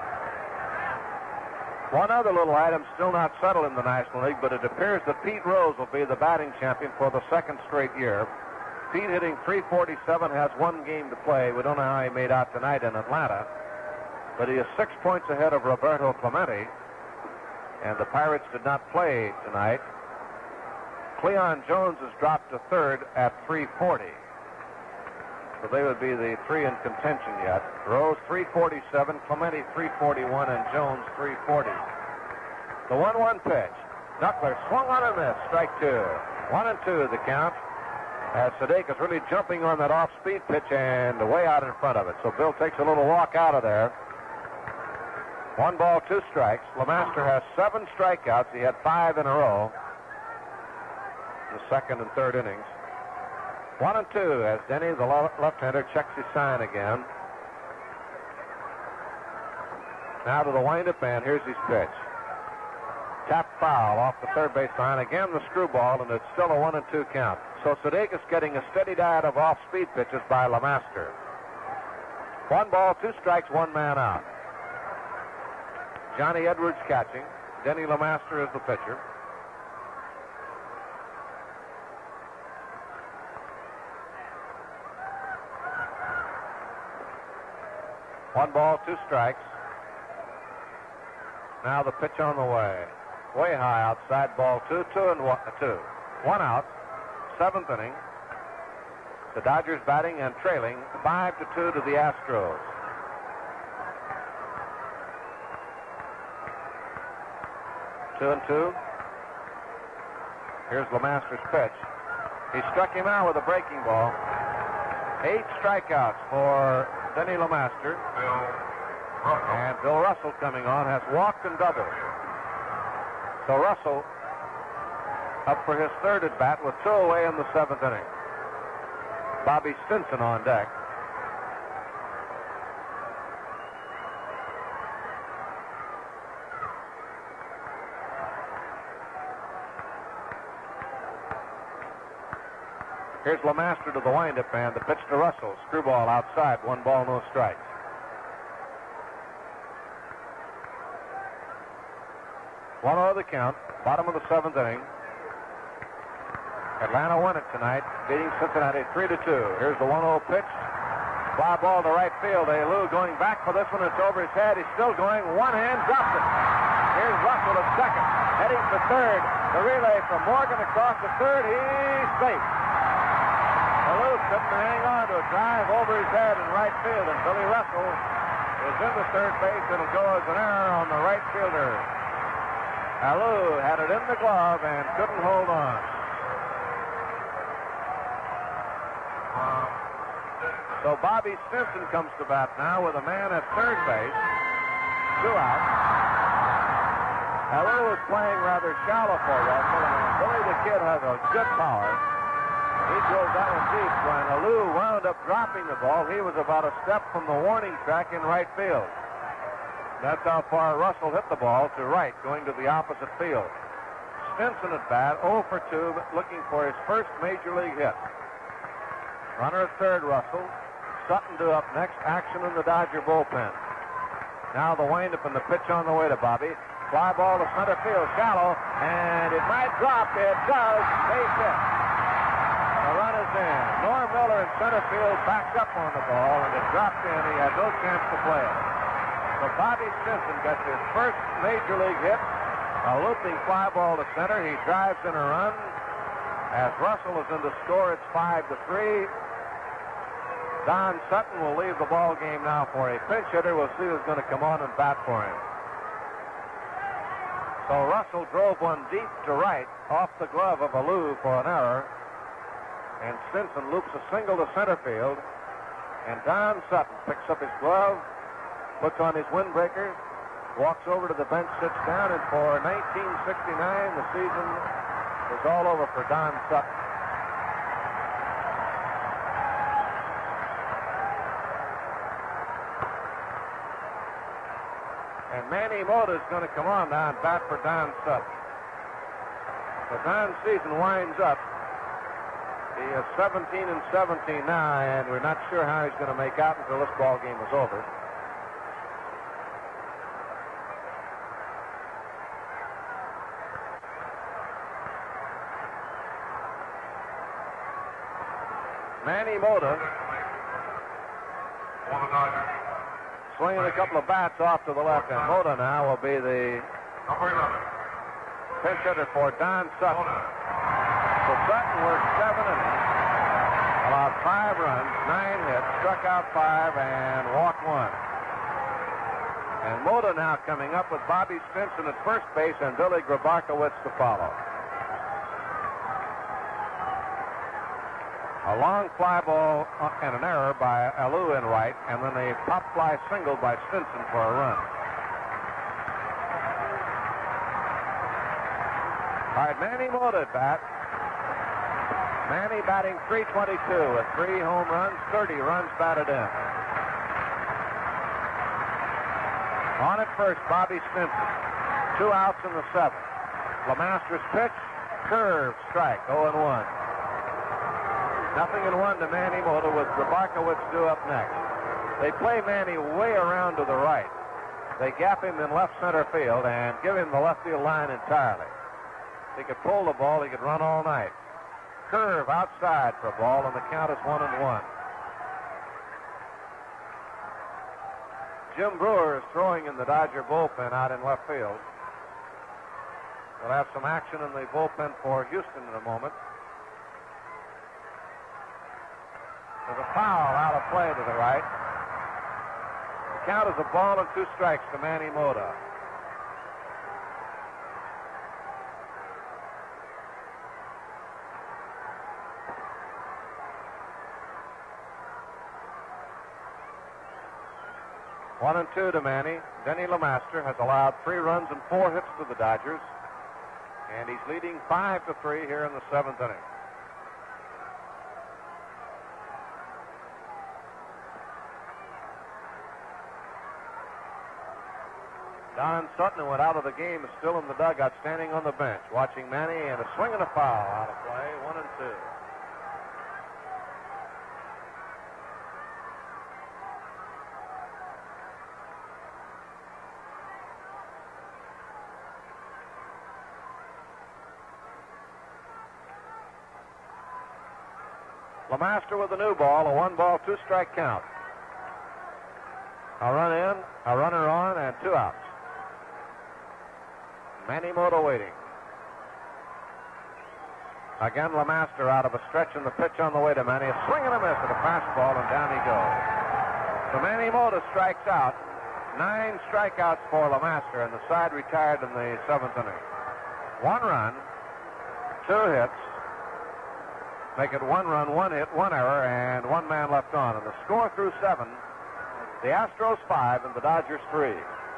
One other little item still not settled in the National League, but it appears that Pete Rose will be the batting champion for the 2nd straight year. Pete hitting .347, has 1 game to play. We don't know how he made out tonight in Atlanta, but he is 6 points ahead of Roberto Clemente, and the Pirates did not play tonight. Cleon Jones has dropped to 3rd at .340. So they would be the 3 in contention yet. Rose .347, Clemente .341, and Jones .340. The 1-1 pitch. Knuckler swung on and missed. Strike 2. 1-2 the count. As Sudeikis really jumping on that off-speed pitch and way out in front of it. So Bill takes a little walk out of there. 1 ball, 2 strikes. LeMaster has 7 strikeouts. He had 5 in a row in the 2nd and 3rd innings. 1-2 as Denny, the left-hander, checks his sign again. Now to the windup, and here's his pitch. Tap foul off the third base line. Again, the screwball, and it's still a 1-2 count. So Sudeikis getting a steady diet of off-speed pitches by LeMaster. 1 ball, 2 strikes, 1 man out. Johnny Edwards catching. Denny LeMaster is the pitcher. One ball, 2 strikes. Now the pitch on the way. Way high outside, ball 2, 2-2. 1 out, 7th inning. The Dodgers batting and trailing 5-2 to the Astros. Two and 2. Here's LeMaster's pitch. He struck him out with a breaking ball. 8 strikeouts for Denny LeMaster. And Bill Russell coming on has walked and doubled. So Russell up for his 3rd at bat with 2 away in the 7th inning. Bobby Stinson on deck. Here's LeMaster to the windup, and the pitch to Russell. Screwball outside. 1 ball, no strikes. One over the count. Bottom of the 7th inning. Atlanta won it tonight, beating Cincinnati 3-2. Here's the 1-0 pitch. Fly ball to right field. Alou going back for this one. It's over his head. He's still going. One hand, drops it. Here's Russell at second, heading for 3rd. The relay from Morgan across the 3rd. He's safe. Alou couldn't hang on to a drive over his head in right field, and Billy Russell is in the 3rd base. It'll go as an error on the right fielder. Alou had it in the glove and couldn't hold on. So Bobby Stinson comes to bat now with a man at third base. 2 outs. Alou is playing rather shallow for Russell, and Billy the Kid has a good power. He drove that one deep. When Alou wound up dropping the ball, he was about a step from the warning track in right field. That's how far Russell hit the ball, to right, going to the opposite field. Stinson at bat, 0 for 2, looking for his first major league hit. Runner at third, Russell. Sutton due up next. Action in the Dodger bullpen. Now the windup and the pitch on the way to Bobby. Fly ball to center field, shallow, and it might drop. It does. Base hit. The run is in. Norm Miller in center field backed up on the ball, and it dropped in. He had no chance to play it. So Bobby Stinson gets his first major league hit. A looping fly ball to center. He drives in a run. As Russell is in the score, it's 5-3. Don Sutton will leave the ball game now for a pinch hitter. We'll see who's going to come on and bat for him. So Russell drove one deep to right off the glove of Alou for an error. And Stinson loops a single to center field. And Don Sutton picks up his glove, puts on his windbreaker, walks over to the bench, sits down, and for 1969, the season is all over for Don Sutton. And Manny Mota is going to come on now and bat for Don Sutton. So Don's season winds up. He is 17-17 now, and we're not sure how he's going to make out until this ball game is over. Manny Mota swinging a couple of bats off to the left, and Mota now will be the pinch hitter for Don Sutton. So Sutton worked 7 innings, allowed 5 runs, 9 hits, struck out 5, and walked 1. And Mota now coming up with Bobby Stinson at first base and Billy Grabarkowitz to follow. A long fly ball and an error by Alou in right, and then a pop fly single by Stinson for a run. All right, Manny Mota at bat. Manny batting .322 with 3 home runs, 30 runs batted in. On at first, Bobby Stinson. 2 outs in the 7th. LeMaster's pitch, curve, strike, 0-1. 0-1 to Manny Mota with Grabarkowitz due up next. They play Manny way around to the right. They gap him in left center field and give him the left field line entirely. He could pull the ball, he could run all night. Curve outside for a ball, and the count is 1-1. Jim Brewer is throwing in the Dodger bullpen out in left field. We'll have some action in the bullpen for Houston in a moment. There's a foul out of play to the right. The count is a ball and 2 strikes to Manny Mota. One and 2 to Manny. Denny LeMaster has allowed 3 runs and 4 hits to the Dodgers. And he's leading 5-3 here in the 7th inning. Don Sutton, who went out of the game, is still in the dugout, standing on the bench, watching Manny, and a swing and a foul out of play, 1 and 2. LeMaster with a new ball, a 1-ball, 2-strike count. A run in, a runner on, and 2 outs. Manny Mota waiting. Again, LeMaster out of a stretch in the pitch on the way to Manny. A swing and a miss at a fastball, and down he goes. So Manny Mota strikes out. 9 strikeouts for LeMaster, and the side retired in the 7th inning. 1 run, 2 hits, Make it 1 run, 1 hit, 1 error, and 1 man left on. And the score through 7, the Astros 5 and the Dodgers 3.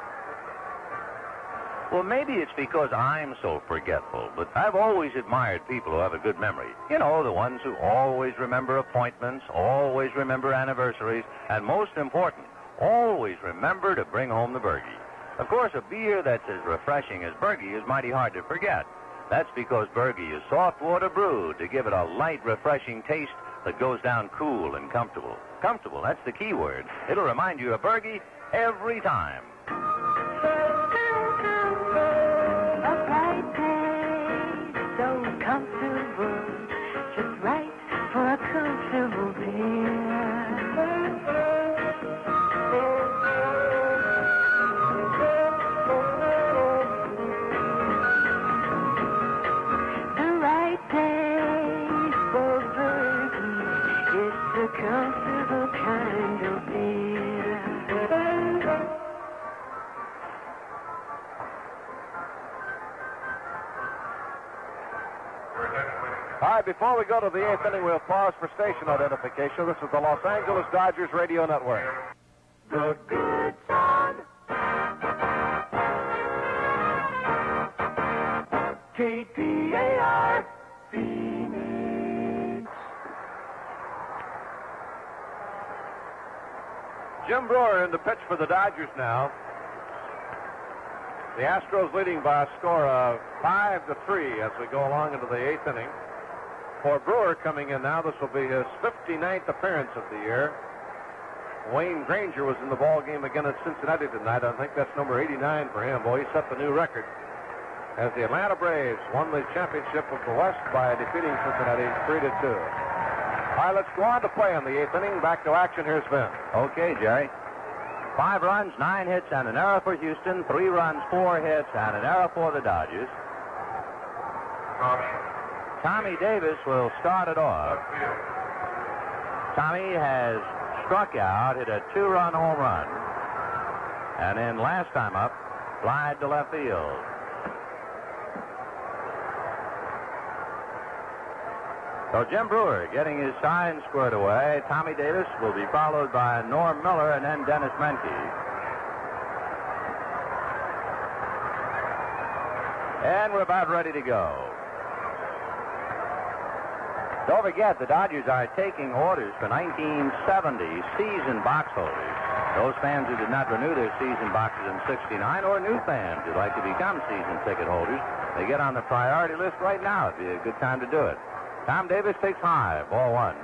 Well, maybe it's because I'm so forgetful, but I've always admired people who have a good memory. You know, the ones who always remember appointments, always remember anniversaries, and most important, always remember to bring home the Bergie. Of course, a beer that's as refreshing as Bergie is mighty hard to forget. That's because Bergie is soft water brewed to give it a light, refreshing taste that goes down cool and comfortable. Comfortable, that's the key word. It'll remind you of Bergie every time. All right, before we go to the 8th inning, we'll pause for station identification. This is the Los Angeles Dodgers Radio Network. The good son. KTAR Phoenix. Jim Brewer in the pitch for the Dodgers now. The Astros leading by a score of 5-3 as we go along into the 8th inning. For Brewer coming in now, this will be his 59th appearance of the year. Wayne Granger was in the ball game again at Cincinnati tonight. I think that's number 89 for him. Boy, he set the new record as the Atlanta Braves won the championship of the West by defeating Cincinnati 3-2. All right, let's go on to play in the 8th inning. Back to action. Here's Vin. Okay, Jerry. 5 runs, 9 hits, and an error for Houston. 3 runs, 4 hits, and an error for the Dodgers. Tommy Davis will start it off. Tommy has struck out, hit a 2-run home run, and then last time up, flied to left field. So Jim Brewer getting his sign squared away. Tommy Davis will be followed by Norm Miller and then Dennis Menke. And we're about ready to go. Don't forget, the Dodgers are taking orders for 1970 season box holders. Those fans who did not renew their season boxes in '69, or new fans who'd like to become season ticket holders, they get on the priority list right now. It'd be a good time to do it. Tom Davis takes high, ball 1.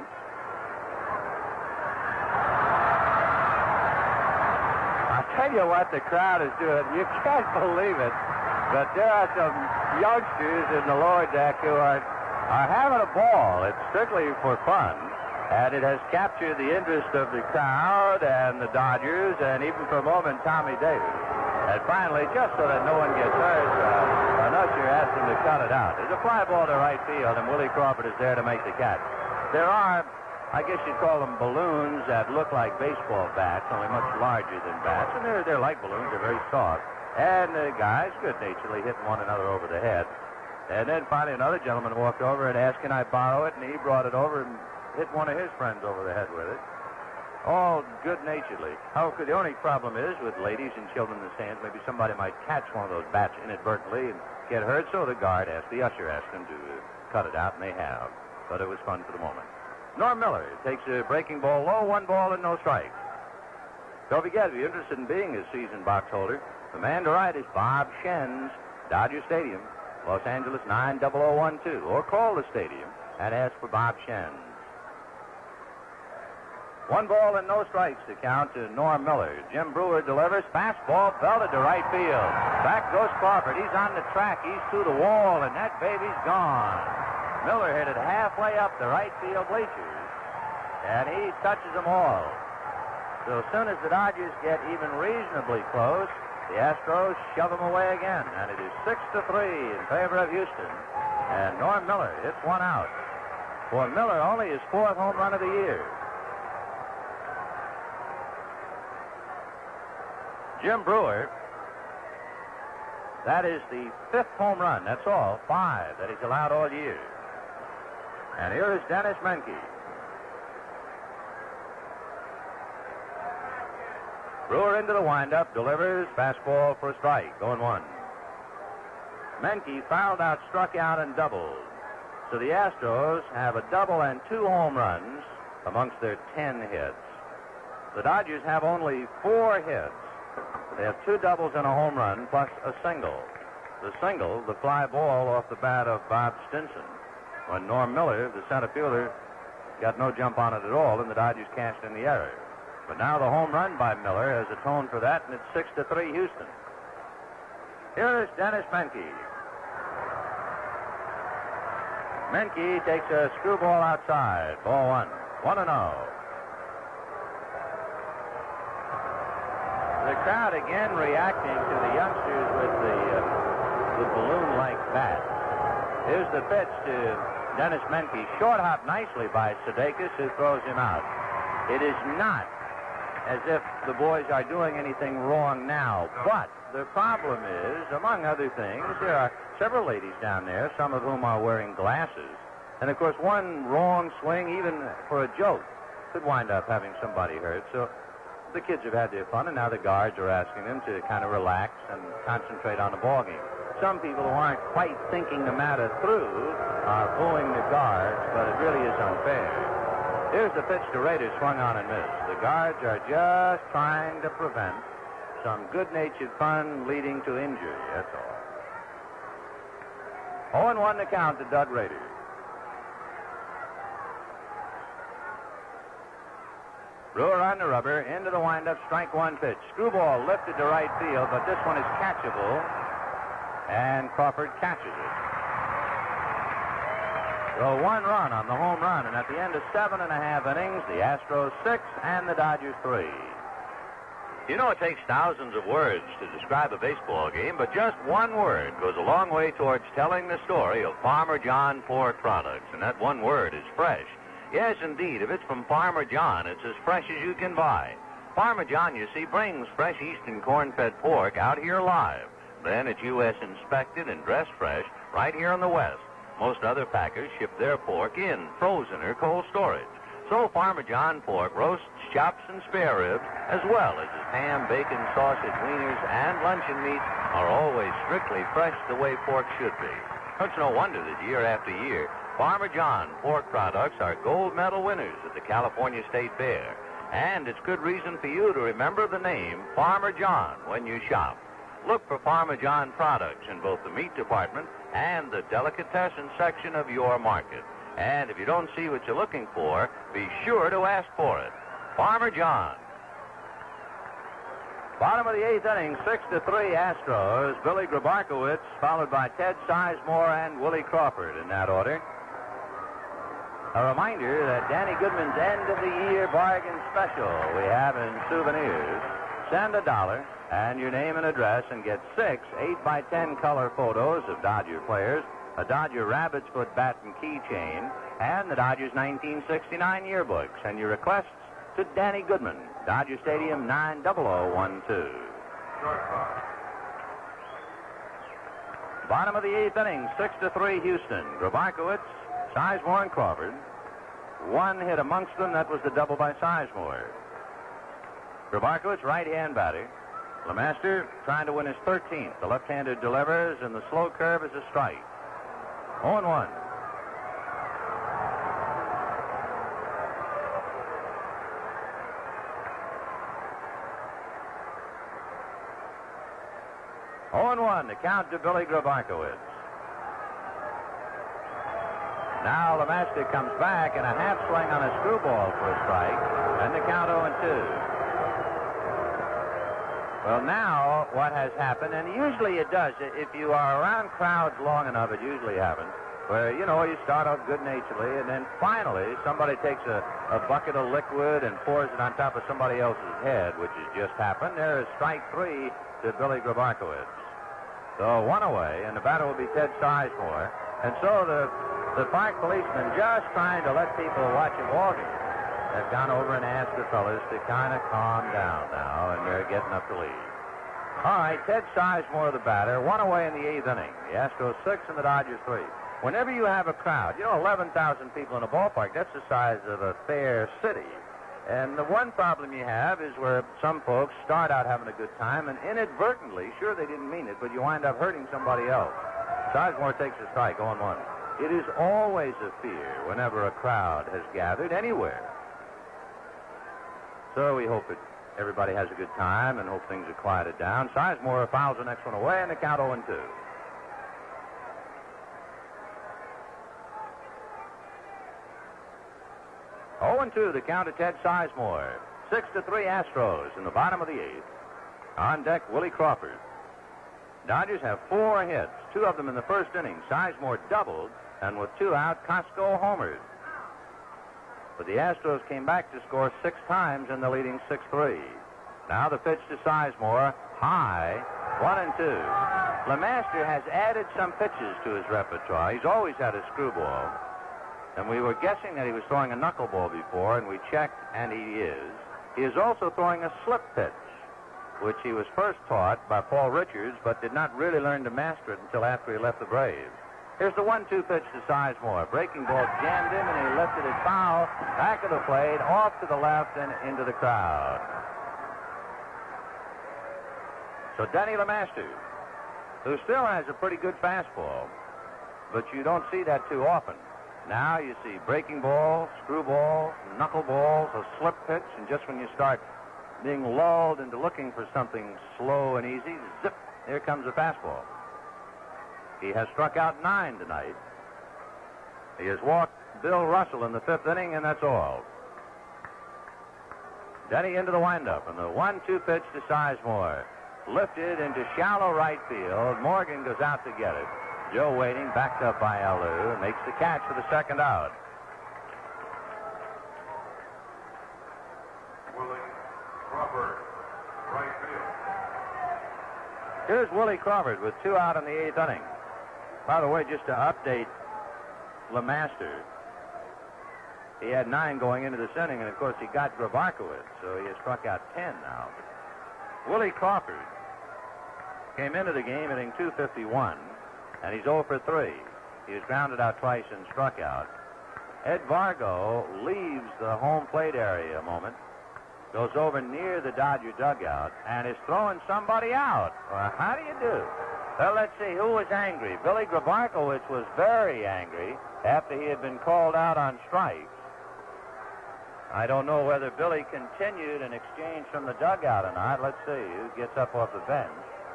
I'll tell you what the crowd is doing. You can't believe it, but there are some youngsters in the lower deck who are having a ball. It's strictly for fun, and it has captured the interest of the crowd and the Dodgers, and even for a moment, Tommy Davis. And finally, just so that no one gets hurt, an usher asked him to cut it out. There's a fly ball to right field, and Willie Crawford is there to make the catch. There are, I guess you'd call them balloons that look like baseball bats, only much larger than bats, and they're like balloons. They're very soft. And the guys good-naturedly hitting one another over the head. And then finally another gentleman walked over and asked, can I borrow it? And he brought it over and hit one of his friends over the head with it. All good-naturedly. However, the only problem is with ladies and children in the stands, maybe somebody might catch one of those bats inadvertently and get hurt, so the usher asked them to cut it out, and they have. But it was fun for the moment. Norm Miller takes a breaking ball low, 1 ball and no strikes. Don't forget, if you're interested in being a season box holder, the man to write is Bob Schenz, Dodger Stadium, Los Angeles 90012, or call the stadium and ask for Bob Schenz. 1 ball and no strikes to count to Norm Miller. Jim Brewer delivers. Fastball belted to right field. Back goes Crawford. He's on the track. He's through the wall, and that baby's gone. Miller hit it halfway up the right field bleachers, and he touches them all. So as soon as the Dodgers get even reasonably close, the Astros shove them away again, and it is 6-3 in favor of Houston. And Norm Miller hits 1 out. For Miller, only his 4th home run of the year. Jim Brewer, that is the 5th home run. That's all, 5 that he's allowed all year. And here is Dennis Menke. Brewer into the windup, delivers, fastball for a strike, 0-1. Menke fouled out, struck out, and doubled. So the Astros have a double and 2 home runs amongst their 10 hits. The Dodgers have only 4 hits. They have 2 doubles and a home run, plus a single. The single, the fly ball off the bat of Bob Stinson, when Norm Miller, the center fielder, got no jump on it at all, and the Dodgers cashed in the error. But now the home run by Miller has atoned for that, and it's 6-3 Houston. Here is Dennis Menke. Menke takes a screwball outside. Ball 1. 1-0. The crowd again reacting to the youngsters with the balloon-like bats. Here's the pitch to Dennis Menke. Short hop nicely by Sudeikis, who throws him out. It is not as if the boys are doing anything wrong now, but the problem is, among other things, there are several ladies down there, some of whom are wearing glasses. And, of course, one wrong swing, even for a joke, could wind up having somebody hurt. So the kids have had their fun, and now the guards are asking them to kind of relax and concentrate on the ballgame. Some people who aren't quite thinking the matter through are booing the guards, but it really is unfair. Here's the pitch to Rader, swung on and missed. The guards are just trying to prevent some good-natured fun leading to injury, that's all. 0-1 the count to Doug Rader. Brewer on the rubber, into the windup, strike 1 pitch. Screwball lifted to right field, but this one is catchable, and Crawford catches it. So 1 run on the home run, and at the end of 7.5 innings, the Astros 6 and the Dodgers 3. You know, it takes thousands of words to describe a baseball game, but just one word goes a long way towards telling the story of Farmer John pork products, and that one word is fresh. Yes, indeed, if it's from Farmer John, it's as fresh as you can buy. Farmer John, you see, brings fresh Eastern corn-fed pork out here live. Then it's U.S. inspected and dressed fresh right here in the West. Most other packers ship their pork in frozen or cold storage. So Farmer John pork roasts, chops, and spare ribs, as well as his ham, bacon, sausage, wieners, and luncheon meats are always strictly fresh the way pork should be. It's no wonder that year after year, Farmer John pork products are gold medal winners at the California State Fair. And it's good reason for you to remember the name Farmer John when you shop. Look for Farmer John products in both the meat department and the delicatessen section of your market. And if you don't see what you're looking for, be sure to ask for it. Farmer John. Bottom of the 8th inning, 6-3 Astros. Billy Grabarkowitz, followed by Ted Sizemore and Willie Crawford in that order. A reminder that Danny Goodman's end-of-the-year bargain special we have in souvenirs. Send $1 and your name and address and get 6 8x10 color photos of Dodger players, a Dodger Rabbit's Foot bat and keychain, and the Dodgers 1969 yearbooks. And your requests to Danny Goodman, Dodger Stadium, 90012. Bottom of the 8th inning, 6-3 Houston. Grabarkowitz, Sizemore, and Crawford. 1 hit amongst them. That was the double by Sizemore. Grabarkowitz, right-hand batter. LeMaster trying to win his 13th. The left-hander delivers, and the slow curve is a strike. 0-1. The count to Billy Grabarkowitz. Now LeMaster comes back, and a half swing on a screwball for a strike, and the count 0-2. Well, now what has happened, and usually it does, if you are around crowds long enough, it usually happens, where, you know, you start out good-naturedly, and then finally somebody takes a bucket of liquid and pours it on top of somebody else's head, which has just happened. There is strike 3 to Billy Grabarkowitz. So 1 away, and the batter will be Ted Sizemore. And so the park policemen, just trying to let people watch a ball game, have gone over and asked the fellas to kind of calm down now, and they're getting up to lead. All right, Ted Sizemore, the batter, 1 away in the 8th inning. The Astros 6 and the Dodgers 3. whenever you have a crowd, 11,000 people in a ballpark, that's the size of a fair city. And the one problem you have is where some folks start out having a good time and inadvertently, sure they didn't mean it, but you wind up hurting somebody else. Sizemore takes a strike, 0-1. It is always a fear whenever a crowd has gathered anywhere. So we hope that everybody has a good time and hope things are quieted down. Sizemore fouls the next one away, and the count 0-2. 0-2, the count to Ted Sizemore. 6-3 Astros in the bottom of the eighth. On deck, Willie Crawford. Dodgers have 4 hits, 2 of them in the first inning. Sizemore doubled, and with 2 out, Costco homered. But the Astros came back to score 6 times in the leading 6-3. Now the pitch to Sizemore, high, 1-2. LeMaster has added some pitches to his repertoire. He's always had a screwball. And we were guessing that he was throwing a knuckleball before, and we checked, and he is. He is also throwing a slip pitch, which he was first taught by Paul Richards, but did not really learn to master it until after he left the Braves. Here's the 1-2 pitch to Sizemore. Breaking ball jammed him, and he lifted it foul, back of the plate, off to the left, and into the crowd. So Denny LeMaster, who still has a pretty good fastball, but you don't see that too often. Now you see breaking ball, screwball, knuckleballs, a slip pitch, and just when you start being lulled into looking for something slow and easy, zip, here comes a fastball. He has struck out 9 tonight. He has walked Bill Russell in the 5th inning, and that's all. Denny into the windup, and the 1-2 pitch to Sizemore. Lifted into shallow right field. Morgan goes out to get it. Joe waiting, backed up by Alou, makes the catch for the second out. Willie Crawford, right field. Here's Willie Crawford with 2 out in the 8th inning. By the way, just to update LeMaster, he had 9 going into this inning, and of course he got Grabarkowitz, so he has struck out 10 now. Willie Crawford came into the game hitting .251, and he's 0 for 3. He was grounded out twice and struck out. Ed Vargo leaves the home plate area a moment, goes over near the Dodger dugout, and is throwing somebody out. Well, how do you do? Well, let's see, who was angry? Billy Grabarkowitz was very angry after he had been called out on strikes. I don't know whether Billy continued an exchange from the dugout or not. Let's see who gets up off the bench.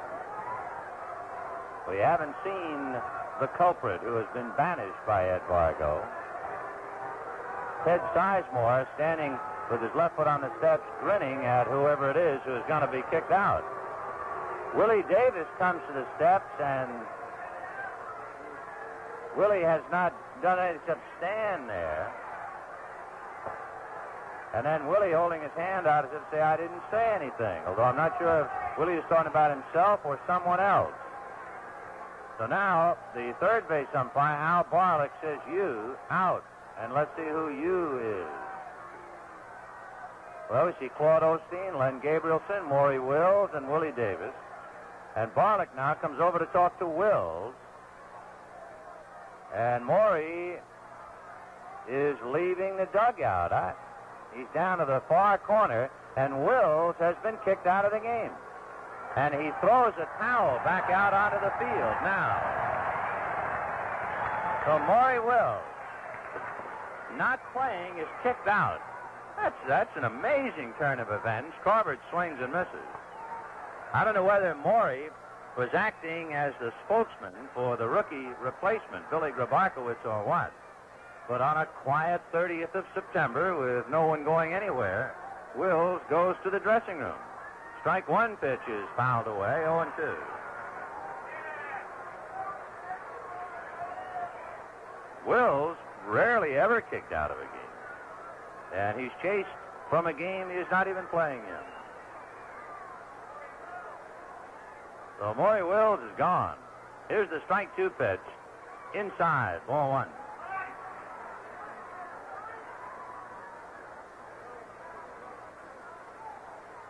We haven't seen the culprit who has been banished by Ed Vargo. Ted Sizemore standing with his left foot on the steps, grinning at whoever it is who is going to be kicked out. Willie Davis comes to the steps, and Willie has not done anything except stand there. And then Willie, holding his hand out, as if to say, I didn't say anything, although I'm not sure if Willie is talking about himself or someone else. So now, the third base umpire, Al Barlick, says you, out. And let's see who you is. Well, we see Claude Osteen, Len Gabrielson, Maury Wills, and Willie Davis. And Barlick now comes over to talk to Wills. And Maury is leaving the dugout. He's down to the far corner, and Wills has been kicked out of the game. And he throws a towel back out onto the field now. So Maury Wills, not playing, is kicked out. That's an amazing turn of events. Crawford swings and misses. I don't know whether Maury was acting as the spokesman for the rookie replacement, Billy Grabarkowitz, or what. But on a quiet 30th of September, with no one going anywhere, Wills goes to the dressing room. Strike 1 pitch is fouled away, 0-2. Wills rarely ever kicked out of a game. And he's chased from a game he is not even playing in. So Maury Wills is gone. Here's the strike 2 pitch. Inside, ball 1.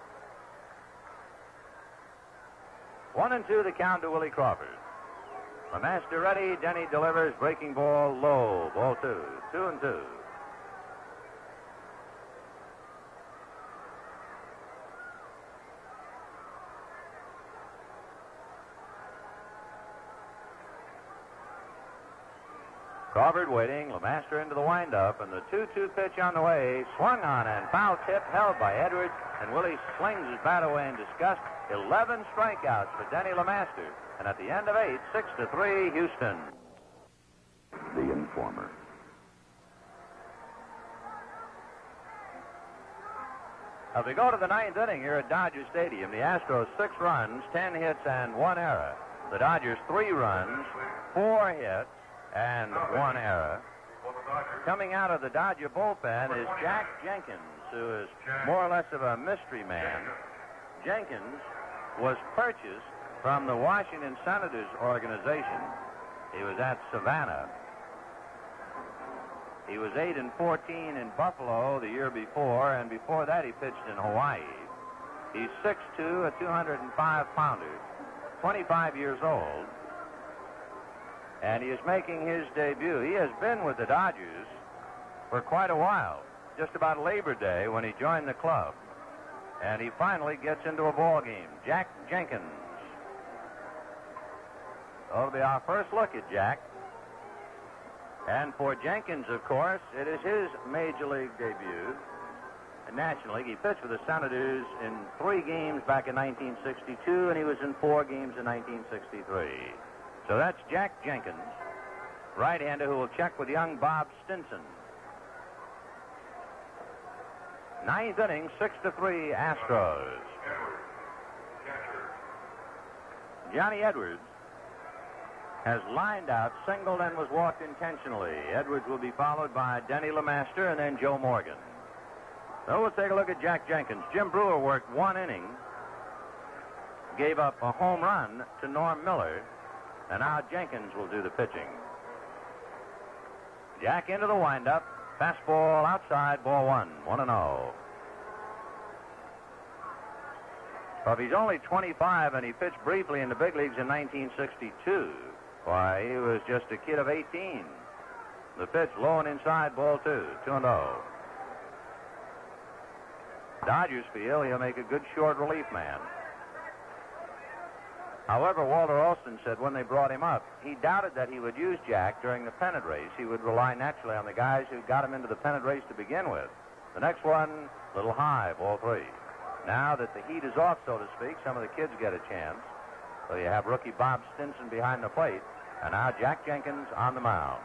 One and 2, the count to Willie Crawford. LeMaster ready. Denny delivers. Breaking ball low. Ball 2. 2-2. Crawford waiting. LeMaster into the windup, and the 2-2 pitch on the way. Swung on and foul tip held by Edwards, and Willie slings his bat away in disgust. 11 strikeouts for Denny LeMaster. And at the end of 8, 6-3, Houston. The Informer. As we go to the 9th inning here at Dodger Stadium, the Astros 6 runs, 10 hits, and 1 error. The Dodgers 3 runs, 4 hits, and 1 error. Coming out of the Dodger bullpen is Jack Jenkins, who is more or less of a mystery man. Jenkins was purchased from the Washington Senators organization. He was at Savannah. He was 8-14 in Buffalo the year before, and before that he pitched in Hawaii. He's 6'2", a 205-pounder, 25 years old, and he is making his debut. He has been with the Dodgers for quite a while, just about Labor Day when he joined the club, and he finally gets into a ball game. Jack Jenkins. That'll be our first look at Jack. And for Jenkins, of course, it is his Major League debut. In National League, he pitched for the Senators in 3 games back in 1962, and he was in 4 games in 1963. So that's Jack Jenkins, right-hander, who will check with young Bob Stinson. 9th inning, 6-3, Astros. Johnny Edwards has lined out, singled, and was walked intentionally. Edwards will be followed by Denny LeMaster and then Joe Morgan. So we'll take a look at Jack Jenkins. Jim Brewer worked 1 inning, gave up a home run to Norm Miller, and now Jenkins will do the pitching. Jack into the windup. Fastball outside, ball 1, 1-0. Well, if he's only 25 and he pitched briefly in the big leagues in 1962, why, he was just a kid of 18. The pitch low and inside, ball 2, 2-0. Dodgers feel he'll make a good short relief man. However, Walter Alston said when they brought him up, he doubted that he would use Jack during the pennant race. He would rely naturally on the guys who got him into the pennant race to begin with. The next one, a little high, ball 3. Now that the heat is off, so to speak, some of the kids get a chance. So you have rookie Bob Stinson behind the plate. And now Jack Jenkins on the mound.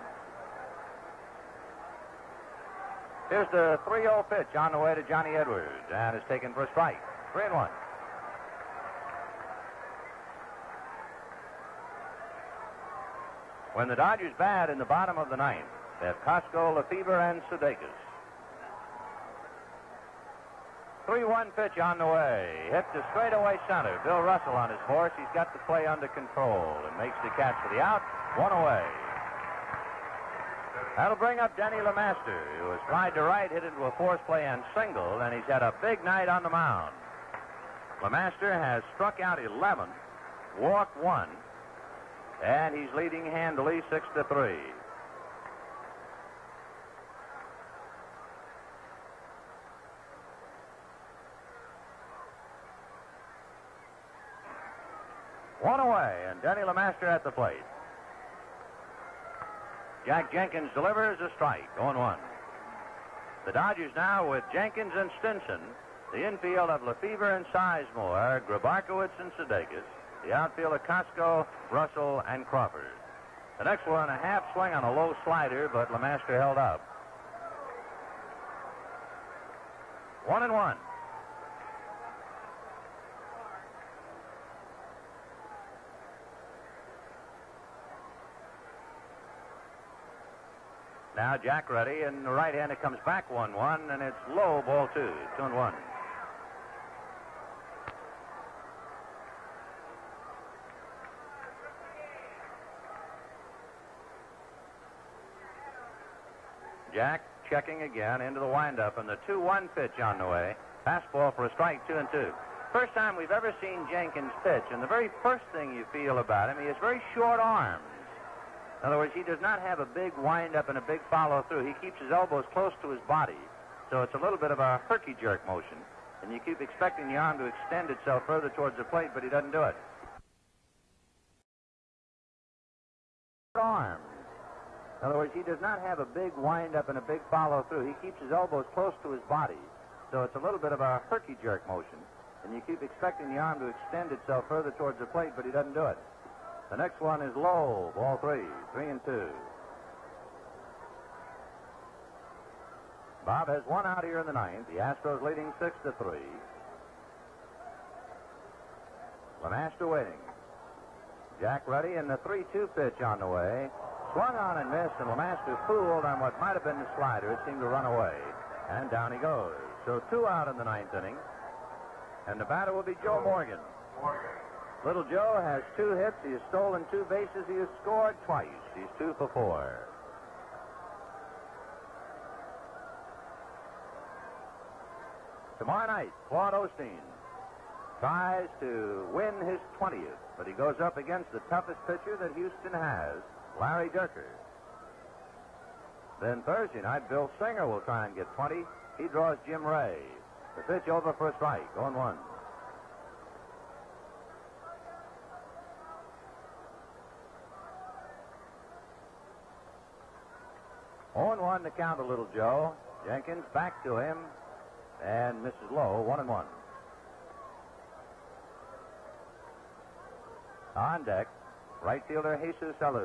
Here's the 3-0 pitch on the way to Johnny Edwards, and is taken for a strike. 3-1. When the Dodgers bat in the bottom of the 9th, they have Costco, Lefebvre, and Sudeikis. 3-1 pitch on the way. Hit to straightaway center. Bill Russell on his horse. He's got the play under control and makes the catch for the out. 1 away. That'll bring up Denny LeMaster, who has tried to right, hit into a force play and singled, and he's had a big night on the mound. LeMaster has struck out 11, walked 1, and he's leading handily 6-3. One away, and Denny LeMaster at the plate. Jack Jenkins delivers a strike, 0-1. The Dodgers now with Jenkins and Stinson. The infield of Lefebvre and Sizemore, Grabarkowitz and Sudeikis. The outfield of Costco, Russell, and Crawford. The next one, a half swing on a low slider, but LeMaster held up. 1-1. Now Jack ready, and the right-hander comes back 1-1, and it's low, ball 2, 2-1. Jack checking again into the windup, and the 2-1 pitch on the way. Fastball for a strike, 2-2. First time we've ever seen Jenkins pitch, and the very first thing you feel about him, he has very short arms. In other words, he does not have a big wind-up and a big follow-through. He keeps his elbows close to his body, so it's a little bit of a herky-jerk motion, and you keep expecting the arm to extend itself further towards the plate, but he doesn't do it. Arms. In other words, he does not have a big wind-up and a big follow-through. He keeps his elbows close to his body, so it's a little bit of a herky-jerk motion, and you keep expecting the arm to extend itself further towards the plate, but he doesn't do it. The next one is low, ball 3, 3-2. Bob has one out here in the ninth. The Astros leading 6-3. Lemaster waiting. Jack ready, and the 3-2 pitch on the way. Swung on and missed, and Lemaster fooled on what might have been the slider. It seemed to run away, and down he goes. So 2 out in the ninth inning, and the batter will be Joe Morgan. Little Joe has 2 hits. He has stolen 2 bases. He has scored twice. He's 2 for 4. Tomorrow night, Claude Osteen tries to win his 20th, but he goes up against the toughest pitcher that Houston has, Larry Dierker. Then Thursday night, Bill Singer will try and get 20. He draws Jim Ray. The pitch over for a strike, 0-1. On to count a Little Joe. Jenkins back to him, and Mrs. Lowe, 1-1. On deck, right fielder Jesus Alou.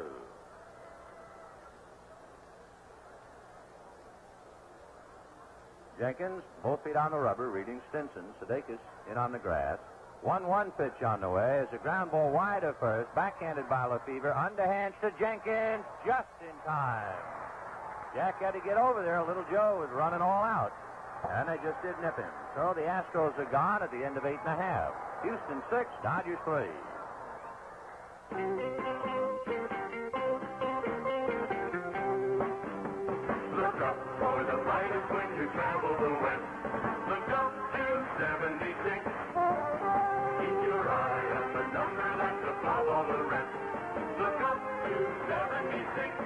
Jenkins, both feet on the rubber, reading Stinson. Sudeikis in on the grass. 1-1 pitch on the way as a ground ball wide of first, backhanded by Lefevre. Underhands to Jenkins, just in time. Jack had to get over there. Little Joe was running all out, and they just did nip him. So the Astros are gone at the end of 8.5. Houston 6, Dodgers 3. Look up for the brightest when you travel the west. Look up to 76. Keep your eye on the number that's above all the rest. Look up to 76.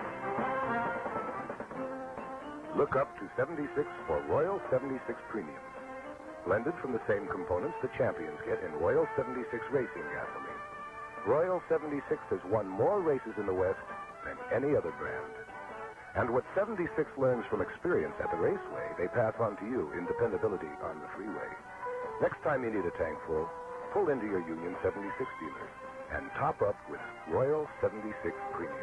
Look up to 76 for Royal 76 Premium. Blended from the same components the champions get in Royal 76 racing gasoline. Royal 76 has won more races in the West than any other brand. And what 76 learns from experience at the raceway, they pass on to you in dependability on the freeway. Next time you need a tank full, pull into your Union 76 dealer and top up with Royal 76 Premium.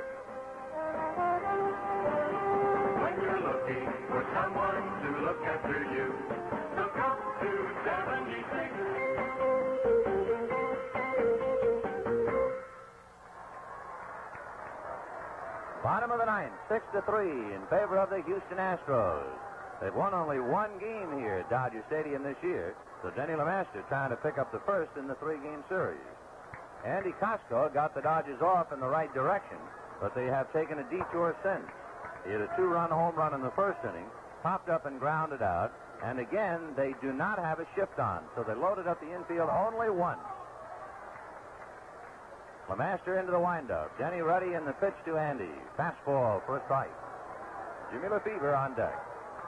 When you're looking for someone to look after you, look up to 76. Bottom of the ninth, 6-3 in favor of the Houston Astros. They've won only one game here at Dodger Stadium this year, so Denny LeMaster trying to pick up the first in the 3-game series. Andy Costco got the Dodgers off in the right direction, but they have taken a detour since. He had a 2-run home run in the first inning, popped up and grounded out, and again, they do not have a shift on, so they loaded up the infield only once. LeMaster into the windup. Denny ready in the pitch to Andy. Fastball for a strike. Jimmy Lefevre on deck.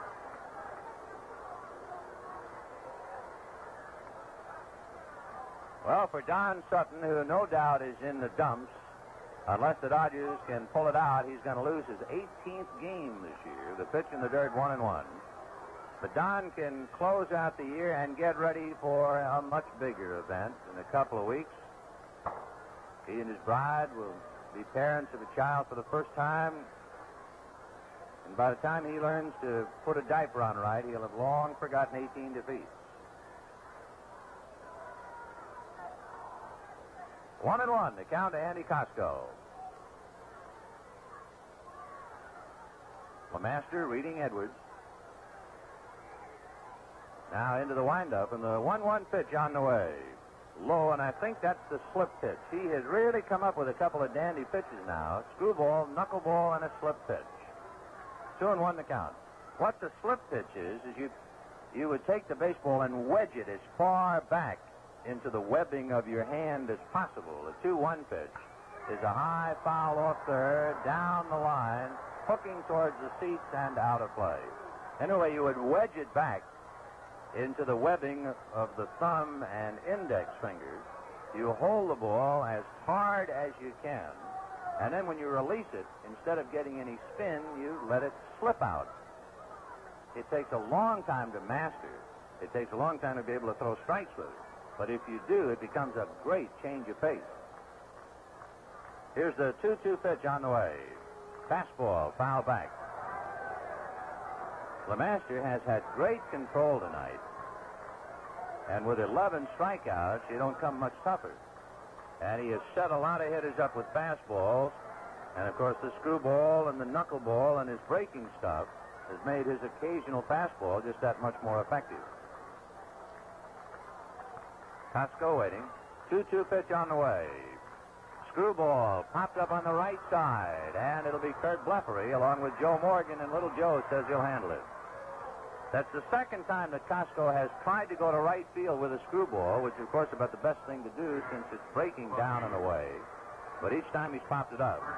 Well, for Don Sutton, who no doubt is in the dumps, unless the Dodgers can pull it out, he's going to lose his 18th game this year. The pitch in the dirt, 1-1. But Don can close out the year and get ready for a much bigger event in a couple of weeks. He and his bride will be parents of a child for the first time. And by the time he learns to put a diaper on right, he'll have long forgotten 18 defeats. 1-1, the count to Andy Costco. LeMaster reading Edwards. Now into the windup, and the 1-1 pitch on the way. Low, and I think that's the slip pitch. He has really come up with a couple of dandy pitches now. Screwball, knuckleball, and a slip pitch. 2-1 the count. What the slip pitch is you would take the baseball and wedge it as far back into the webbing of your hand as possible. The 2-1 pitch is a high foul off third, down the line, hooking towards the seats and out of play. Anyway, you would wedge it back into the webbing of the thumb and index fingers. You hold the ball as hard as you can, and then when you release it, instead of getting any spin, you let it slip out. It takes a long time to master. It takes a long time to be able to throw strikes with it. But if you do, it becomes a great change of pace. Here's the 2-2 pitch on the way. Fastball, foul back. LeMaster has had great control tonight. And with 11 strikeouts, you don't come much tougher. And he has set a lot of hitters up with fastballs. And, of course, the screwball and the knuckleball and his breaking stuff has made his occasional fastball just that much more effective. Costco waiting. 2-2 pitch on the way. Screwball popped up on the right side, and it'll be Kurt Blefary along with Joe Morgan, and Little Joe says he'll handle it. That's the second time that Costco has tried to go to right field with a screwball, which, of course, is about the best thing to do since it's breaking down and away. But each time he's popped it up.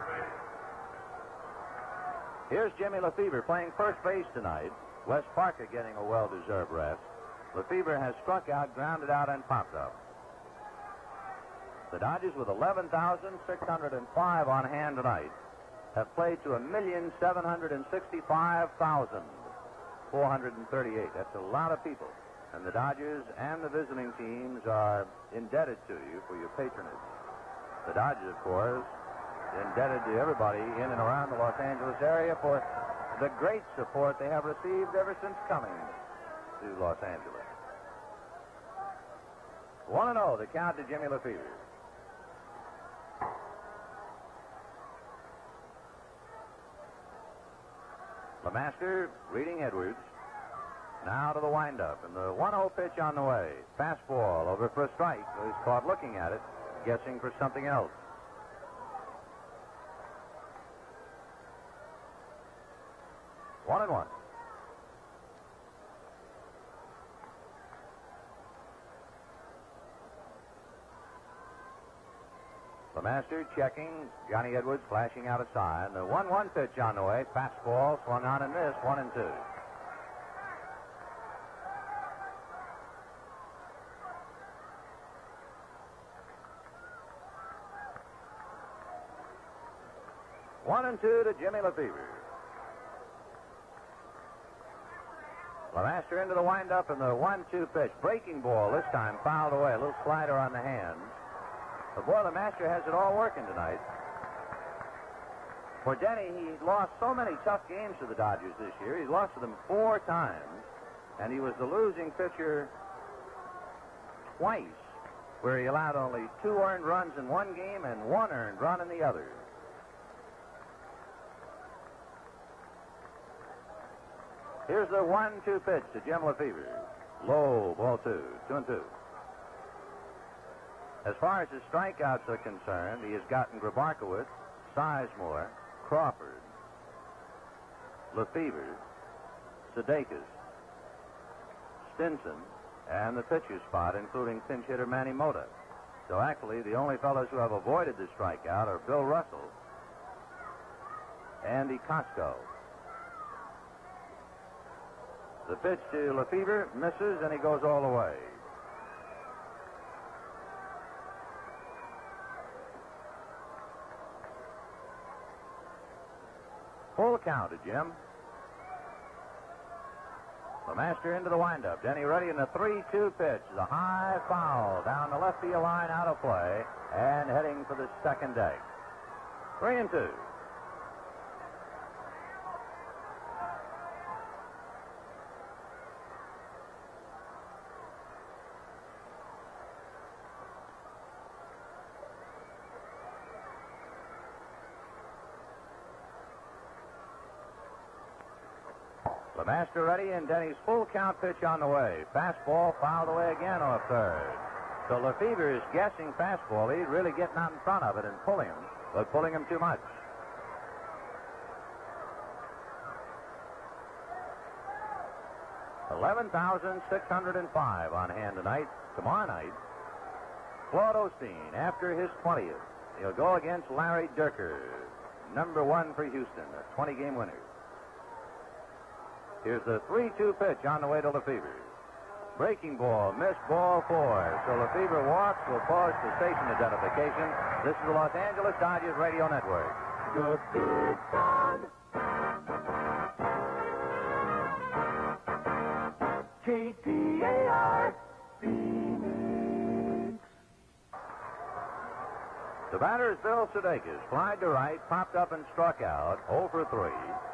Here's Jimmy Lefebvre playing first base tonight. Wes Parker getting a well-deserved rest. Lefebvre has struck out, grounded out, and popped up. The Dodgers, with 11,605 on hand tonight, have played to 1,765,438. That's a lot of people. And the Dodgers and the visiting teams are indebted to you for your patronage. The Dodgers, of course, indebted to everybody in and around the Los Angeles area for the great support they have received ever since coming to Los Angeles. 1-0, the count to Jimmy Lefebvre. LeMaster reading Edwards. Now to the windup, and the 1-0 pitch on the way. Fastball over for a strike. He's caught looking at it, guessing for something else. One and one. LeMaster checking. Johnny Edwards flashing out a sign. The 1-1 pitch on the way. Fastball swung on and missed. 1-2. One and two to Jimmy Lefebvre. LeMaster into the windup, and the 1-2 pitch. Breaking ball this time, fouled away. A little slider on the hands. But boy, LeMaster has it all working tonight. For Denny, he lost so many tough games to the Dodgers this year. He's lost to them 4 times, and he was the losing pitcher twice, where he allowed only 2 earned runs in one game and 1 earned run in the other. Here's the 1-2 pitch to Jim Lefebvre. Low, ball 2, 2-2. As far as his strikeouts are concerned, he has gotten Grabarkowitz, Sizemore, Crawford, Lefebvre, Sudeikis, Stinson, and the pitcher spot, including pinch hitter Manny Mota. So actually, the only fellows who have avoided the strikeout are Bill Russell, Andy Costco. The pitch to Lefebvre misses, and he goes all the way. Full count to Jim. LeMaster into the windup. Denny ready in the 3-2 pitch. The high foul down the left field line, out of play, and heading for the second deck. 3-2. LeMaster ready, and Denny's full count pitch on the way. Fastball fouled away again off third. So Lefebvre is guessing fastball. He's really getting out in front of it and pulling him, but pulling him too much. $11,605 on hand tonight. Tomorrow night, Claude Osteen, after his 20th He'll go against Larry Dierker, number 1 for Houston, a 20-game winner. Here's the 3-2 pitch on the way to Lefebvre. Breaking ball, missed ball 4. So Lefebvre walks, will pause for station identification. This is the Los Angeles Dodgers Radio Network. The big dog. KTAR Phoenix. The batter is Bill Sudeikis. Flied to right, popped up and struck out. 0 for 3.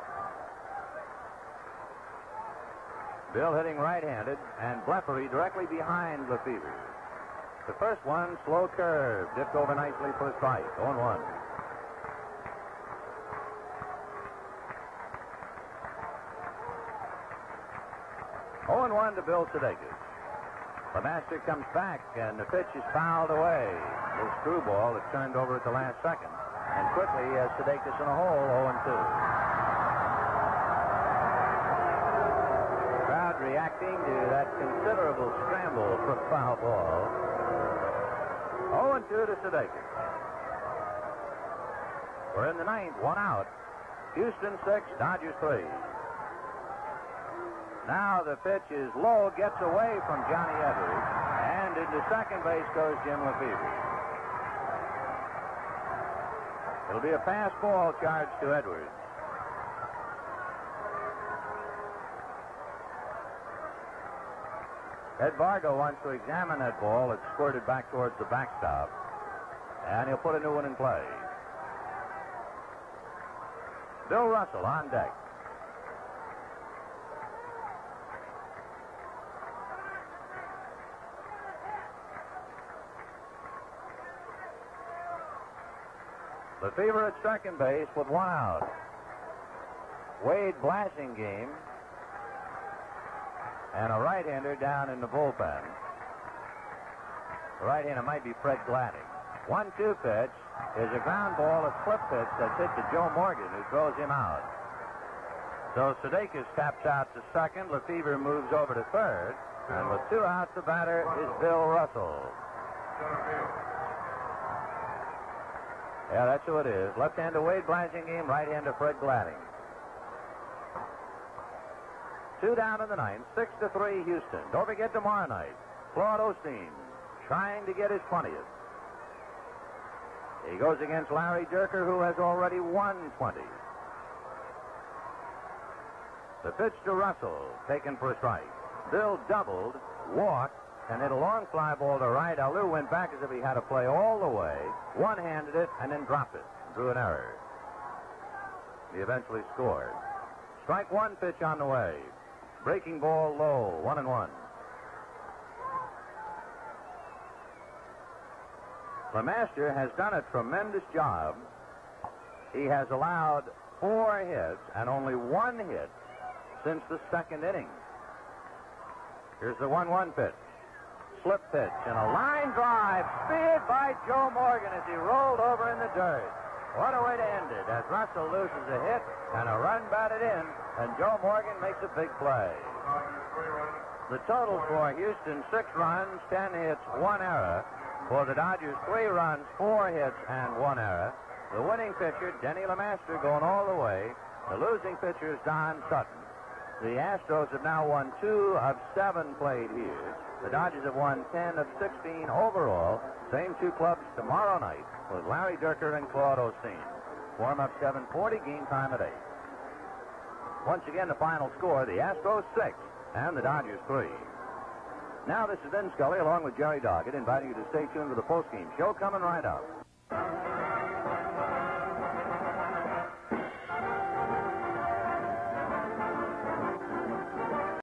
Bill hitting right-handed, and Bleppery directly behind Lefebvre. The first one, slow curve, dipped over nicely for a strike. 0-1. One to Bill Sudeikis. The master comes back, and the pitch is fouled away. This screwball is turned over at the last second, and quickly he has Sudeikis in a hole. 0-2. Crowd reacting to that considerable scramble for foul ball. 0-2 to Sudeikis. We're in the 9th, 1 out. Houston 6, Dodgers 3. Now the pitch is low, gets away from Johnny Edwards, and into second base goes Jim Lefebvre. It'll be a pass ball charged to Edwards. Ed Vargo wants to examine that ball. It's squirted back towards the backstop, and he'll put a new one in play. Bill Russell on deck. Lefebvre at second base with 1 out. Wade Blasingame and a right-hander down in the bullpen. The right-hander might be Fred Gladding. 1-2 pitch is a ground ball, a slip pitch that's hit to Joe Morgan, who throws him out. So Sudeikis taps out to second. Lefebvre moves over to third. And with 2 outs, the batter is Bill Russell. Yeah, that's who it is. Left-hander Wade Blasingame, right-hander Fred Gladding. 2 down in the 9th, 6-3 Houston. Don't forget tomorrow night, Claude Osteen trying to get his 20th. He goes against Larry Dierker, who has already won 20. The pitch to Russell, taken for a strike. Bill doubled, walked, and hit a long fly ball to right. Alou went back as if he had to play all the way, one-handed it, and then dropped it. Drew an error. He eventually scored. Strike 1 pitch on the way. Breaking ball low, 1-1. LeMaster has done a tremendous job. He has allowed 4 hits and only 1 hit since the 2nd inning. Here's the 1-1 pitch. Slip pitch and a line drive. Speared by Joe Morgan as he rolled over in the dirt. What a way to end it as Russell loses a hit and a run batted in, and Joe Morgan makes a big play. The total for Houston, 6 runs, 10 hits, 1 error. For the Dodgers, 3 runs, 4 hits, and 1 error. The winning pitcher, Denny LeMaster, going all the way. The losing pitcher is Don Sutton. The Astros have now won 2 of 7 played here. The Dodgers have won 10 of 16 overall. Same 2 clubs tomorrow night with Larry Dierker and Claude Osteen. Warm-up 7:40, game time at 8. Once again, the final score, the Astros 6 and the Dodgers 3. Now, this is Vin Scully along with Jerry Doggett, inviting you to stay tuned to the postgame show coming right up.